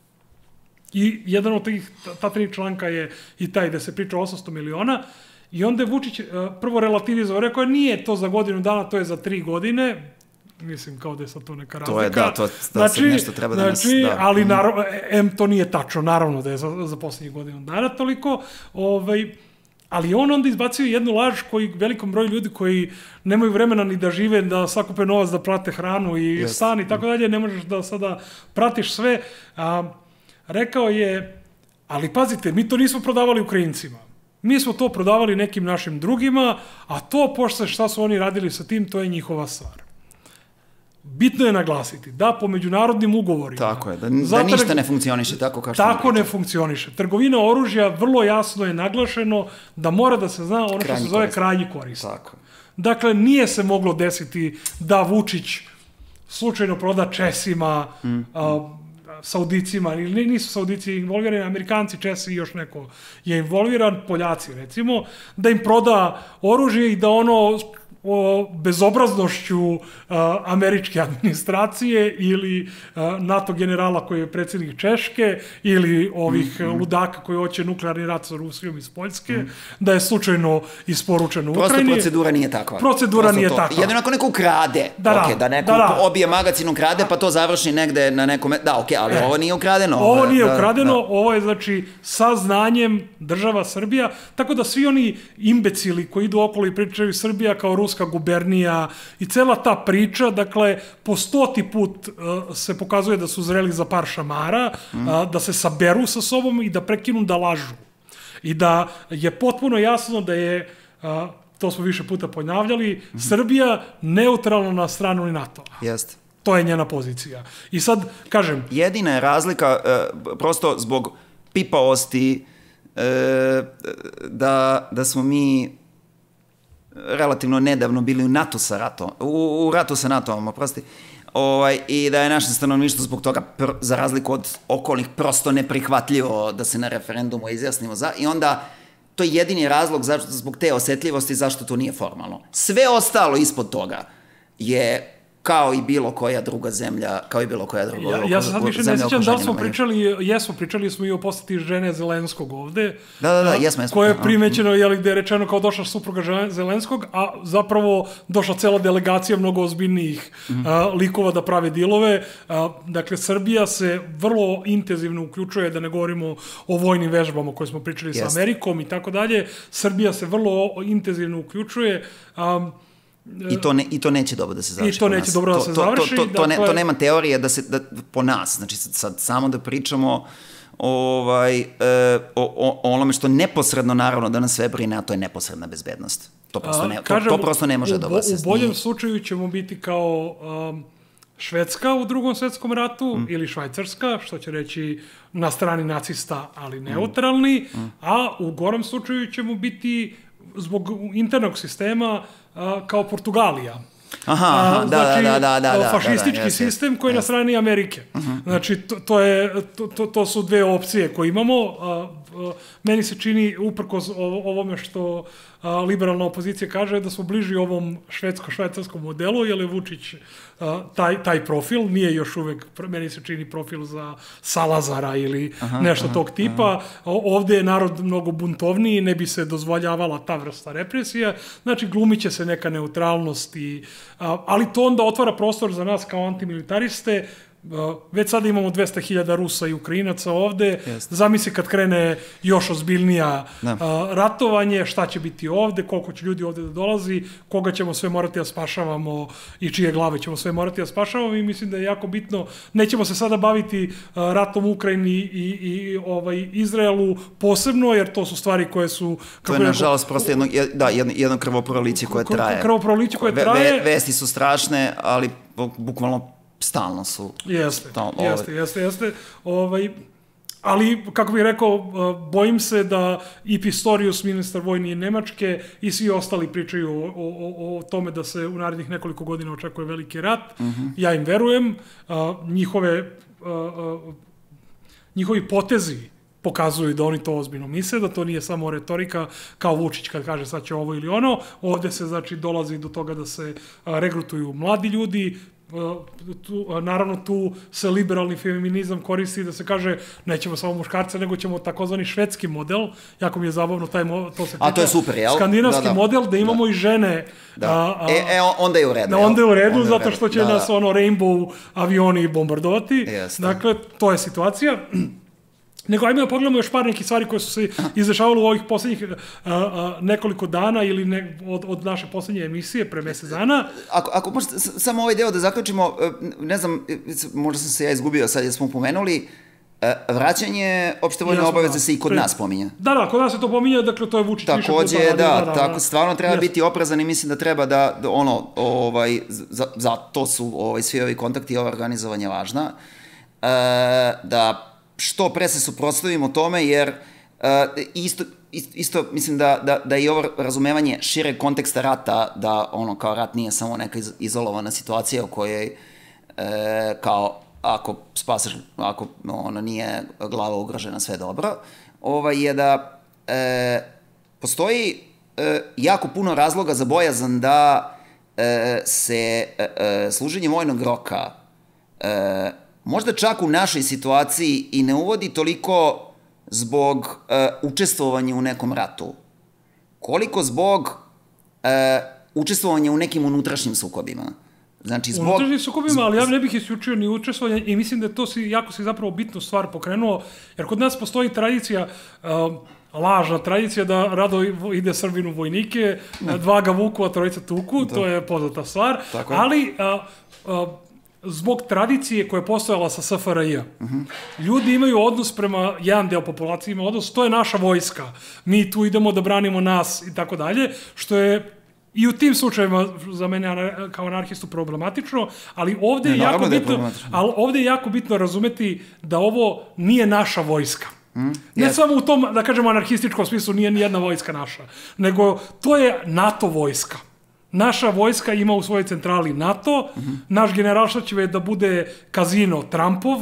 I jedan od tih, ta tri članka je i taj da se priča o osamsto miliona. I onda je Vučić uh, prvo relativizao, rekao je nije to za godinu dana, to je za tri godine. Mislim, kao da je sad to neka razlika. To je, da, to, da znači, se nešto treba da nas... Znači, da. ali naravno, em, to nije tačno, naravno da je za, za poslednjih godinu dana toliko. Ovaj, ali on onda izbacio jednu laž koji velikom broju ljudi koji nemaju vremena ni da žive, da sakupe novac, da prate hranu i yes. stan i tako dalje, ne možeš da sada pratiš sve. A, rekao je, ali pazite, mi to nismo prodavali Ukrajincima. Mi smo to prodavali nekim našim drugima, a to, pošto šta su oni radili sa tim, to je njihova stvar. Bitno je naglasiti da po međunarodnim ugovorima... Tako je, da, da ništa ne funkcioniše tako kao što... Tako ne funkcioniše. Trgovina oružja vrlo jasno je naglašeno da mora da se zna ono što se zove krajnji korisnik. Tako. Dakle, nije se moglo desiti da Vučić slučajno proda Česima, mm. a, Saudicima, ili nisu Saudici involvirani, Amerikanci, Česi i još neko je involviran, Poljaci recimo, da im proda oružje i da ono o bezobraznošću uh, američke administracije ili uh, NATO generala koji je predsjednik Češke ili ovih mm, mm. ludaka koji hoće nuklearni rat sa Rusijom iz Poljske, mm. da je slučajno isporučeno Prosto Ukrajini. Prosto procedura nije takva. Procedura Prosto nije to. takva. Jedino ako neko ukrade, da, da, okay, da neko da, da. obije magacin ukrade, pa to završi negde na nekom... Da, okej, okay, ali e, ovo nije ukradeno. Ovo ovo nije da, ukradeno, da. ovo je znači sa znanjem država Srbija, tako da svi oni imbecili koji idu okolo i pričaju Srbija kao ruska gubernija i cela ta priča, dakle, po stoti put uh, se pokazuje da su zreli za par šamara, mm. uh, da se saberu sa sobom i da prekinu da lažu. I da je potpuno jasno da je, uh, to smo više puta ponavljali, mm. Srbija neutralna na stranu NATO-a. Jeste. To je njena pozicija. I sad, kažem... Jedina je razlika, uh, prosto zbog pipavosti, uh, da, da smo mi relativno nedavno bili u NATO sa ratom, u, u ratu sa NATO-om, oprosti, ovaj, i da je naše stanovništvo zbog toga, pr, za razliku od okolnih, prosto neprihvatljivo da se na referendumu izjasnimo za, i onda to je jedini razlog zašto, zbog te osetljivosti zašto to nije formalno. Sve ostalo ispod toga je kao i bilo koja druga zemlja, kao i bilo koja druga ja, ja se sad više ne sjećam da li smo pričali, jesmo, pričali smo i o posjeti žene Zelenskog ovde. Da, da, da, jesmo, jesmo. Koje je primećeno, jeli, gde je rečeno kao došla supruga Zelenskog, a zapravo došla cela delegacija mnogo ozbiljnijih mm-hmm. a, likova da prave dilove. A, dakle, Srbija se vrlo intenzivno uključuje, da ne govorimo o vojnim vežbama koje smo pričali Jest. sa Amerikom i tako dalje. Srbija se vrlo intenzivno uključuje. A, I to, ne, I to neće dobro da se završi. I to neće dobro da se završi. To, to, to, to, dakle... ne, to nema teorije da se, da, po nas, znači sad, sad samo da pričamo ovaj, e, o, o, o onome što neposredno naravno da nas sve brine, a to je neposredna bezbednost. To prosto ne, a, kažem, to, to prosto ne može dobro da se... U boljem slučaju ćemo biti kao um, Švedska u drugom svetskom ratu mm. ili Švajcarska, što će reći na strani nacista, ali neutralni, mm. a u gorem slučaju ćemo biti zbog internog sistema a, kao Portugalija. Aha, aha, da, znači, da, da, da, da, fašistički da, da, sistem koji je yes. na strani Amerike. Uh-huh. Znači, to, to, je, to, to, to su dve opcije koje imamo. A, a, meni se čini, uprkos ovome što a, liberalna opozicija kaže, da smo bliži ovom švedsko-švajcarskom modelu, jer je Vučić a, taj, taj profil, nije još uvek, meni se čini profil za Salazara ili aha, nešto aha, tog tipa. Aha. Ovde je narod mnogo buntovniji, ne bi se dozvoljavala ta vrsta represija. Znači, glumit će se neka neutralnost i A, ali to onda otvara prostor za nas kao antimilitariste. A, već sada imamo dvesta hiljada Rusa i Ukrajinaca ovde. Jest. Zamisli kad krene još ozbiljnija a, ratovanje, šta će biti ovde, koliko će ljudi ovde da dolazi, koga ćemo sve morati da spašavamo i čije glave ćemo sve morati da spašavamo, i mislim da je jako bitno. Nećemo se sada baviti a, ratom u Ukrajini i, i ovaj, Izraelu posebno, jer to su stvari koje su... To je, nažalost, prosto jedno, da, jedno, jedno krvoproliće koje traje. Krvoproliće koje traje. Ve, vesti su strašne, ali bukvalno stalno su. Jeste, stalno, jeste, ovaj. jeste, jeste. Ovaj, ali, kako bih rekao, bojim se da i Pistorius, ministar vojni Nemačke, i svi ostali pričaju o, o, o tome da se u narednih nekoliko godina očekuje veliki rat. Mm-hmm. Ja im verujem. A, njihove, a, a, njihovi potezi pokazuju da oni to ozbiljno misle, da to nije samo retorika kao Vučić kad kaže sad će ovo ili ono. Ovde se, znači, dolazi do toga da se a, regrutuju mladi ljudi. Tu, naravno tu se liberalni feminizam koristi da se kaže nećemo samo muškarce, nego ćemo takozvani švedski model, jako mi je zabavno taj mo, to se a to je super, jel? Skandinavski da, da. model da imamo da. i žene da. A, a, e, e, onda je u redu, da, onda je u redu, onda zato što će da, nas da. ono Rainbow avioni bombardovati. Jeste. Dakle, to je situacija. Nego, ajme da pogledamo još par nekih stvari koje su se izdešavale u ovih poslednjih uh, uh, nekoliko dana ili ne, od, od naše poslednje emisije pre mesec dana. Ako, ako možete samo ovaj deo da zaključimo, ne znam, možda sam se ja izgubio sad, jer smo pomenuli, vraćanje opšte vojne ja, obaveze se i kod pre... nas pominje. Da, da, kod nas se to pominje, dakle to je Vučić više puta. Takođe, da, da, da, tako, da, stvarno treba yes. biti oprezan i mislim da treba da, da ono, ovaj, za, za to su ovaj, svi ovi kontakti i ovo organizovanje važna, e, da što pre se suprotstavimo tome, jer uh, isto, isto mislim da, da, da i ovo razumevanje šireg konteksta rata, da ono kao rat nije samo neka iz, izolovana situacija u kojoj uh, kao ako spasaš, ako ono nije glava ugrožena, sve dobro, ovaj, je da uh, postoji uh, jako puno razloga za bojazan da e, se e, e, služenje vojnog roka e, možda čak u našoj situaciji i ne uvodi toliko zbog e, učestvovanja u nekom ratu, koliko zbog e, učestvovanja u nekim unutrašnjim sukobima. Znači, zbog... Unutrašnjim sukobima, ali ja ne bih isključio ni učestvovanje i mislim da to si, jako si zapravo bitnu stvar pokrenuo, jer kod nas postoji tradicija, uh, lažna tradicija da rado ide Srbinu vojnike, ne. dva ga vuku, a trojica tuku, da. To je poznata stvar, tako ali uh, uh, zbog tradicije koja je postojala sa S F R J. Uh-huh. Ljudi imaju odnos prema, jedan deo populacije ima odnos, to je naša vojska, mi tu idemo da branimo nas i tako dalje, što je i u tim slučajevima za mene kao anarhistu problematično, ali ovde je, ne, jako bitno, je ali ovde je jako bitno razumeti da ovo nije naša vojska. Mm, ne yes. samo u tom, da kažemo, anarhističkom smislu nije ni jedna vojska naša, nego to je NATO vojska. Naša vojska ima u svojoj centrali NATO, mm-hmm. naš generalštab će da bude kazino Trumpov,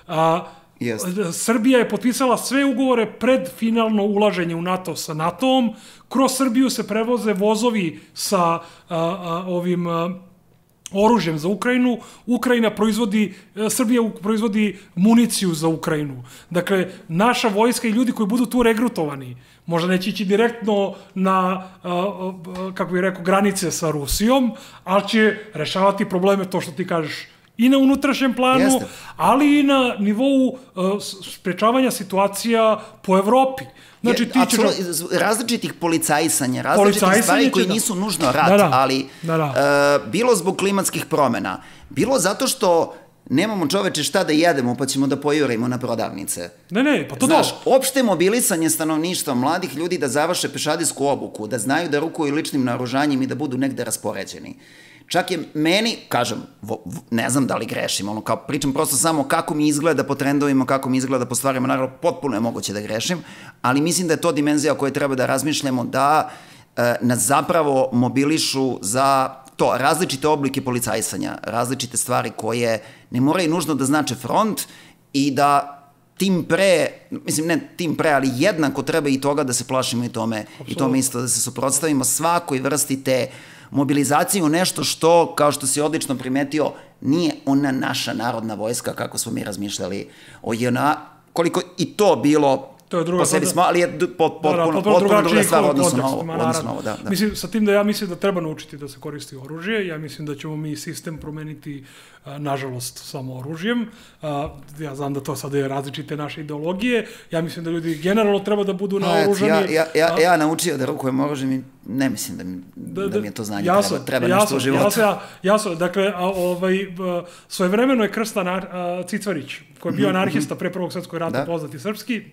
a yes. Srbija je potpisala sve ugovore pred finalno ulaženje u NATO sa NATO-om, kroz Srbiju se prevoze vozovi sa a, a, ovim a, oružjem za Ukrajinu, Ukrajina proizvodi, Srbija proizvodi municiju za Ukrajinu. Dakle, naša vojska i ljudi koji budu tu regrutovani, možda neće ići direktno na, kako bih rekao, granice sa Rusijom, ali će rešavati probleme, to što ti kažeš, i na unutrašnjem planu, Jeste. ali i na nivou uh, sprečavanja situacija po Evropi. Znači, ti ćeš... Različitih policajsanja, različitih stvari koji da. nisu nužno rat, da, da. ali da, da. Uh, bilo zbog klimatskih promjena, bilo zato što nemamo, čoveče, šta da jedemo, pa ćemo da pojurimo na prodavnice. Ne, ne, pa to Znaš, do. opšte mobilisanje stanovništva, mladih ljudi da završe pešadijsku obuku, da znaju da rukuju ličnim naoružanjem i da budu negde raspoređeni. Čak je meni, kažem, vo, ne znam da li grešim, ono, kao pričam prosto samo kako mi izgleda po trendovima, kako mi izgleda po stvarima, naravno, potpuno je moguće da grešim, ali mislim da je to dimenzija o kojoj treba da razmišljamo, da e, nas zapravo mobilišu za to, različite oblike policajsanja, različite stvari koje ne moraju nužno da znače front i da tim pre, mislim ne tim pre, ali jednako treba i toga da se plašimo i tome, Absolutno. i tome isto da se suprotstavimo svakoj vrsti te mobilizaciju, nešto što, kao što si odlično primetio, nije ona naša narodna vojska kako smo mi razmišljali o J N A, koliko i to bilo to je druga, po sebi smo, ali je potpuno druga stvar odnosno na ovo. Da, da. Mislim, sa tim da ja mislim da treba naučiti da se koristi oružje, ja mislim da ćemo mi sistem promeniti, a, nažalost, samo oružjem. A, ja znam da to sada je različite naše ideologije, ja mislim da ljudi generalno treba da budu naoružani. Ja, ja, ja, ja naučio da rukujem oružjem i ne mislim da mi, da, da mi je to znanje jasno, treba, treba jasno, nešto u životu. Jasno, jasno, dakle, a, ovaj, svojevremeno je Krsta a, Cicvarić, koji je bio anarhista pre Prvog svjetskog rata, da. poznati srpski,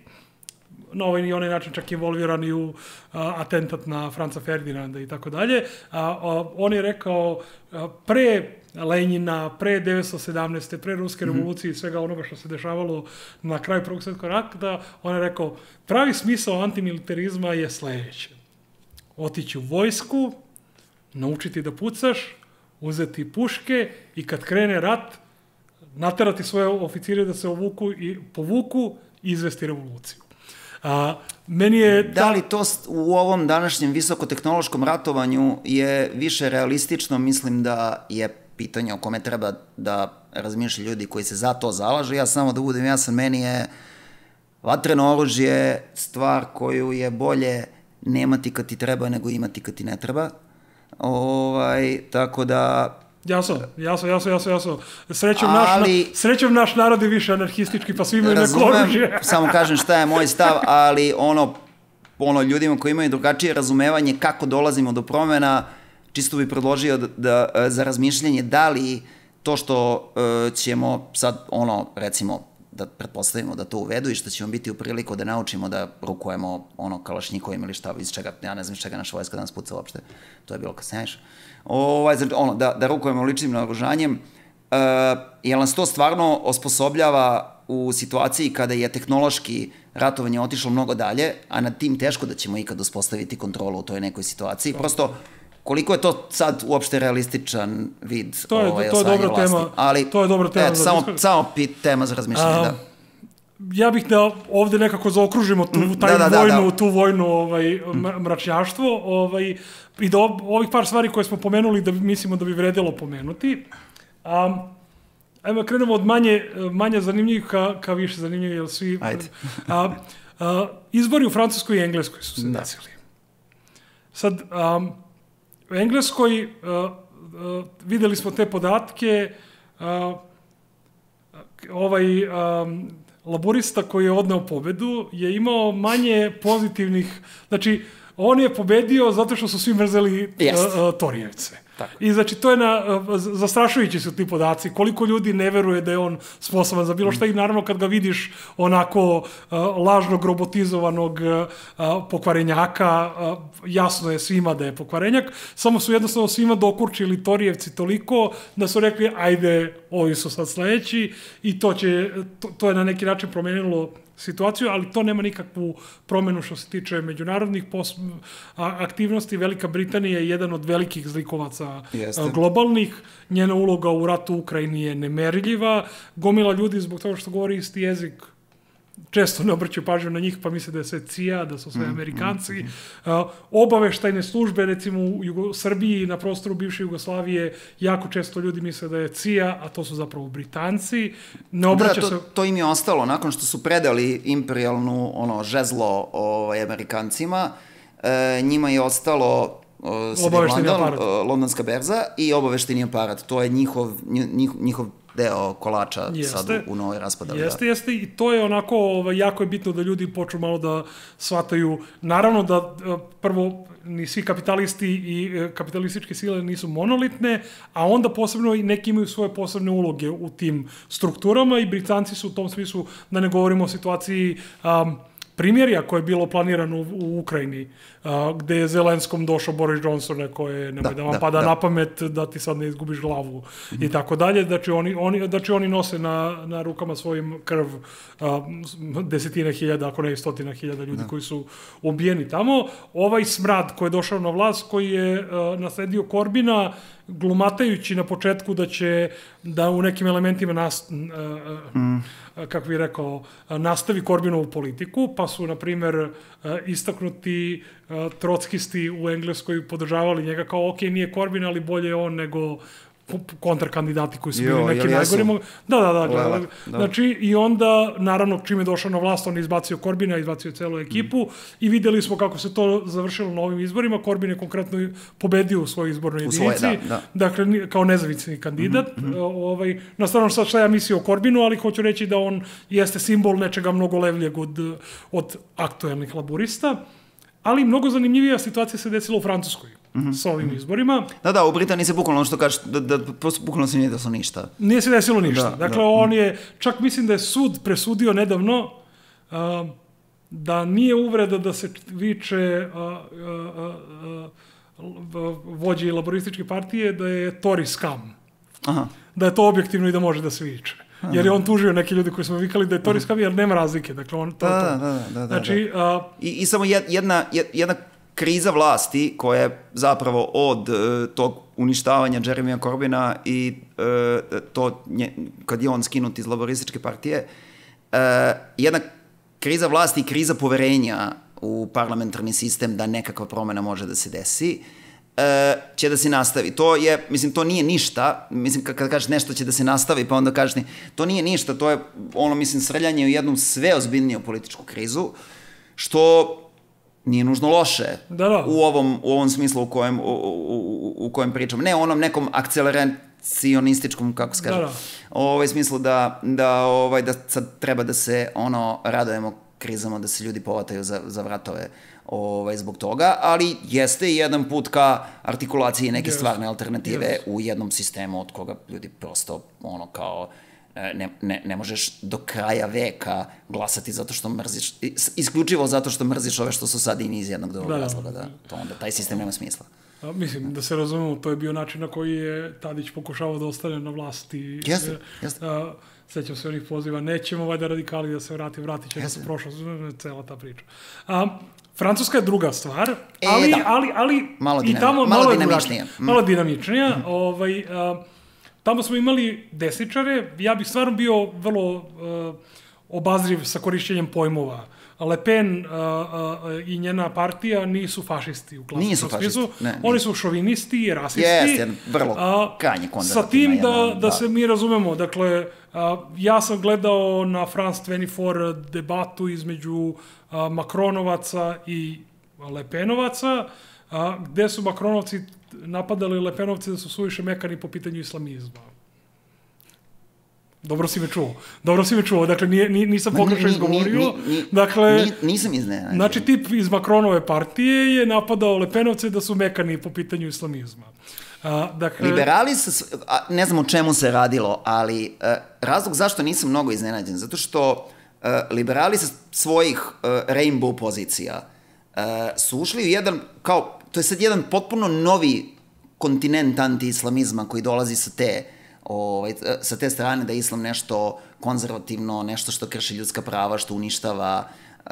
na ovaj i onaj način čak involviran i u a, atentat na Franca Ferdinanda i tako dalje. On je rekao a, pre Lenjina, pre devetsto sedamnaeste. pre Ruske mm-hmm. revolucije i svega onoga što se dešavalo na kraju Prvog svjetskog rata, on je rekao, pravi smisao antimilitarizma je sledeće. Otići u vojsku, naučiti da pucaš, uzeti puške i kad krene rat, naterati svoje oficire da se ovuku i povuku i izvesti revoluciju. A, meni je ta... Da li to u ovom današnjem visokotehnološkom ratovanju je više realistično? Mislim da je pitanje o kome treba da razmišlja ljudi koji se za to zalažu. Ja samo da budem jasan, meni je vatreno oružje stvar koju je bolje nemati kad ti treba nego imati kad ti ne treba. Ovaj, tako da... Jasno, jasno, jasno, jasno, jasno. Srećom, ali, naš, srećom naš narod je više anarhistički, pa svi imaju neko oružje. Samo kažem šta je moj stav, ali ono, ono ljudima koji imaju drugačije razumevanje kako dolazimo do promjena, čisto bih predložio da, da, za razmišljanje da li to što uh, ćemo sad, ono, recimo, da pretpostavimo da to uvedu i što ćemo biti u priliku da naučimo da rukujemo ono kalašnjikovima ili šta, iz čega, ja ne znam iz čega naša vojska danas puca uopšte, to je bilo kad se neš. Ovaj, znači, ono, da, da rukujemo ličnim naoružanjem, uh, jer nas to stvarno osposobljava u situaciji kada je tehnološki ratovanje otišlo mnogo dalje, a nad tim teško da ćemo ikad uspostaviti kontrolu u toj nekoj situaciji. Prosto, koliko je to sad uopšte realističan vid to je, ovaj, to je osvajanja dobra vlasti. Tema, ali, to je dobra tema et, za samo, samo pit, tema za razmišljanje, a, da. ja bih da ovde nekako zaokružimo tu, taj da, da, vojnu, da. tu vojnu ovaj, mračnjaštvo ovaj, i da ovih par stvari koje smo pomenuli da mislimo da bi vredilo pomenuti. Um, ajmo krenemo od manje, manje zanimljivih ka, ka više zanimljivih, jer svi... Ajde. a, a, izbori u Francuskoj i Engleskoj su se da. desili. Sad, um, u Engleskoj uh, uh, videli smo te podatke, uh, ovaj um, laborista koji je odneo pobedu je imao manje pozitivnih, znači on je pobedio zato što su svi mrzeli uh, uh, Torijevce. Tako. I znači to je na, zastrašujući su ti podaci, koliko ljudi ne veruje da je on sposoban za bilo šta i naravno kad ga vidiš onako uh, lažnog robotizovanog uh, pokvarenjaka, uh, jasno je svima da je pokvarenjak, samo su jednostavno svima dokurčili Torijevci toliko da su rekli ajde, ovi su sad sledeći i to će, to, to je na neki način promenilo situaciju, ali to nema nikakvu promenu što se tiče međunarodnih aktivnosti. Velika Britanija je jedan od velikih zlikovaca Jeste. globalnih. Njena uloga u ratu u Ukrajini je nemerljiva. Gomila ljudi zbog toga što govori isti jezik često ne obraćaju pažnju na njih, pa misle da je sve C I A, da su sve Amerikanci. Mm, mm, mm. Uh, obaveštajne službe, recimo u Jugo, Srbiji, na prostoru bivše Jugoslavije, jako često ljudi misle da je C I A, a to su zapravo Britanci. Ne obraća da, to, se... to im je ostalo, nakon što su predali imperijalnu ono, žezlo ovaj, Amerikancima, e, njima je ostalo obavešteni London, aparat. Londonska berza i obavešteni aparat. To je njihov, njihov, njihov deo kolača jeste, sad u, u novoj raspodali. Jeste, jeste i to je onako, ovaj, jako je bitno da ljudi počnu malo da shvataju, naravno da prvo ni svi kapitalisti i kapitalističke sile nisu monolitne, a onda posebno i neki imaju svoje posebne uloge u tim strukturama i Britanci su u tom smislu, da ne govorimo o situaciji um, primjerja koje je bilo planirano u, u Ukrajini, a, gde je Zelenskom došao Boris Johnson, neko je, nemoj da, da vam da, pada da. na pamet da ti sad ne izgubiš glavu mm-hmm. i tako dalje, znači oni, oni, znači oni nose na, na rukama svojim krv a, desetine hiljada, ako ne i stotina hiljada ljudi da. koji su ubijeni tamo. Ovaj smrad koji je došao na vlast, koji je a, nasledio Korbina, glumatajući na početku da će da u nekim elementima nas, uh, mm. kako bih rekao, nastavi Korbinovu politiku, pa su, na primjer, uh, istaknuti uh, trotskisti u Engleskoj podržavali njega kao, ok, nije Korbin, ali bolje je on nego kontrkandidati koji su bili neki najgori. Da, da, da, da. Znači, i onda, naravno, čim je došao na vlast, on je izbacio Korbina, izbacio celu ekipu mm. i videli smo kako se to završilo na ovim izborima. Korbin je konkretno pobedio u svojoj izbornoj jedinici, da, da. dakle, kao nezavisni kandidat. Mm-hmm. Ovaj, na stranu sad šta ja mislio o Korbinu, ali hoću reći da on jeste simbol nečega mnogo levljeg od, od aktuelnih laburista. Ali mnogo zanimljivija situacija se desila u Francuskoj mm-hmm. sa ovim izborima. Da, da, u Britaniji se bukvalno što kažeš, da, da, bukvalno se nije desilo ništa. Nije se desilo ništa. Da, dakle, da. on je, čak mislim da je sud presudio nedavno uh, da nije uvreda da se viče uh, uh, uh, vođi laborističke partije da je Tory scum. Aha. Da je to objektivno i da može da se viče. Jer je on tužio neki ljudi koji smo vikali da je Tory scum, jer nema razlike. Dakle, on, to, da, to. Da, da, da, znači, da. Uh, I, I samo jedna, jedna kriza vlasti koja je zapravo od uh, tog uništavanja Jeremya Corbina i uh, to nje, kad je on skinut iz laborističke partije, uh, jedna kriza vlasti i kriza poverenja u parlamentarni sistem da nekakva promena može da se desi, će da se nastavi. To je, mislim, to nije ništa, mislim, kad kažeš nešto će da se nastavi, pa onda kažeš, to nije ništa, to je, ono, mislim, srljanje u jednu sve ozbiljniju političku krizu, što nije nužno loše da, da. u ovom, u ovom smislu u kojem, u, u, u kojem pričam. Ne onom nekom akceleracionističkom, kako se kaže, da, da. ovaj smislu da, da, ovaj, da sad treba da se, ono, radujemo krizama, da se ljudi povataju za, za vratove ovaj, zbog toga, ali jeste i jedan put ka artikulaciji neke yes. stvarne alternative yes. u jednom sistemu od koga ljudi prosto ono kao ne, ne, ne možeš do kraja veka glasati zato što mrziš, isključivo zato što mrziš ove što su sad i iz jednog drugog da, razloga, da, to onda taj sistem nema smisla. A, mislim, da se razumemo, to je bio način na koji je Tadić pokušavao da ostane na vlasti. Jeste, jeste. A, sećam se onih poziva, nećemo vajda radikali da se vrati, vratit će se prošlo, cela ta priča. A, Francuska je druga stvar, ali, e, ali, ali malo i tamo malo, malo dinamičnija. Mm. Malo dinamičnija. Mm. Ovaj, a, tamo smo imali desničare, ja bih stvarno bio vrlo uh, obazriv sa korišćenjem pojmova. Le Pen uh, uh, i njena partija nisu fašisti u klasičnom smislu. Oni su šovinisti, rasisti. Jeste, vrlo krajnje konzervativna. Sa tim da, da se mi razumemo. Dakle, uh, ja sam gledao na France dvadeset četiri debatu između uh, Makronovaca i Le Penovaca, uh, gde su Makronovci napadali Le Penovci da su suviše mekani po pitanju islamizma. Dobro si me čuo. Dobro si me čuo. Dakle, nije, nisam pogrešno izgovorio. Dakle, nisam iznenađen. Znači, tip iz Makronove partije je napadao Le Penovce da su mekani po pitanju islamizma. A, dakle... Liberali se, ne znam o čemu se radilo, ali uh, razlog zašto nisam mnogo iznenađen, zato što uh, liberali sa svojih uh, rainbow pozicija uh, su ušli u jedan, kao, to je sad jedan potpuno novi kontinent anti-islamizma koji dolazi sa te Ovaj, sa te strane da je islam nešto konzervativno, nešto što krši ljudska prava, što uništava,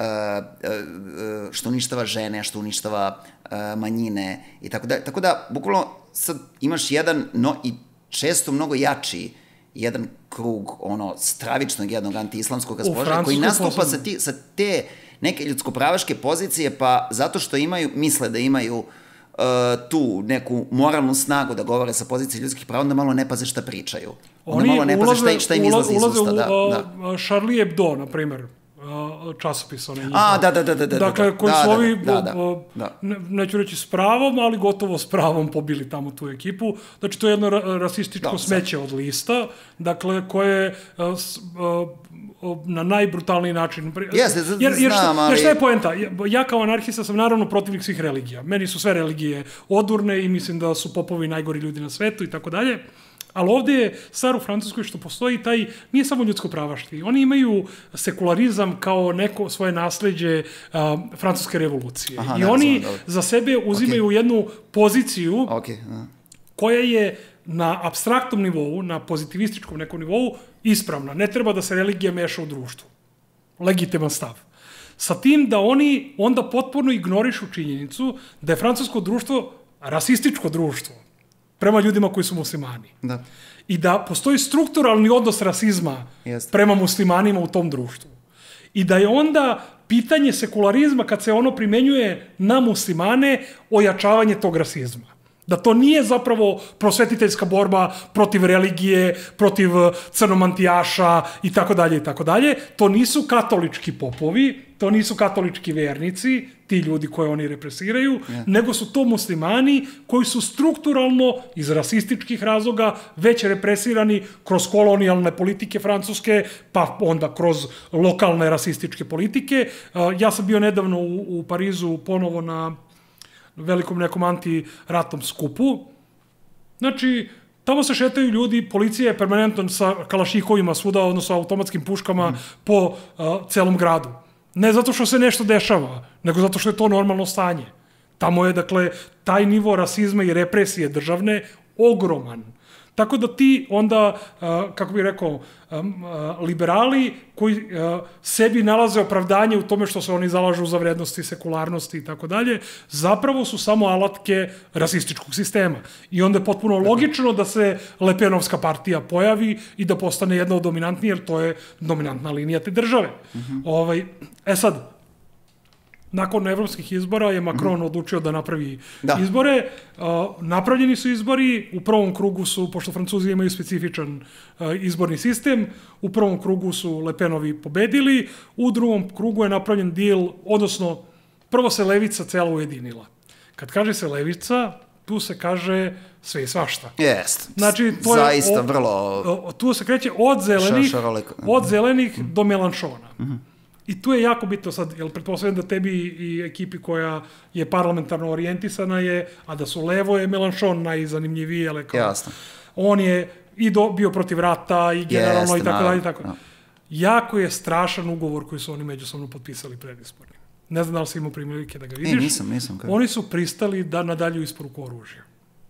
što uništava žene, što uništava manjine i tako da. Tako da, bukvalno, sad imaš jedan, no, i često mnogo jači, jedan krug, ono, stravičnog jednog anti-islamskog raspoloženja, koji nastupa sa, ti, sa te neke ljudsko-pravaške pozicije, pa zato što imaju, misle da imaju Uh, tu neku moralnu snagu da govore sa pozicije ljudskih prava, onda malo ne paze šta pričaju. Onda Oni malo ne paze šta, šta im izlazi iz usta. Ulaze u da, uh, da. Charlie Hebdo, na primer, uh, časopis onaj njihov. A, da, da, da, da. Dakle, koji da, su ovi, da, da, uh, da. Ne, neću reći s pravom, ali gotovo s pravom pobili tamo tu ekipu. Znači, to je jedno ra rasističko da, smeće od lista, dakle, koje uh, s, uh, na najbrutalniji način. Jeste, jer, jer znam, šta, ali... Jer šta je poenta? Ja kao anarhista sam naravno protivnik svih religija. Meni su sve religije odurne i mislim da su popovi najgori ljudi na svetu i tako dalje. Ali ovde je stvar u Francuskoj što postoji taj, nije samo ljudsko pravaštvo. Oni imaju sekularizam kao neko svoje nasleđe uh, francuske revolucije. Aha, I ne, oni znam, za sebe uzimaju okay. jednu poziciju okay. koja je na apstraktnom nivou, na pozitivističkom nekom nivou, ispravna. Ne treba da se religija meša u društvu. Legitiman stav. Sa tim da oni onda potpuno ignorišu činjenicu da je francusko društvo rasističko društvo prema ljudima koji su muslimani. Da. I da postoji strukturalni odnos rasizma Jest. prema muslimanima u tom društvu. I da je onda pitanje sekularizma, kad se ono primenjuje na muslimane, ojačavanje tog rasizma. Da to nije zapravo prosvetiteljska borba protiv religije, protiv crnomantijaša i tako dalje i tako dalje. To nisu katolički popovi, to nisu katolički vernici, ti ljudi koje oni represiraju, yeah. nego su to muslimani koji su strukturalno iz rasističkih razloga već represirani kroz kolonijalne politike francuske, pa onda kroz lokalne rasističke politike. Ja sam bio nedavno u, u Parizu ponovo na velikom nekom antiratnom skupu. Znači, tamo se šetaju ljudi, policija je permanentno sa kalašnikovima svuda, odnosno automatskim puškama mm. po uh, celom gradu. Ne zato što se nešto dešava, nego zato što je to normalno stanje. Tamo je, dakle, taj nivo rasizma i represije državne ogroman. Tako da ti onda, kako bih rekao, liberali koji sebi nalaze opravdanje u tome što se oni zalažu za vrednosti, sekularnosti i tako dalje, zapravo su samo alatke rasističkog sistema. I onda je potpuno logično da se Le Penovska partija pojavi i da postane jedna od dominantnije, jer to je dominantna linija te države. Mm-hmm. ovaj, e sad, nakon evropskih izbora je Macron odlučio da napravi da. izbore. Uh, napravljeni su izbori, u prvom krugu su, pošto Francuzi imaju specifičan uh, izborni sistem, u prvom krugu su Le Penovi pobedili, u drugom krugu je napravljen deal, odnosno prvo se levica cela ujedinila. Kad kaže se levica, tu se kaže sve i svašta. Jest. Znači, to zaista je, o, vrlo... O, tu se kreće od zelenih, od zelenih mm. do Melanchona. Mm-hmm. I tu je jako bitno sad, jer pretpostavljam da tebi i ekipi koja je parlamentarno orijentisana je, a da su levo je Melanchon najzanimljiviji, ali kao... Jasno. On je i do, bio protiv rata i generalno Jest, i tako dalje i tako. No. Jako je strašan ugovor koji su oni međusobno potpisali predizborni. Ne znam da li si imao prilike da ga vidiš. E, nisam, nisam. Kako? Oni su pristali da nadalju isporuku oružja.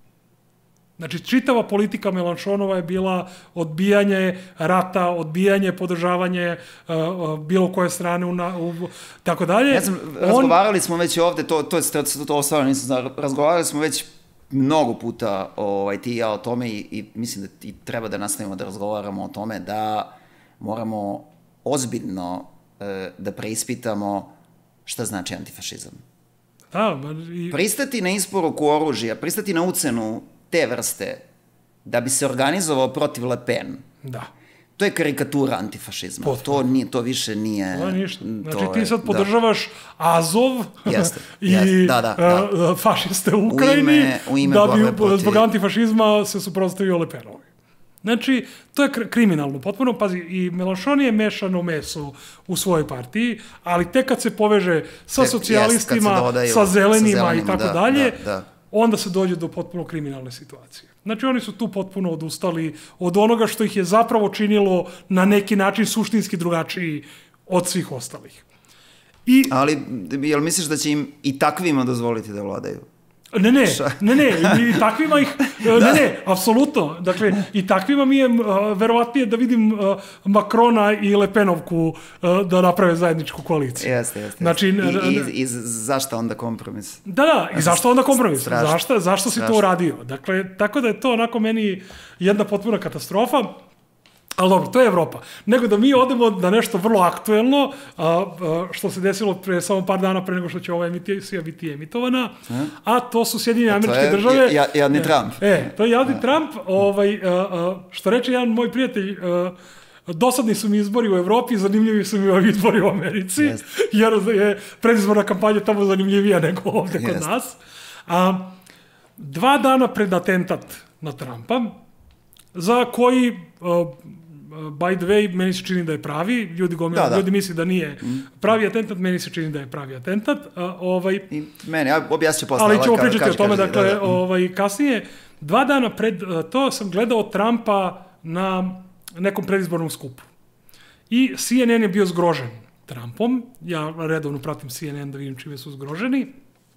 Znači, čitava politika Melanchonova je bila odbijanje rata, odbijanje, podržavanje uh, uh, bilo koje strane, u, u, tako dalje. Ja znam, razgovarali On... smo već ovde, to, to, to, to, to ostvarno nisam znao, razgovarali smo već mnogo puta ovaj, ti i ja o tome i, i mislim da i treba da nastavimo da razgovaramo o tome da moramo ozbiljno e, da preispitamo šta znači antifašizam. Da, ma i... Pristati na isporuku oružja, pristati na ucenu te vrste da bi se organizovao protiv Le Pen. Da. To je karikatura antifašizma. To, nije, to više nije... To je ništa. Znači to ti je, sad podržavaš da. Azov jeste, i jeste. Da, da, da. fašiste u Ukrajini, u ime, u ime da bi protiv... zbog antifašizma se suprotstavio Le Penovi. Znači, to je kriminalno potpuno. Pazi, i Mélenchon je mešano meso u svojoj partiji, ali tek kad se poveže sa tek, socijalistima, jest, dodaju, sa, zelenima sa zelenima i tako da, dalje, da, da. onda se dođe do potpuno kriminalne situacije. Znači, oni su tu potpuno odustali od onoga što ih je zapravo činilo na neki način suštinski drugačiji od svih ostalih. I, ali, jel misliš da će im i takvima dozvoliti da vladaju? Ne, ne, ne, ne, i takvima ih, da. ne, ne, apsolutno, dakle, i takvima mi je uh, verovatnije da vidim uh, Macrona i Le Penovku uh, da naprave zajedničku koaliciju. Jeste, jeste. Znači, I, i, i zašto onda kompromis? Da, da, i zašto onda kompromis? Strašno. Zašto, zašto si Strašno. to uradio? Dakle, tako da je to onako meni jedna potpuna katastrofa. Ali dobro, to je Evropa. Nego da mi odemo na nešto vrlo aktuelno, a, a, što se desilo pre samo par dana pre nego što će ova emisija biti emitovana, a to su Sjedinjene Američke Države. Ja, jadni Trump. E, to je jadni Trump. Ovaj, a, a, što reče jedan moj prijatelj, a, dosadni su mi izbori u Evropi, zanimljivi su mi ovi izbori u Americi, yes. jer je predizborna kampanja tamo zanimljivija nego ovde kod yes. nas. A, dva dana pred atentat na Trumpa, za koji... A, by the way, meni se čini da je pravi, ljudi, gomila, da, da. ljudi misli da nije pravi atentat, meni se čini da je pravi atentat. Uh, ovaj, I meni, ja objasnit ću posle. Ali ćemo pričati kaži, o tome, kaži, dakle, da, da. ovaj, kasnije. Dva dana pred uh, to sam gledao Trumpa na nekom predizbornom skupu. I C N N je bio zgrožen Trumpom. Ja redovno pratim C N N da vidim čime su zgroženi.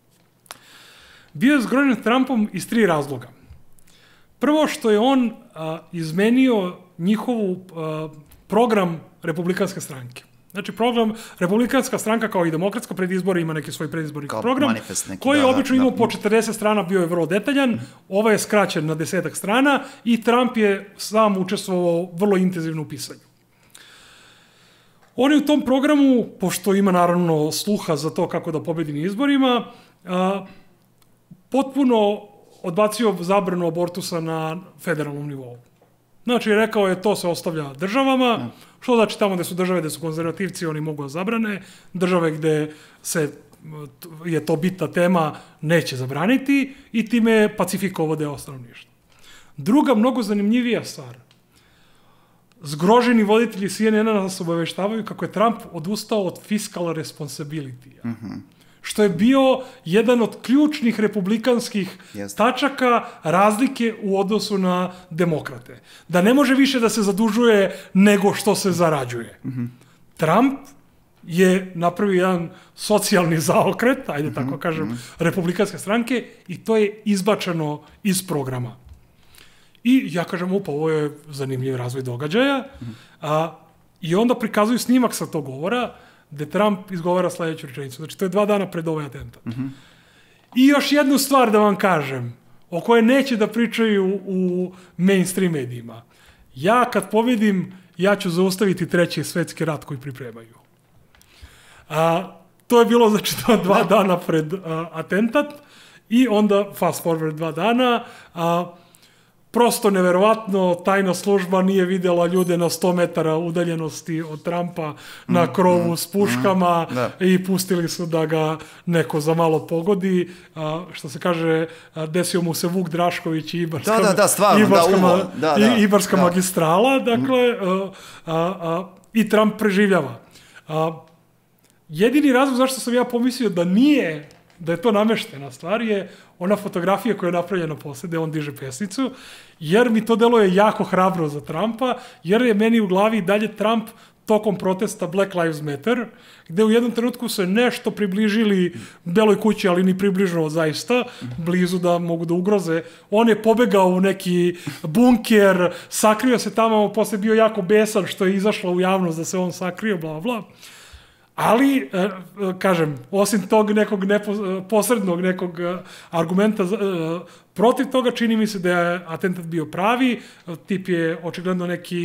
Bio je zgrožen Trumpom iz tri razloga. Prvo što je on uh, izmenio njihovu uh, program Republikanske stranke. Znači, program, Republikanska stranka kao i demokratska pred izbore ima neki svoj predizborni program, neki, koji je da, obično da, imao da. po četrdeset strana, bio je vrlo detaljan, mm. ovaj je skraćen na desetak strana i Trump je sam učestvovao vrlo intenzivno u pisanju. On je u tom programu, pošto ima naravno sluha za to kako da pobedi na izborima, uh, potpuno odbacio zabranu abortusa na federalnom nivou. Znači, rekao je, to se ostavlja državama, što znači tamo gde su države, gde su konzervativci, oni mogu da zabrane, države gde se, je to bitna tema, neće zabraniti i time je pacifikovao deo stanovništva. Druga, mnogo zanimljivija stvar, zgroženi voditelji C N N-a nas obaveštavaju kako je Trump odustao od fiscal responsibility-a. Mm-hmm. Što je bio jedan od ključnih republikanskih yes. tačaka razlike u odnosu na demokrate. Da ne može više da se zadužuje nego što se zarađuje. Mm-hmm. Trump je napravio jedan socijalni zaokret, ajde mm-hmm. tako kažem, mm-hmm. republikanske stranke i to je izbačeno iz programa. I ja kažem, upa, ovo je zanimljiv razvoj događaja. Mm-hmm. A, i onda prikazuju snimak sa tog govora gde Trump izgovara sledeću rečenicu. Znači, to je dva dana pred ovaj atentat. Mm-hmm. I još jednu stvar da vam kažem, o kojoj neće da pričaju u mainstream medijima. Ja kad pobedim, ja ću zaustaviti treći svetski rat koji pripremaju. A, to je bilo, znači, dva dana pred a, atentat i onda fast forward dva dana, a prosto neverovatno, tajna služba nije vidjela ljude na sto metara udaljenosti od Trumpa na krovu mm, s puškama mm, mm, i pustili su da ga neko za malo pogodi. A, što se kaže, desio mu se Vuk Drašković i Ibarska, da, da, da, stvarno, Ibarska, da, uvo, da, da, i, Ibarska da. magistrala, dakle, a, a, a, i Trump preživljava. A, jedini razlog zašto sam ja pomislio da nije, da je to nameštena stvar je ona fotografija koja je napravljena posle, gde on diže pesnicu, jer mi to deluje jako hrabro za Trumpa, jer je meni u glavi dalje Trump tokom protesta Black Lives Matter, gde u jednom trenutku se nešto približili Beloj kući, ali ni približno zaista, blizu da mogu da ugroze. On je pobegao u neki bunker, sakrio se tamo, posle bio jako besan što je izašlo u javnost da se on sakrio, bla, bla. Ali, kažem, osim tog nekog nepo, posrednog nekog argumenta protiv toga, čini mi se da je atentat bio pravi. Tip je očigledno neki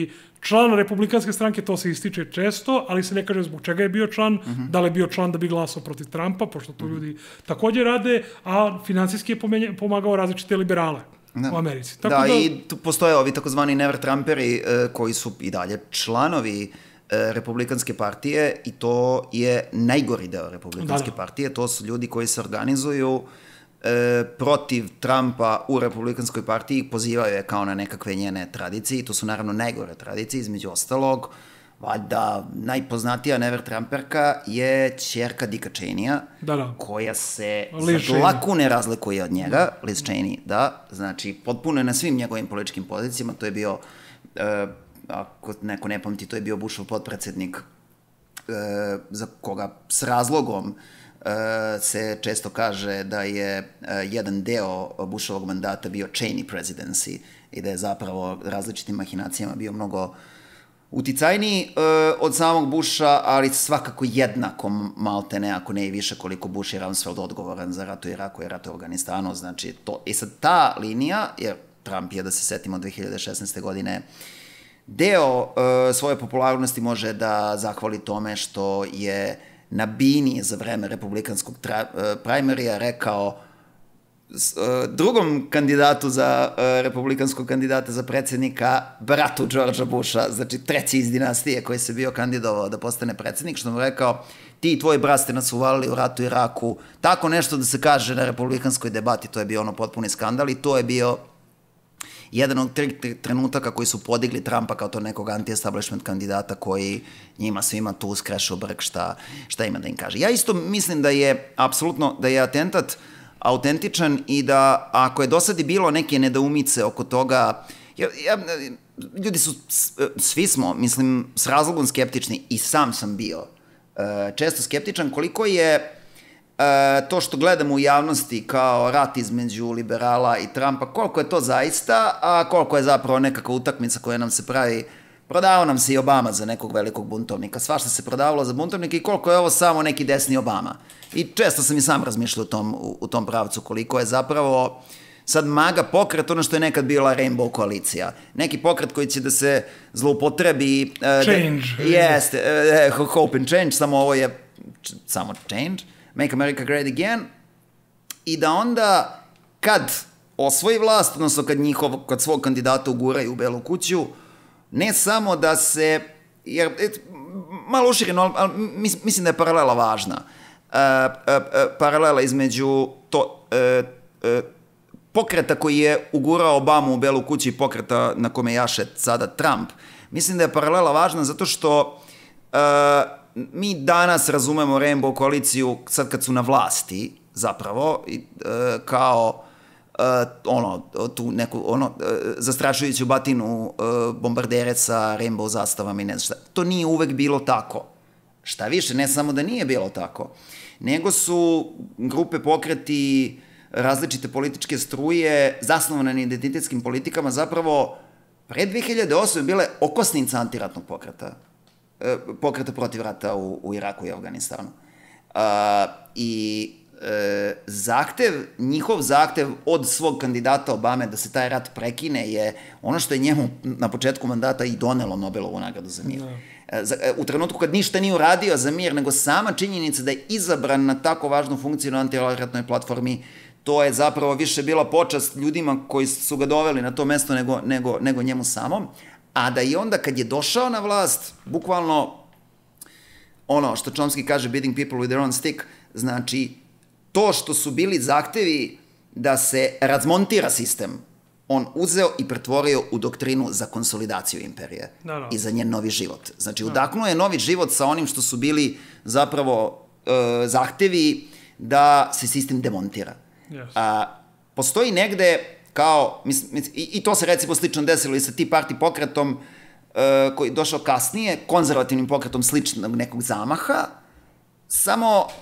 član republikanske stranke, to se ističe često, ali se ne kaže zbog čega je bio član, mm-hmm. da li je bio član da bi glasao protiv Trumpa, pošto to mm-hmm. ljudi takođe rade, a finansijski je pomenja, pomagao različite liberale. Da. U Americi. Tako da, da, i tu postoje ovi takozvani never Trumperi e, koji su i dalje članovi e, Republikanske partije i to je najgori deo Republikanske da, da. partije. To su ljudi koji se organizuju e, protiv Trumpa u Republikanskoj partiji i pozivaju je kao na nekakve njene tradicije. To su naravno najgore tradicije, između ostalog. Valjda najpoznatija never Trumperka je ćerka Dicka Cheney-a, da, da. koja se Liz za dlaku ne razlikuje od njega, Liz Cheney, da, znači potpuno je na svim njegovim političkim pozicijama, to je bio, uh, ako neko ne pamti, to je bio Bushov potpredsednik, uh, za koga s razlogom uh, se često kaže da je uh, jedan deo Bushovog mandata bio Cheney presidency i da je zapravo različitim mahinacijama bio mnogo uticajniji uh, od samog Busha, ali svakako jednako maltene, ako ne i više, koliko Bush i Rumsfeld odgovoran za rat u Iraku i rat u Afganistanu. Znači, to. I sad ta linija, jer Trump je, da se setimo, dve hiljade šesnaeste. godine, deo uh, svoje popularnosti može da zahvali tome što je na bini za vreme republikanskog tra, uh, primarija rekao drugom kandidatu za uh, republikanskog kandidata za predsjednika, bratu Georgea Busha, znači treći iz dinastije koji se bio kandidovao da postane predsjednik, što mu rekao, ti i tvoj brat ste nas uvalili u ratu u Iraku, tako nešto da se kaže na republikanskoj debati, to je bio ono potpuni skandal i to je bio jedan od tri trenutaka koji su podigli Trumpa kao to nekog anti-establishment kandidata koji njima svima tu skreše u brk šta, šta ima da im kaže. Ja isto mislim da je apsolutno, da je atentat autentičan i da ako je do sad i bilo neke nedoumice oko toga, ja, ja, ljudi su, svi smo, mislim, s razlogom skeptični i sam sam bio uh, često skeptičan koliko je uh, to što gledamo u javnosti kao rat između liberala i Trumpa, koliko je to zaista, a koliko je zapravo nekakva utakmica koja nam se pravi. Prodavao nam se i Obama za nekog velikog buntovnika, svašta se prodavalo za buntovnika i koliko je ovo samo neki desni Obama. I često sam i sam razmišljao u tom, u, u tom pravcu, koliko je zapravo sad maga pokret, ono što je nekad bila Rainbow koalicija. Neki pokret koji će da se zloupotrebi... Uh, change. Da, jeste, uh, hope and change, samo ovo je samo change, make America great again, i da onda kad osvoji vlast, odnosno kad, njihov, kad svog kandidata uguraju u Belu kuću, ne samo da se, jer, et, malo ušireno, ali mislim da je paralela važna. Uh, uh, uh, paralela između to, uh, uh, pokreta koji je ugurao Obamu u Belu kuću i pokreta na kome jaše sada Trump. Mislim da je paralela važna zato što uh, mi danas razumemo Rainbow koaliciju sad kad su na vlasti, zapravo, i, uh, kao Uh, ono, tu neku, ono, uh, zastrašujuću batinu uh, bombardere sa Rainbow zastavama i ne znam šta. To nije uvek bilo tako. Šta više, ne samo da nije bilo tako, nego su grupe, pokreti, različite političke struje, zasnovane na identitetskim politikama, zapravo pre dve hiljade osme bile okosnica antiratnog pokreta. Uh, pokreta protiv rata u, u Iraku i Afganistanu. Uh, I E, zahtev, njihov zahtev od svog kandidata Obame da se taj rat prekine je ono što je njemu na početku mandata i donelo Nobelovu nagradu za mir. No. E, u trenutku kad ništa nije uradio za mir, nego sama činjenica da je izabran na tako važnu funkciju na antiratnoj platformi, to je zapravo više bila počast ljudima koji su ga doveli na to mesto nego, nego, nego njemu samom. A da i onda kad je došao na vlast, bukvalno ono što Chomsky kaže beating people with their own stick, znači to što su bili zahtevi da se razmontira sistem, on uzeo i pretvorio u doktrinu za konsolidaciju imperije da, da. i za njen novi život. Znači, da. udahnuo je novi život sa onim što su bili zapravo e, zahtevi da se sistem demontira. Yes. A, postoji negde kao, mis, mis, i, i to se recimo slično desilo i sa Tea Party pokretom e, koji je došao kasnije, konzervativnim pokretom sličnog nekog zamaha, samo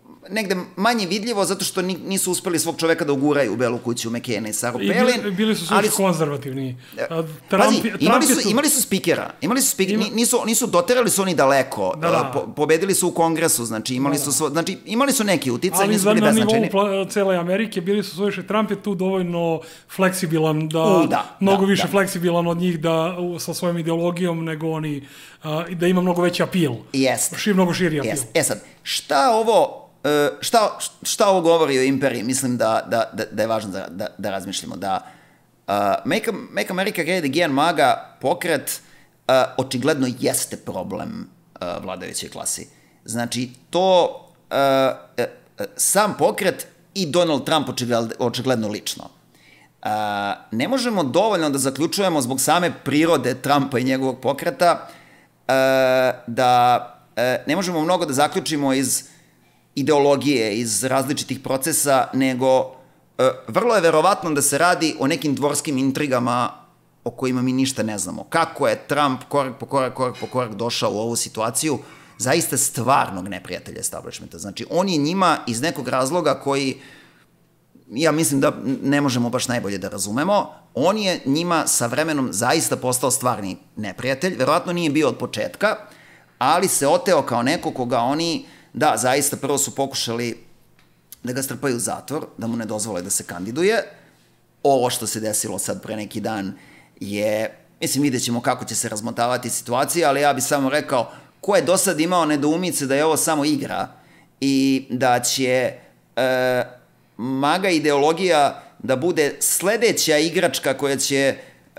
negde manje vidljivo zato što nisu uspeli svog čoveka da uguraju u Belu kuću, McCaina i Sarah Palin. I bili su sve konzervativni. Pazi, imali su, imali su spikera, imali su spikera, nisu, nisu doterali su oni daleko, da, da. Po, pobedili su u kongresu, znači imali, da, da. su, znači, imali su neki uticaj, nisu bili beznačajni. Ali na nivou cele Amerike bili su svoješe, Trump je tu dovoljno fleksibilan, da, U, da mnogo da, više da. fleksibilan od njih da sa svojom ideologijom nego oni, da ima mnogo veći apil. Jeste. Šir, mnogo širi apil. Jeste. E sad, šta ovo Šta, šta ovo govori o imperiji? Mislim da, da, da, da je važno da, da, da razmišljamo. Da uh, Make, Make America Great Again MAGA pokret uh, očigledno jeste problem uh, vladajućoj klasi. Znači, to uh, uh, sam pokret i Donald Trump očigledno, očigledno lično. Uh, ne možemo dovoljno da zaključujemo zbog same prirode Trumpa i njegovog pokreta uh, da uh, ne možemo mnogo da zaključimo iz ideologije, iz različitih procesa, nego e, vrlo je verovatno da se radi o nekim dvorskim intrigama o kojima mi ništa ne znamo. Kako je Trump korak po korak, korak po korak došao u ovu situaciju zaista stvarnog neprijatelja establishmenta. Znači, on je njima iz nekog razloga koji, ja mislim da ne možemo baš najbolje da razumemo, on je njima sa vremenom zaista postao stvarni neprijatelj. Verovatno nije bio od početka, ali se oteo kao neko koga oni... Da, zaista, prvo su pokušali da ga strpaju u zatvor, da mu ne dozvole da se kandiduje. Ovo što se desilo sad pre neki dan je, mislim, vidjet ćemo kako će se razmotavati situacija, ali ja bih samo rekao, ko je do sad imao nedoumice da je ovo samo igra i da će e, MAGA ideologija da bude sledeća igračka koja će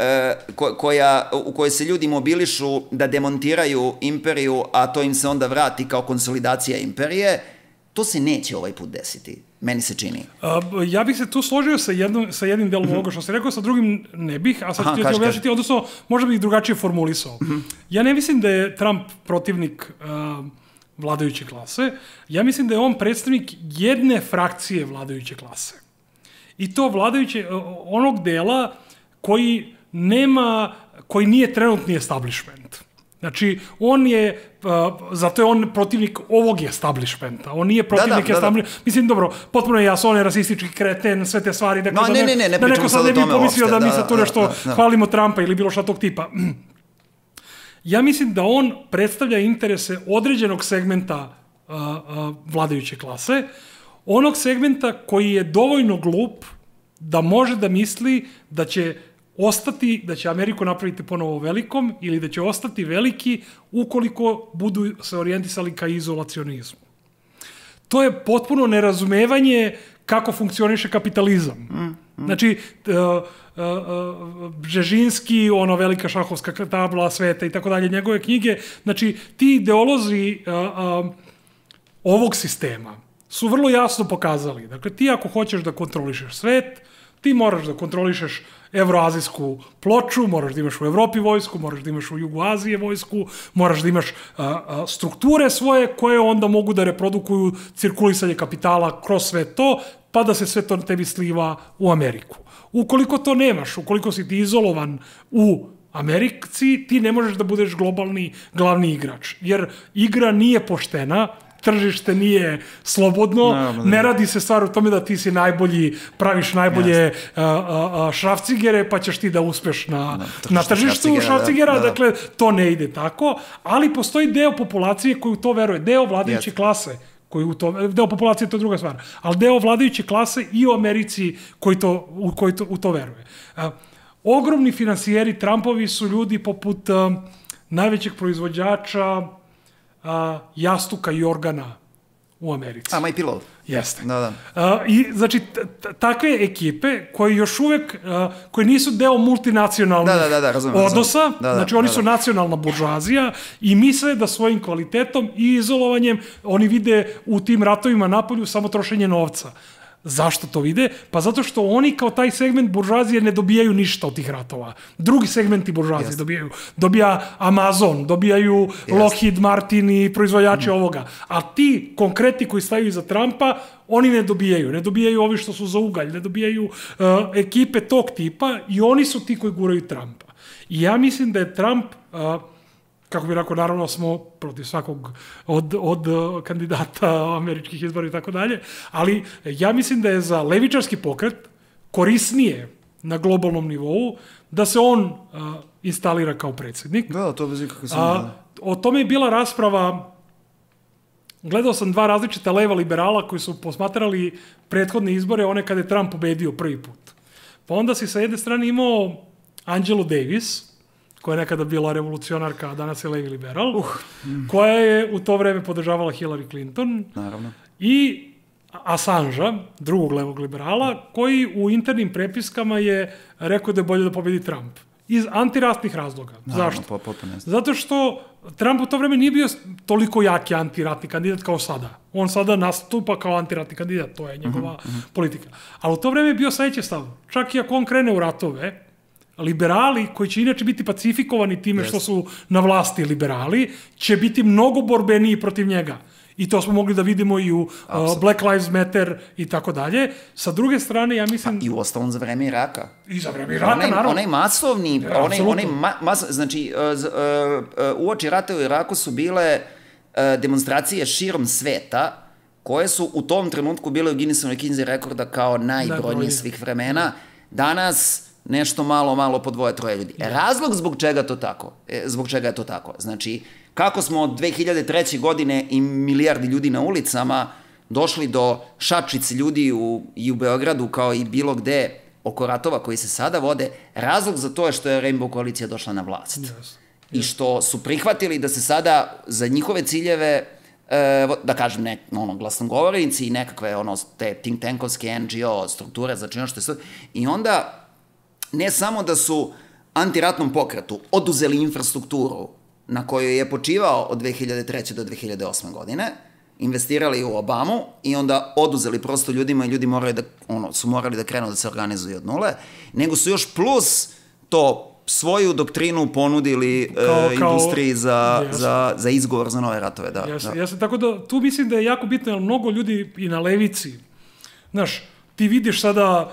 koja, u kojoj se ljudi mobilišu da demontiraju imperiju, a to im se onda vrati kao konsolidacija imperije, to se neće ovaj put desiti. Meni se čini. A, ja bih se tu složio sa, jedno, sa jednim delom ovoga što se rekao, sa drugim ne bih, a sad ću ti objasniti, odnosno možda bih drugačije formulisao. Uh-huh. Ja ne mislim da je Trump protivnik uh, vladajuće klase, ja mislim da je on predstavnik jedne frakcije vladajuće klase. I to vladajuće, onog dela koji nema, koji nije trenutni establishment. Znači, on je, uh, zato je on protivnik ovog establishmenta. On nije protivnik da, da, establishmenta. Da, da. Mislim, dobro, potpuno je jasno, on je rasistički kreten, sve te stvari. Dakle, no, da, ne, ne, ne, ne da neko sad ne bi pomislio opšte, da mi sad tu nešto da, da, da. hvalimo Trumpa ili bilo šta tog tipa. Ja mislim da on predstavlja interese određenog segmenta uh, uh, vladajuće klase, onog segmenta koji je dovoljno glup da može da misli da će ostati, da će Ameriku napraviti ponovo velikom ili da će ostati veliki ukoliko budu se orijentisali ka izolacionizmu. To je potpuno nerazumevanje kako funkcioniše kapitalizam. Mm, mm. Znači, uh, uh, uh, Bžežinski, ono velika šahovska tabla sveta i tako dalje, njegove knjige, znači ti ideolozi uh, uh, ovog sistema su vrlo jasno pokazali. Dakle, ti ako hoćeš da kontrolišeš svet, ti moraš da kontrolišeš evroazijsku ploču, moraš da imaš u Evropi vojsku, moraš da imaš u Jugu Azije vojsku, moraš da imaš a, a, strukture svoje koje onda mogu da reprodukuju cirkulisanje kapitala kroz sve to, pa da se sve to tebi sliva u Ameriku. Ukoliko to nemaš, ukoliko si ti izolovan u Americi, ti ne možeš da budeš globalni glavni igrač. Jer igra nije poštena, tržište nije slobodno, no, ne radi se stvar u tome da ti si najbolji, praviš najbolje uh, uh, šrafcigere, pa ćeš ti da uspeš na, no, na tržištu šrafcigera, da, da. Dakle, to ne ide tako, ali postoji deo populacije koji u to veruje, deo vladajuće yes. klase, koji u to, deo populacije to je druga stvar, ali deo vladajuće klase i u Americi koji, to, u, koji to, u to veruje. Uh, ogromni finansijeri Trumpovi su ljudi poput uh, najvećeg proizvođača Uh, jastuka i organa u Americi. A, My Pillow. Jeste. Da, da. Uh, I, znači, takve ekipe koje još uvek, uh, koje nisu deo multinacionalnih da, da, da, razumem, odnosa, razumem. Da, da, znači oni da, su da. nacionalna buržuazija i misle da svojim kvalitetom i izolovanjem oni vide u tim ratovima napolju samo trošenje novca. Zašto to vide? Pa zato što oni kao taj segment buržuazije ne dobijaju ništa od tih ratova. Drugi segmenti buržuazije yes. dobijaju. Dobija Amazon, dobijaju yes. Lockheed Martin i proizvođači mm. ovoga. A ti konkretni koji staju iza Trumpa, oni ne dobijaju. Ne dobijaju ovi što su za ugalj, ne dobijaju uh, ekipe tog tipa i oni su ti koji guraju Trumpa. I ja mislim da je Trump uh, kako bi rekao, naravno smo protiv svakog od, od kandidata američkih izbora i tako dalje, ali ja mislim da je za levičarski pokret korisnije na globalnom nivou da se on uh, instalira kao predsjednik. Da, to bez ikakve sumnje. O tome je bila rasprava, gledao sam dva različita leva liberala koji su posmatrali prethodne izbore, one kada je Trump pobedio prvi put. Pa onda si sa jedne strane imao Angelu Davis, koja je nekada bila revolucionarka, a danas je levi liberal, uh, mm. koja je u to vreme podržavala Hillary Clinton. Naravno. I Assangea, drugog levog liberala, koji u internim prepiskama je rekao da je bolje da pobedi Trump. Iz antiratnih razloga. Naravno, zašto? Po, Zato što Trump u to vreme nije bio toliko jaki antiratni kandidat kao sada. On sada nastupa kao antiratni kandidat, to je njegova uh-huh, uh-huh. politika. Ali u to vreme je bio sledeći stav. Čak i ako on krene u ratove, liberali, koji će inače biti pacifikovani time yes. što su na vlasti liberali, će biti mnogo borbeniji protiv njega. I to smo mogli da vidimo i u uh, Black Lives Matter i tako dalje. Sa druge strane, ja mislim... Pa i u ostalom za vreme Iraka. I za vreme Iraka, onaj, naravno. Onaj masovni, ja, onaj, onaj ma, mas, znači, uh, uh, uoči rata u Iraku su bile uh, demonstracije širom sveta, koje su u tom trenutku bile u Guinnessovoj knjizi rekorda kao najbrojnije svih vremena. Danas nešto malo, malo po dvoje, troje ljudi. Razlog zbog čega to tako, zbog čega je to tako, znači, kako smo od dve hiljade treće. godine i milijardi ljudi na ulicama došli do šačice ljudi u, i u Beogradu kao i bilo gde oko ratova koji se sada vode, razlog za to je što je Rainbow koalicija došla na vlast. Yes. Yes. I što su prihvatili da se sada za njihove ciljeve, e, da kažem, ne, ono, glasnogovornici i nekakve ono, te think tankovske N G O strukture, znači ono što je sve, i onda ne samo da su antiratnom pokretu oduzeli infrastrukturu na kojoj je počivao od dve hiljade treće. do dve hiljade osme. godine, investirali u Obamu i onda oduzeli prosto ljudima i ljudi morali da, ono, su morali da krenu da se organizuju od nule, nego su još plus to svoju doktrinu ponudili kao, e, industriji kao, za, yes. za, za izgovor za nove ratove. Da, yes, da. Yes, tako da tu mislim da je jako bitno, jer mnogo ljudi i na levici, znaš, ti vidiš sada,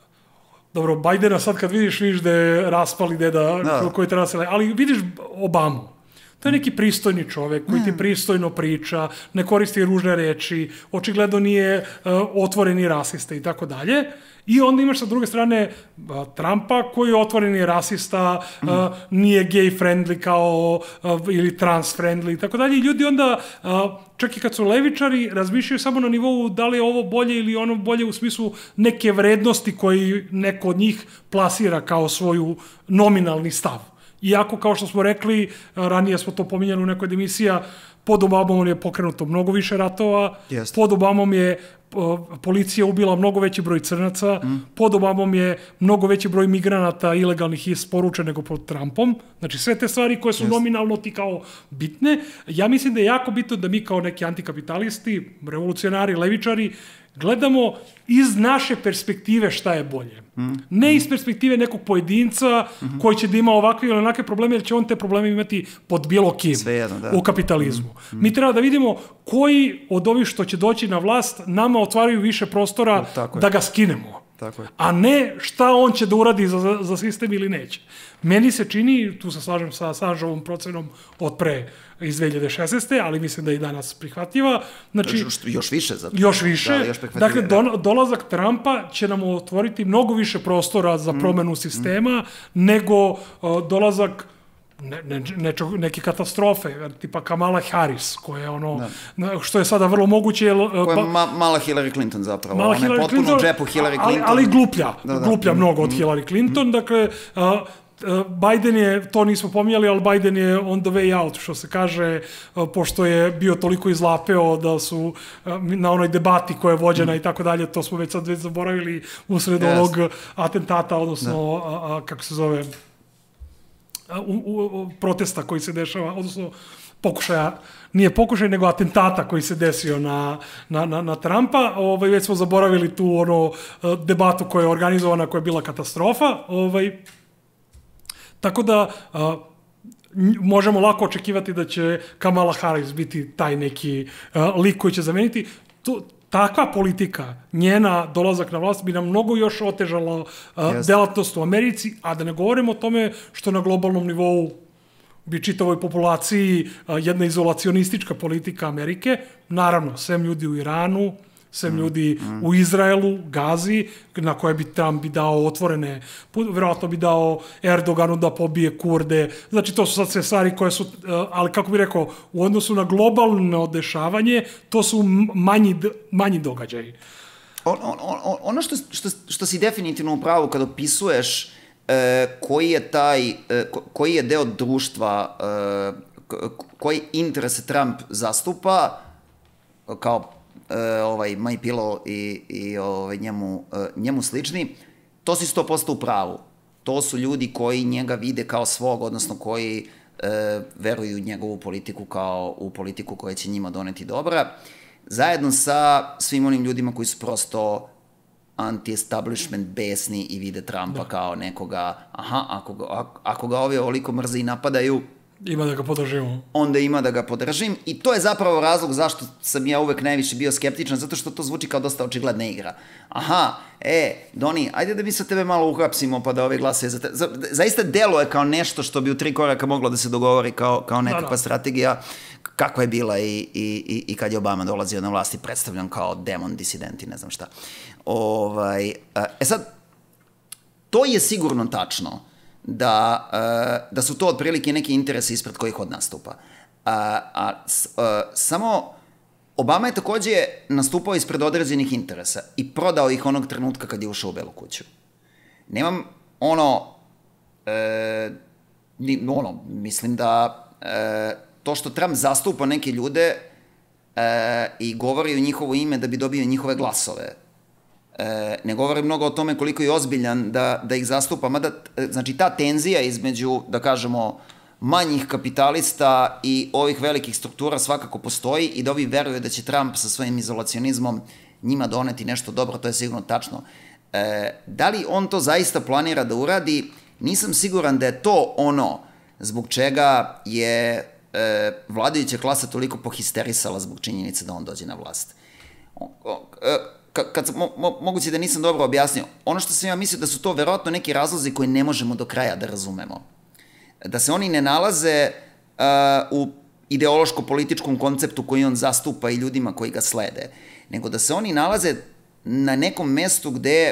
dobro, Bajdena sad kad vidiš, vidiš da je raspali deda da. koji treba se... Ali vidiš Obamu. To je neki pristojni čovek koji ti pristojno priča, ne koristi ružne reči, očigledno nije uh, otvoreni rasista i tako dalje. I onda imaš sa druge strane uh, Trumpa koji je otvoreni rasista, uh, nije gay friendly kao uh, ili trans friendly i tako dalje. I ljudi onda, uh, čak i kad su levičari, razmišljaju samo na nivou da li je ovo bolje ili ono bolje u smislu neke vrednosti koji neko od njih plasira kao svoju nominalni stav. Iako, kao što smo rekli, ranije smo to pominjali u nekoj emisija, pod Obamom je pokrenuto mnogo više ratova, Jest. pod Obamom je uh, policija ubila mnogo veći broj crnaca, mm. pod Obamom je mnogo veći broj migranata ilegalnih isporučen nego pod Trumpom. Znači, sve te stvari koje su Jest. nominalno ti kao bitne. Ja mislim da je jako bitno da mi kao neki antikapitalisti, revolucionari, levičari, gledamo iz naše perspektive šta je bolje. Mm. Ne iz perspektive nekog pojedinca mm-hmm. koji će da ima ovakve ili onakve probleme, jer će on te probleme imati pod bilo kim Svejedno, da. u kapitalizmu. Mm. Mi treba da vidimo koji od ovih što će doći na vlast nama otvaraju više prostora da ga skinemo. Tako je. A ne šta on će da uradi za, za sistem ili neće. Meni se čini, tu se slažem sa Assangeovom procenom od pre iz dve hiljade šesnaeste. ali mislim da je i danas prihvatljiva. Znači, još više zato. Još više. Da, još dakle, do, dolazak Trumpa će nam otvoriti mnogo više prostora za promenu mm. sistema mm. nego uh, dolazak Ne, ne, nečo, neke katastrofe, tipa Kamala Harris, koja je ono, da. što je sada vrlo moguće... Koja je ma, mala Hillary Clinton zapravo, ona je potpuno Clinton, u džepu Hillary Clinton. Ali, ali gluplja, da, da. gluplja mm. mnogo od mm. Hillary Clinton, mm. dakle, uh, Biden je, to nismo pominjali, ali Biden je on the way out, što se kaže, uh, pošto je bio toliko izlapeo da su uh, na onoj debati koja je vođena mm. i tako dalje, to smo već sad već zaboravili usred yes. ovog atentata, odnosno, a, a, kako se zove... U, u, u protesta koji se dešava, odnosno pokušaja, nije pokušaj, nego atentata koji se desio na, na, na, na Trumpa. Ovaj, već smo zaboravili tu ono debatu koja je organizovana, koja je bila katastrofa. Ovaj, tako da a, možemo lako očekivati da će Kamala Harris biti taj neki a, lik koji će zameniti. Tu, takva politika, njena dolazak na vlast bi nam mnogo još otežala uh, yes. delatnost u Americi, a da ne govorimo o tome što na globalnom nivou bi čitavoj populaciji jedna izolacionistička politika Amerike, naravno, sem ljudi u Iranu, sem mm, ljudi mm. u Izraelu, Gazi, na koje bi Trump bi dao otvorene, vjerojatno bi dao Erdoganu da pobije Kurde, znači to su sad sve stvari koje su, ali kako bi rekao, u odnosu na globalno dešavanje, to su manji, manji događaji. On, on, on, ono što, što, što si definitivno u pravu kad opisuješ e, koji je taj, e, koji je deo društva, e, koji interese Trump zastupa, kao e, ovaj My Pillow i, i ovaj, njemu, e, njemu slični, to si sto posto u pravu. To su ljudi koji njega vide kao svog, odnosno koji e, veruju u njegovu politiku kao u politiku koja će njima doneti dobra. Zajedno sa svim onim ljudima koji su prosto anti-establishment besni i vide Trumpa da. Kao nekoga, aha, ako ga, ako, ako ga ovi ovoliko mrze i napadaju, ima da ga podržimo. Onda ima da ga podržim i to je zapravo razlog zašto sam ja uvek najviše bio skeptičan, zato što to zvuči kao dosta očigledna igra. Aha, e, Doni, ajde da mi sa tebe malo uhapsimo pa da ove glase za te... Za, zaista deluje kao nešto što bi u tri koraka moglo da se dogovori kao, kao nekakva da, da. strategija kakva je bila i, i, i, i kad je Obama dolazio na vlast i predstavljan kao demon, disident i ne znam šta. Ovaj, e sad, to je sigurno tačno da, da su to otprilike neki interesi ispred kojih od nastupa. A, a, a, samo Obama je takođe nastupao ispred određenih interesa i prodao ih onog trenutka kad je ušao u Belu kuću. Nemam ono, e, ni, ono mislim da e, to što Trump zastupa neke ljude e, i govori u njihovo ime da bi dobio njihove glasove, E, ne govori mnogo o tome koliko je ozbiljan da, da ih zastupa, mada, znači ta tenzija između, da kažemo, manjih kapitalista i ovih velikih struktura svakako postoji i da ovi veruju da će Trump sa svojim izolacionizmom njima doneti nešto dobro, to je sigurno tačno. E, da li on to zaista planira da uradi? Nisam siguran da je to ono zbog čega je e, vladajuća klasa toliko pohisterisala zbog činjenice da on dođe na vlast. O, o, e, kad mo, mo, moguće da nisam dobro objasnio, ono što sam ja mislio da su to verovatno neki razlozi koje ne možemo do kraja da razumemo. Da se oni ne nalaze uh, u ideološko-političkom konceptu koji on zastupa i ljudima koji ga slede, nego da se oni nalaze na nekom mestu gde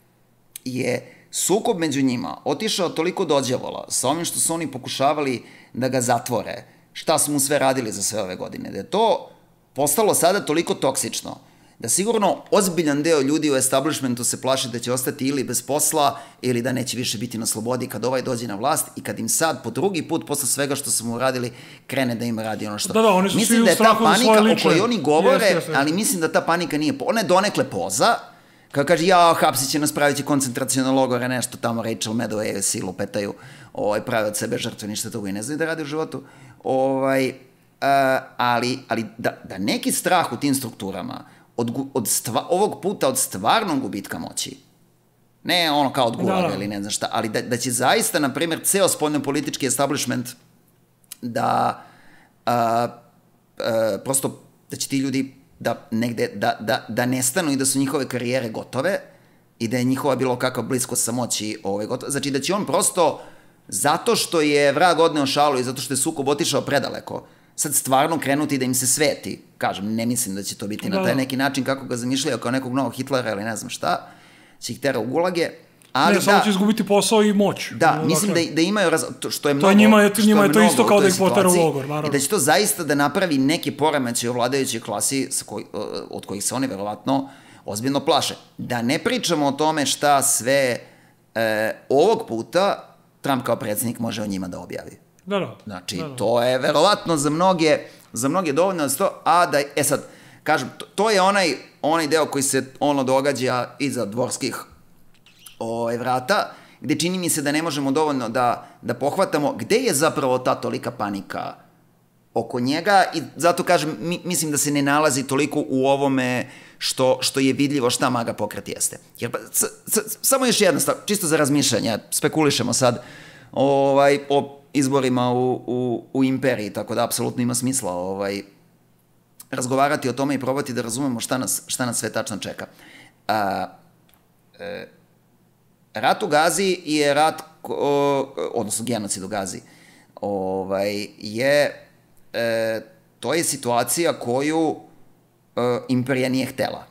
je sukob među njima otišao toliko dođavola sa ovim što su oni pokušavali da ga zatvore, šta su mu sve radili za sve ove godine, da je to postalo sada toliko toksično, da sigurno ozbiljan deo ljudi u establishmentu se plaši da će ostati ili bez posla ili da neće više biti na slobodi kad ovaj dođe na vlast i kad im sad po drugi put posle svega što su mu uradili krene da im radi ono što... Da, da, oni su mislim svi da je ta panika o kojoj oni govore, yes, yes, yes. ali mislim da ta panika nije... Ona je donekle poza, kada kaže, ja, hapsit će nas, pravit će koncentracione logore, nešto tamo, Rachel Maddow je silu petaju, ovaj, pravi od sebe žrtve, ništa toga i ne znaju da radi u životu. Ovaj, uh, ali ali da, da neki strah u tim strukturama od, od stva, ovog puta od stvarnog gubitka moći, ne ono kao od gulaga ili ne znam šta, ali da, da će zaista, na primjer, ceo spoljno-politički establishment da a, a, prosto da će ti ljudi da negde, da, da, da nestanu i da su njihove karijere gotove i da je njihova bilo kakva bliskost sa moći ovaj, gotova. Znači da će on prosto, zato što je vrag odneo šalu i zato što je sukob otišao predaleko, sad stvarno krenuti da im se sveti. Kažem, ne mislim da će to biti da. na taj neki način kako ga zamišljaju kao nekog novog Hitlera ili ne znam šta, će ih tera u gulage. Ali ne, samo da, će izgubiti posao i moć. Da, no, mislim dakle, da, da imaju, raz, to, što je mnogo... To je njima, je, njima je to mnogo, isto kao da ih potera u logor, naravno. I da će to zaista da napravi neke poremeće u vladajućoj klasi koj, od kojih se oni verovatno ozbiljno plaše. Da ne pričamo o tome šta sve e, ovog puta Trump kao predsjednik može o njima da objavi. Da, da. Znači, da, da. to je verovatno za mnoge, za mnoge dovoljno da to, a da, e sad, kažem, to, to je onaj, onaj deo koji se ono događa iza dvorskih ovaj, vrata, gde čini mi se da ne možemo dovoljno da, da pohvatamo gde je zapravo ta tolika panika oko njega i zato kažem, mi, mislim da se ne nalazi toliko u ovome što, što je vidljivo šta MAGA pokret jeste. Jer, pa, c, c, samo još jedna stav, čisto za razmišljanje, spekulišemo sad ovaj, o izborima u, u, u imperiji, tako da apsolutno ima smisla ovaj, razgovarati o tome i probati da razumemo šta nas, šta nas sve tačno čeka. A, e, rat u Gazi je rat, o, odnosno genocid u Gazi, ovaj, je, e, to je situacija koju e, imperija nije htela.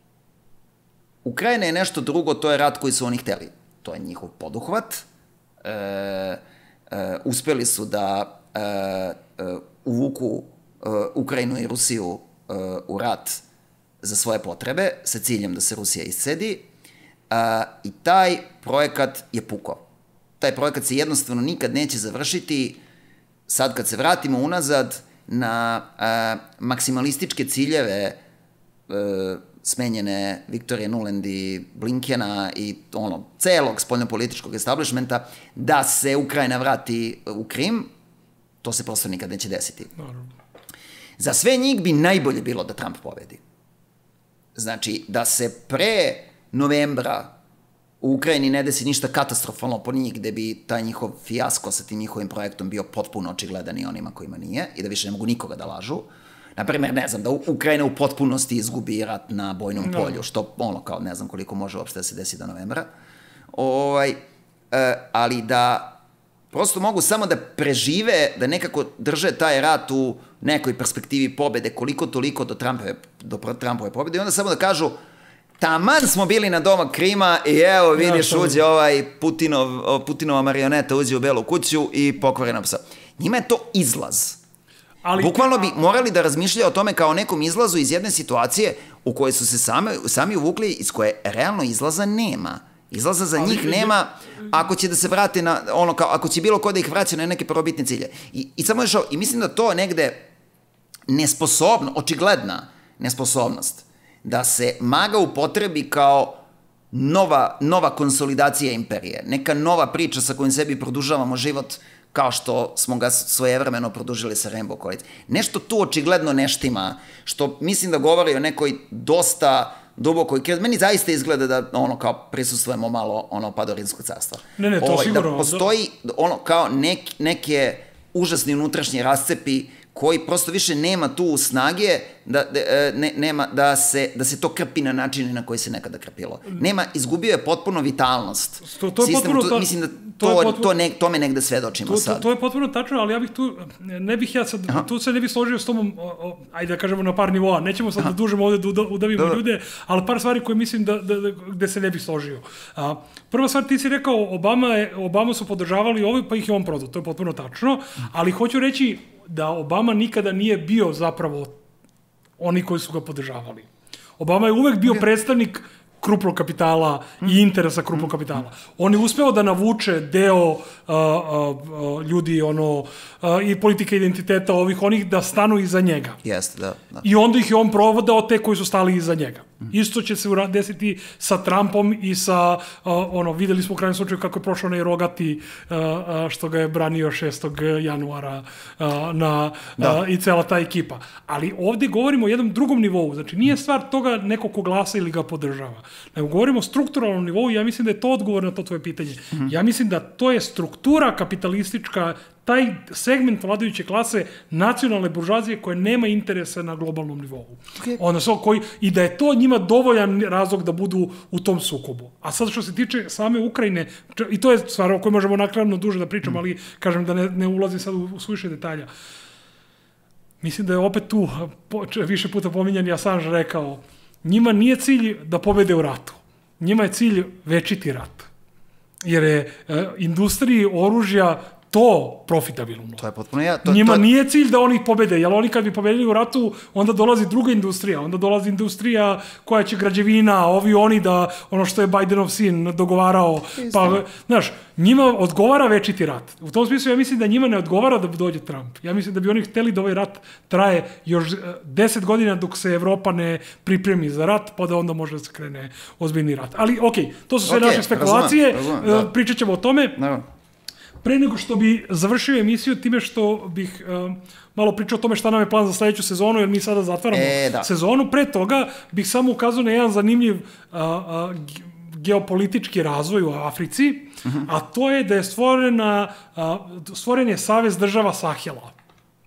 Ukrajina je nešto drugo, to je rat koji su oni hteli. To je njihov poduhvat. E, e, uspeli su da e, e, uvuku e, Ukrajinu i Rusiju e, u rat za svoje potrebe, sa ciljem da se Rusija iscedi. A, i taj projekat je pukao. Taj projekat se jednostavno nikad neće završiti. Sad kad se vratimo unazad na a, maksimalističke ciljeve a, smenjene Viktorije Nuland i Blinkena i ono, celog spoljnopolitičkog establishmenta, da se Ukrajina vrati u Krim, to se prosto nikad neće desiti. Naravno. Za sve njih bi najbolje bilo da Trump pobedi. Znači, da se pre novembra u Ukrajini ne desi ništa katastrofalno po njih, gde bi taj njihov fijasko sa tim njihovim projektom bio potpuno očigledan i onima kojima nije, i da više ne mogu nikoga da lažu. Naprimer, ne znam, da Ukrajina u potpunosti izgubi rat na bojnom no. polju, što, ono, kao, ne znam koliko može uopšte da se desi do novembra. Ovaj, e, ali da prosto mogu samo da prežive, da nekako drže taj rat u nekoj perspektivi pobede, koliko toliko do Trumpove, do Trumpove pobede, i onda samo da kažu, taman smo bili na domak Krima i evo vidiš ja, uđe ovaj Putinov, Putinova marioneta uđe u Belu kuću i pokvari nam psa. Njima je to izlaz. Ali bukvalno bi morali da razmišljaju o tome kao nekom izlazu iz jedne situacije u kojoj su se sami, sami uvukli, iz koje realno izlaza nema. Izlaza za njih ali, nema ako će da se vrate na, ono kao, ako će bilo ko da ih vraća na neke prvobitne cilje. I, i samo još ovo, i mislim da to negde nesposobno, očigledna nesposobnost, da se maga upotrebi kao nova, nova konsolidacija imperije, neka nova priča sa kojim sebi produžavamo život, kao što smo ga svojevremeno produžili sa Rainbow Coalition. Nešto tu očigledno neštima, što mislim da govori o nekoj dosta dubokoj krizi. Meni zaista izgleda da ono kao prisustvujemo malo ono padu Rimskog carstva. Ne, ne, to ovaj, sigurno. Da postoji ono kao nek, neke užasni unutrašnji rascepi koji prosto više nema tu snage da, da, ne, nema, da, se, da se to krpi na način na koji se nekada krpilo. Nema, izgubio je potpuno vitalnost. To, to je Sistem, potpuno, to, mislim da to, to, potpuno, to ne, tome negde svedočimo to, sad. To, to je potpuno tačno, ali ja bih tu, ne bih ja sad, Aha. tu se ne bih složio s tomom, o, o, ajde da kažemo na par nivoa, nećemo sad Aha. da dužemo ovde da udavimo Dobar. ljude, ali par stvari koje mislim da, da, da, gde se ne bih složio. A, prva stvar, ti si rekao, Obama, je, Obama su podržavali ovo, pa ih je on prodao, to je potpuno tačno, ali hoću reći da Obama nikada nije bio zapravo oni koji su ga podržavali. Obama je uvek bio predstavnik krupnog kapitala i interesa krupnog kapitala. On je uspeo da navuče deo uh, uh, ljudi ono, uh, i politike identiteta ovih onih da stanu iza njega. Jeste, da, da. I onda ih je on provodao te koji su stali iza njega. Mm. Isto će se desiti sa Trumpom i sa, uh, ono, videli smo u krajnjem slučaju kako je prošao onaj Rogati uh, uh, što ga je branio šestog januara uh, na, uh, i cela ta ekipa. Ali ovde govorimo o jednom drugom nivou. Znači, nije stvar toga neko ko glasa ili ga podržava. Nego govorimo o strukturalnom nivou i ja mislim da je to odgovor na to tvoje pitanje. Mm-hmm. Ja mislim da to je struktura kapitalistička, taj segment vladajuće klase nacionalne buržuazije koja nema interesa na globalnom nivou. Okay. Odnosno, koji, i da je to njima dovoljan razlog da budu u tom sukobu. A sad što se tiče same Ukrajine, i to je stvar o kojoj možemo nakladno duže da pričamo, mm. ali kažem da ne, ne ulazim sad u, u suviše detalja. Mislim da je opet tu više puta pominjan Assange rekao, njima nije cilj da pobede u ratu. Njima je cilj večiti rat. Jer je e, industriji oružja to profitabilno. To je potpuno ja. To, Njima to... nije cilj da oni pobede, jer oni kad bi pobedili u ratu, onda dolazi druga industrija, onda dolazi industrija koja će građevina, ovi oni da, ono što je Bidenov sin dogovarao, pa, znaš, njima odgovara večiti rat. U tom smislu ja mislim da njima ne odgovara da dođe Trump. Ja mislim da bi oni hteli da ovaj rat traje još deset godina dok se Evropa ne pripremi za rat, pa da onda može da se krene ozbiljni rat. Ali, okej, okay, to su sve okay, naše spekulacije, razumem, razumem, da. Pričat ćemo o tome. Naravno. Pre nego što bi završio emisiju time što bih uh, malo pričao o tome šta nam je plan za sledeću sezonu, jer mi sada zatvaramo e, da. sezonu, pre toga bih samo ukazao na jedan zanimljiv uh, uh, geopolitički razvoj u Africi, uh-huh. a to je da je stvorena, uh, stvoren je Savez država Sahela.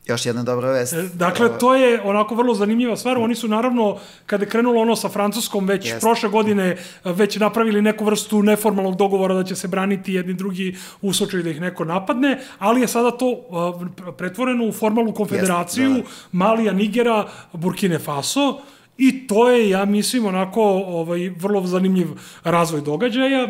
Još jedna dobra vest. Dakle, to je onako vrlo zanimljiva stvar. Oni su naravno, kada je krenulo ono sa Francuskom, već Jest. prošle godine već napravili neku vrstu neformalnog dogovora da će se braniti jedni drugi u slučaju da ih neko napadne, ali je sada to uh, pretvoreno u formalnu konfederaciju Jest, da. Malija, Nigera, Burkine Faso i to je, ja mislim, onako ovaj, vrlo zanimljiv razvoj događaja.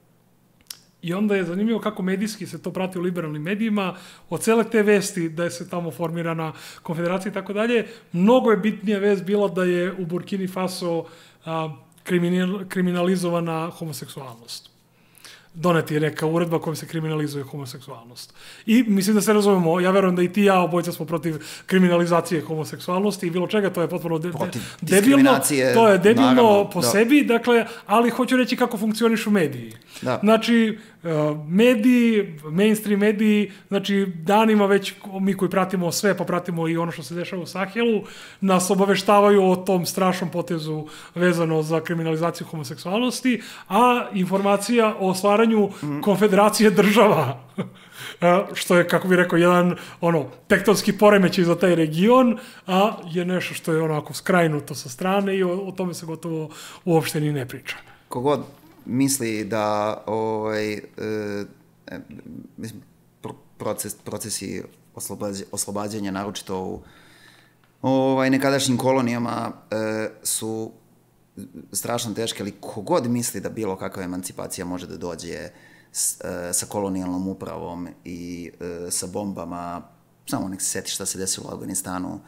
I onda je zanimljivo kako medijski se to prati u liberalnim medijima, od cele te vesti da je se tamo formirana konfederacija i tako dalje. Mnogo je bitnija vest bila da je u Burkini Faso a, kriminal, kriminalizovana homoseksualnost. Doneti je neka uredba kojom se kriminalizuje homoseksualnost. I mislim da se razumemo, ja verujem da i ti i ja obojca smo protiv kriminalizacije homoseksualnosti i bilo čega, to je potpuno de, protiv debilno, to je debilno naravno, po da. sebi, dakle, ali hoću reći kako funkcionišu mediji. Da. Znači, mediji, mainstream mediji, znači danima već mi koji pratimo sve, pa pratimo i ono što se dešava u Sahelu, nas obaveštavaju o tom strašnom potezu vezano za kriminalizaciju homoseksualnosti, a informacija o stvaranju mm. konfederacije država, što je, kako bih rekao, jedan ono, tektonski poremećaj za taj region, a je nešto što je onako skrajnuto sa strane i o, o tome se gotovo uopšte ni ne priča. Kogod misli da ovaj, e, mislim, proces, procesi oslobađa, oslobađanja, naročito u ovaj, nekadašnjim kolonijama, e, su strašno teške, ali kogod misli da bilo kakva emancipacija može da dođe s, e, sa kolonijalnom upravom i e, sa bombama, samo nek se seti šta se desilo u Afganistanu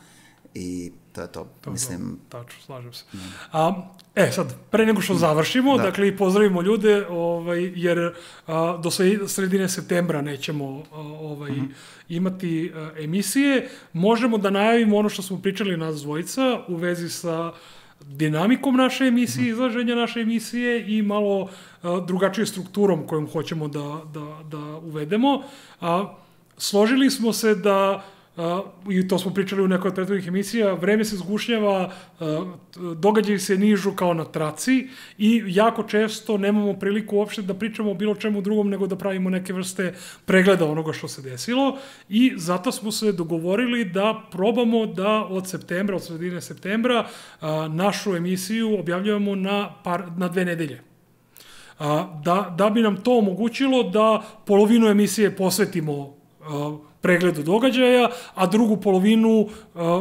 i to je to, to mislim... Tačno, slažem se. Mm. A, e, sad, pre nego što završimo, da. dakle, i pozdravimo ljude, ovaj, jer a, do sredine septembra nećemo a, ovaj, mm. imati a, emisije. Možemo da najavimo ono što smo pričali nas dvojica u vezi sa dinamikom naše emisije, mm. izlaženja naše emisije i malo a, drugačije strukturom kojom hoćemo da, da, da uvedemo. A, složili smo se da Uh, i to smo pričali u nekoj od prethodnih emisija, vreme se zgušnjava, uh, događaji se nižu kao na traci i jako često nemamo priliku uopšte da pričamo o bilo čemu drugom nego da pravimo neke vrste pregleda onoga što se desilo i zato smo se dogovorili da probamo da od septembra, od sredine septembra, uh, našu emisiju objavljujemo na, par, na dve nedelje. Uh, da, da bi nam to omogućilo da polovinu emisije posvetimo uh, pregledu događaja, a drugu polovinu uh,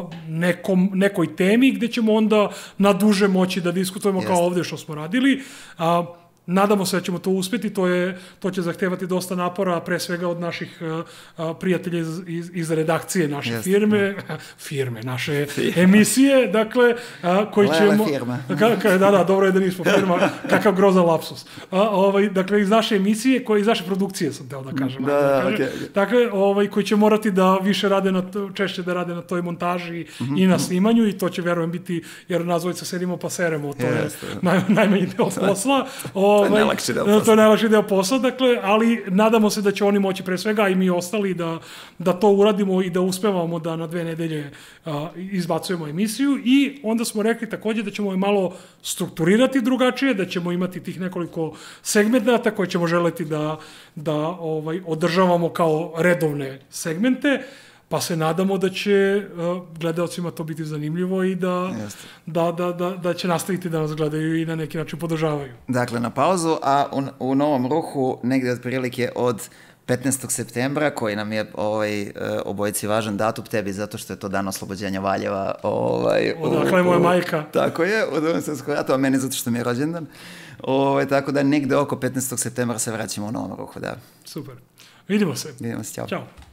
nekom, nekoj temi gde ćemo onda na duže moći da diskutujemo Jeste. Kao ovde što smo radili. Uh, Nadamo se da ćemo to uspeti, to, je, to će zahtevati dosta napora, pre svega od naših uh, prijatelja iz, iz, iz redakcije naše Jeste. firme, firme, naše emisije, dakle, uh, koji Lele ćemo... firma. Ka, ka, da, da, dobro je da nismo firma, kakav grozan lapsus. Uh, ovaj, dakle, iz naše emisije, koje, iz naše produkcije sam teo da kažem. Da, da okej. Okay, okay. Dakle, ovaj, koji će morati da više rade, na to, češće da rade na toj montaži mm-hmm. i na snimanju i to će, verujem, biti, jer nas dvojica sedimo pa seremo, to Jeste. je naj, najmanji deo posla. To je najlakši deo posla. To je najlakši deo posla, dakle, ali nadamo se da će oni moći pre svega i mi ostali da, da to uradimo i da uspevamo da na dve nedelje a, izbacujemo emisiju i onda smo rekli takođe da ćemo je malo strukturirati drugačije, da ćemo imati tih nekoliko segmenata koje ćemo želeti da, da ovaj, održavamo kao redovne segmente, pa se nadamo da će uh, gledaocima to biti zanimljivo i da, da, da, da, da će nastaviti da nas gledaju i na neki način podržavaju. Dakle, na pauzu, a u, u Novom Ruhu negde otprilike od petnaestog septembra, koji nam je ovaj, obojici važan datum, tebi zato što je to dan oslobođenja Valjeva. Ovaj, Odakle je moja majka. Tako je, u Drugom svetskom ratu, a meni zato što mi je rođendan. Ovaj, tako da negde oko petnaestog septembra se vraćamo u Novom Ruhu, da. Super. Vidimo se. Vidimo se, ćao. Ćao.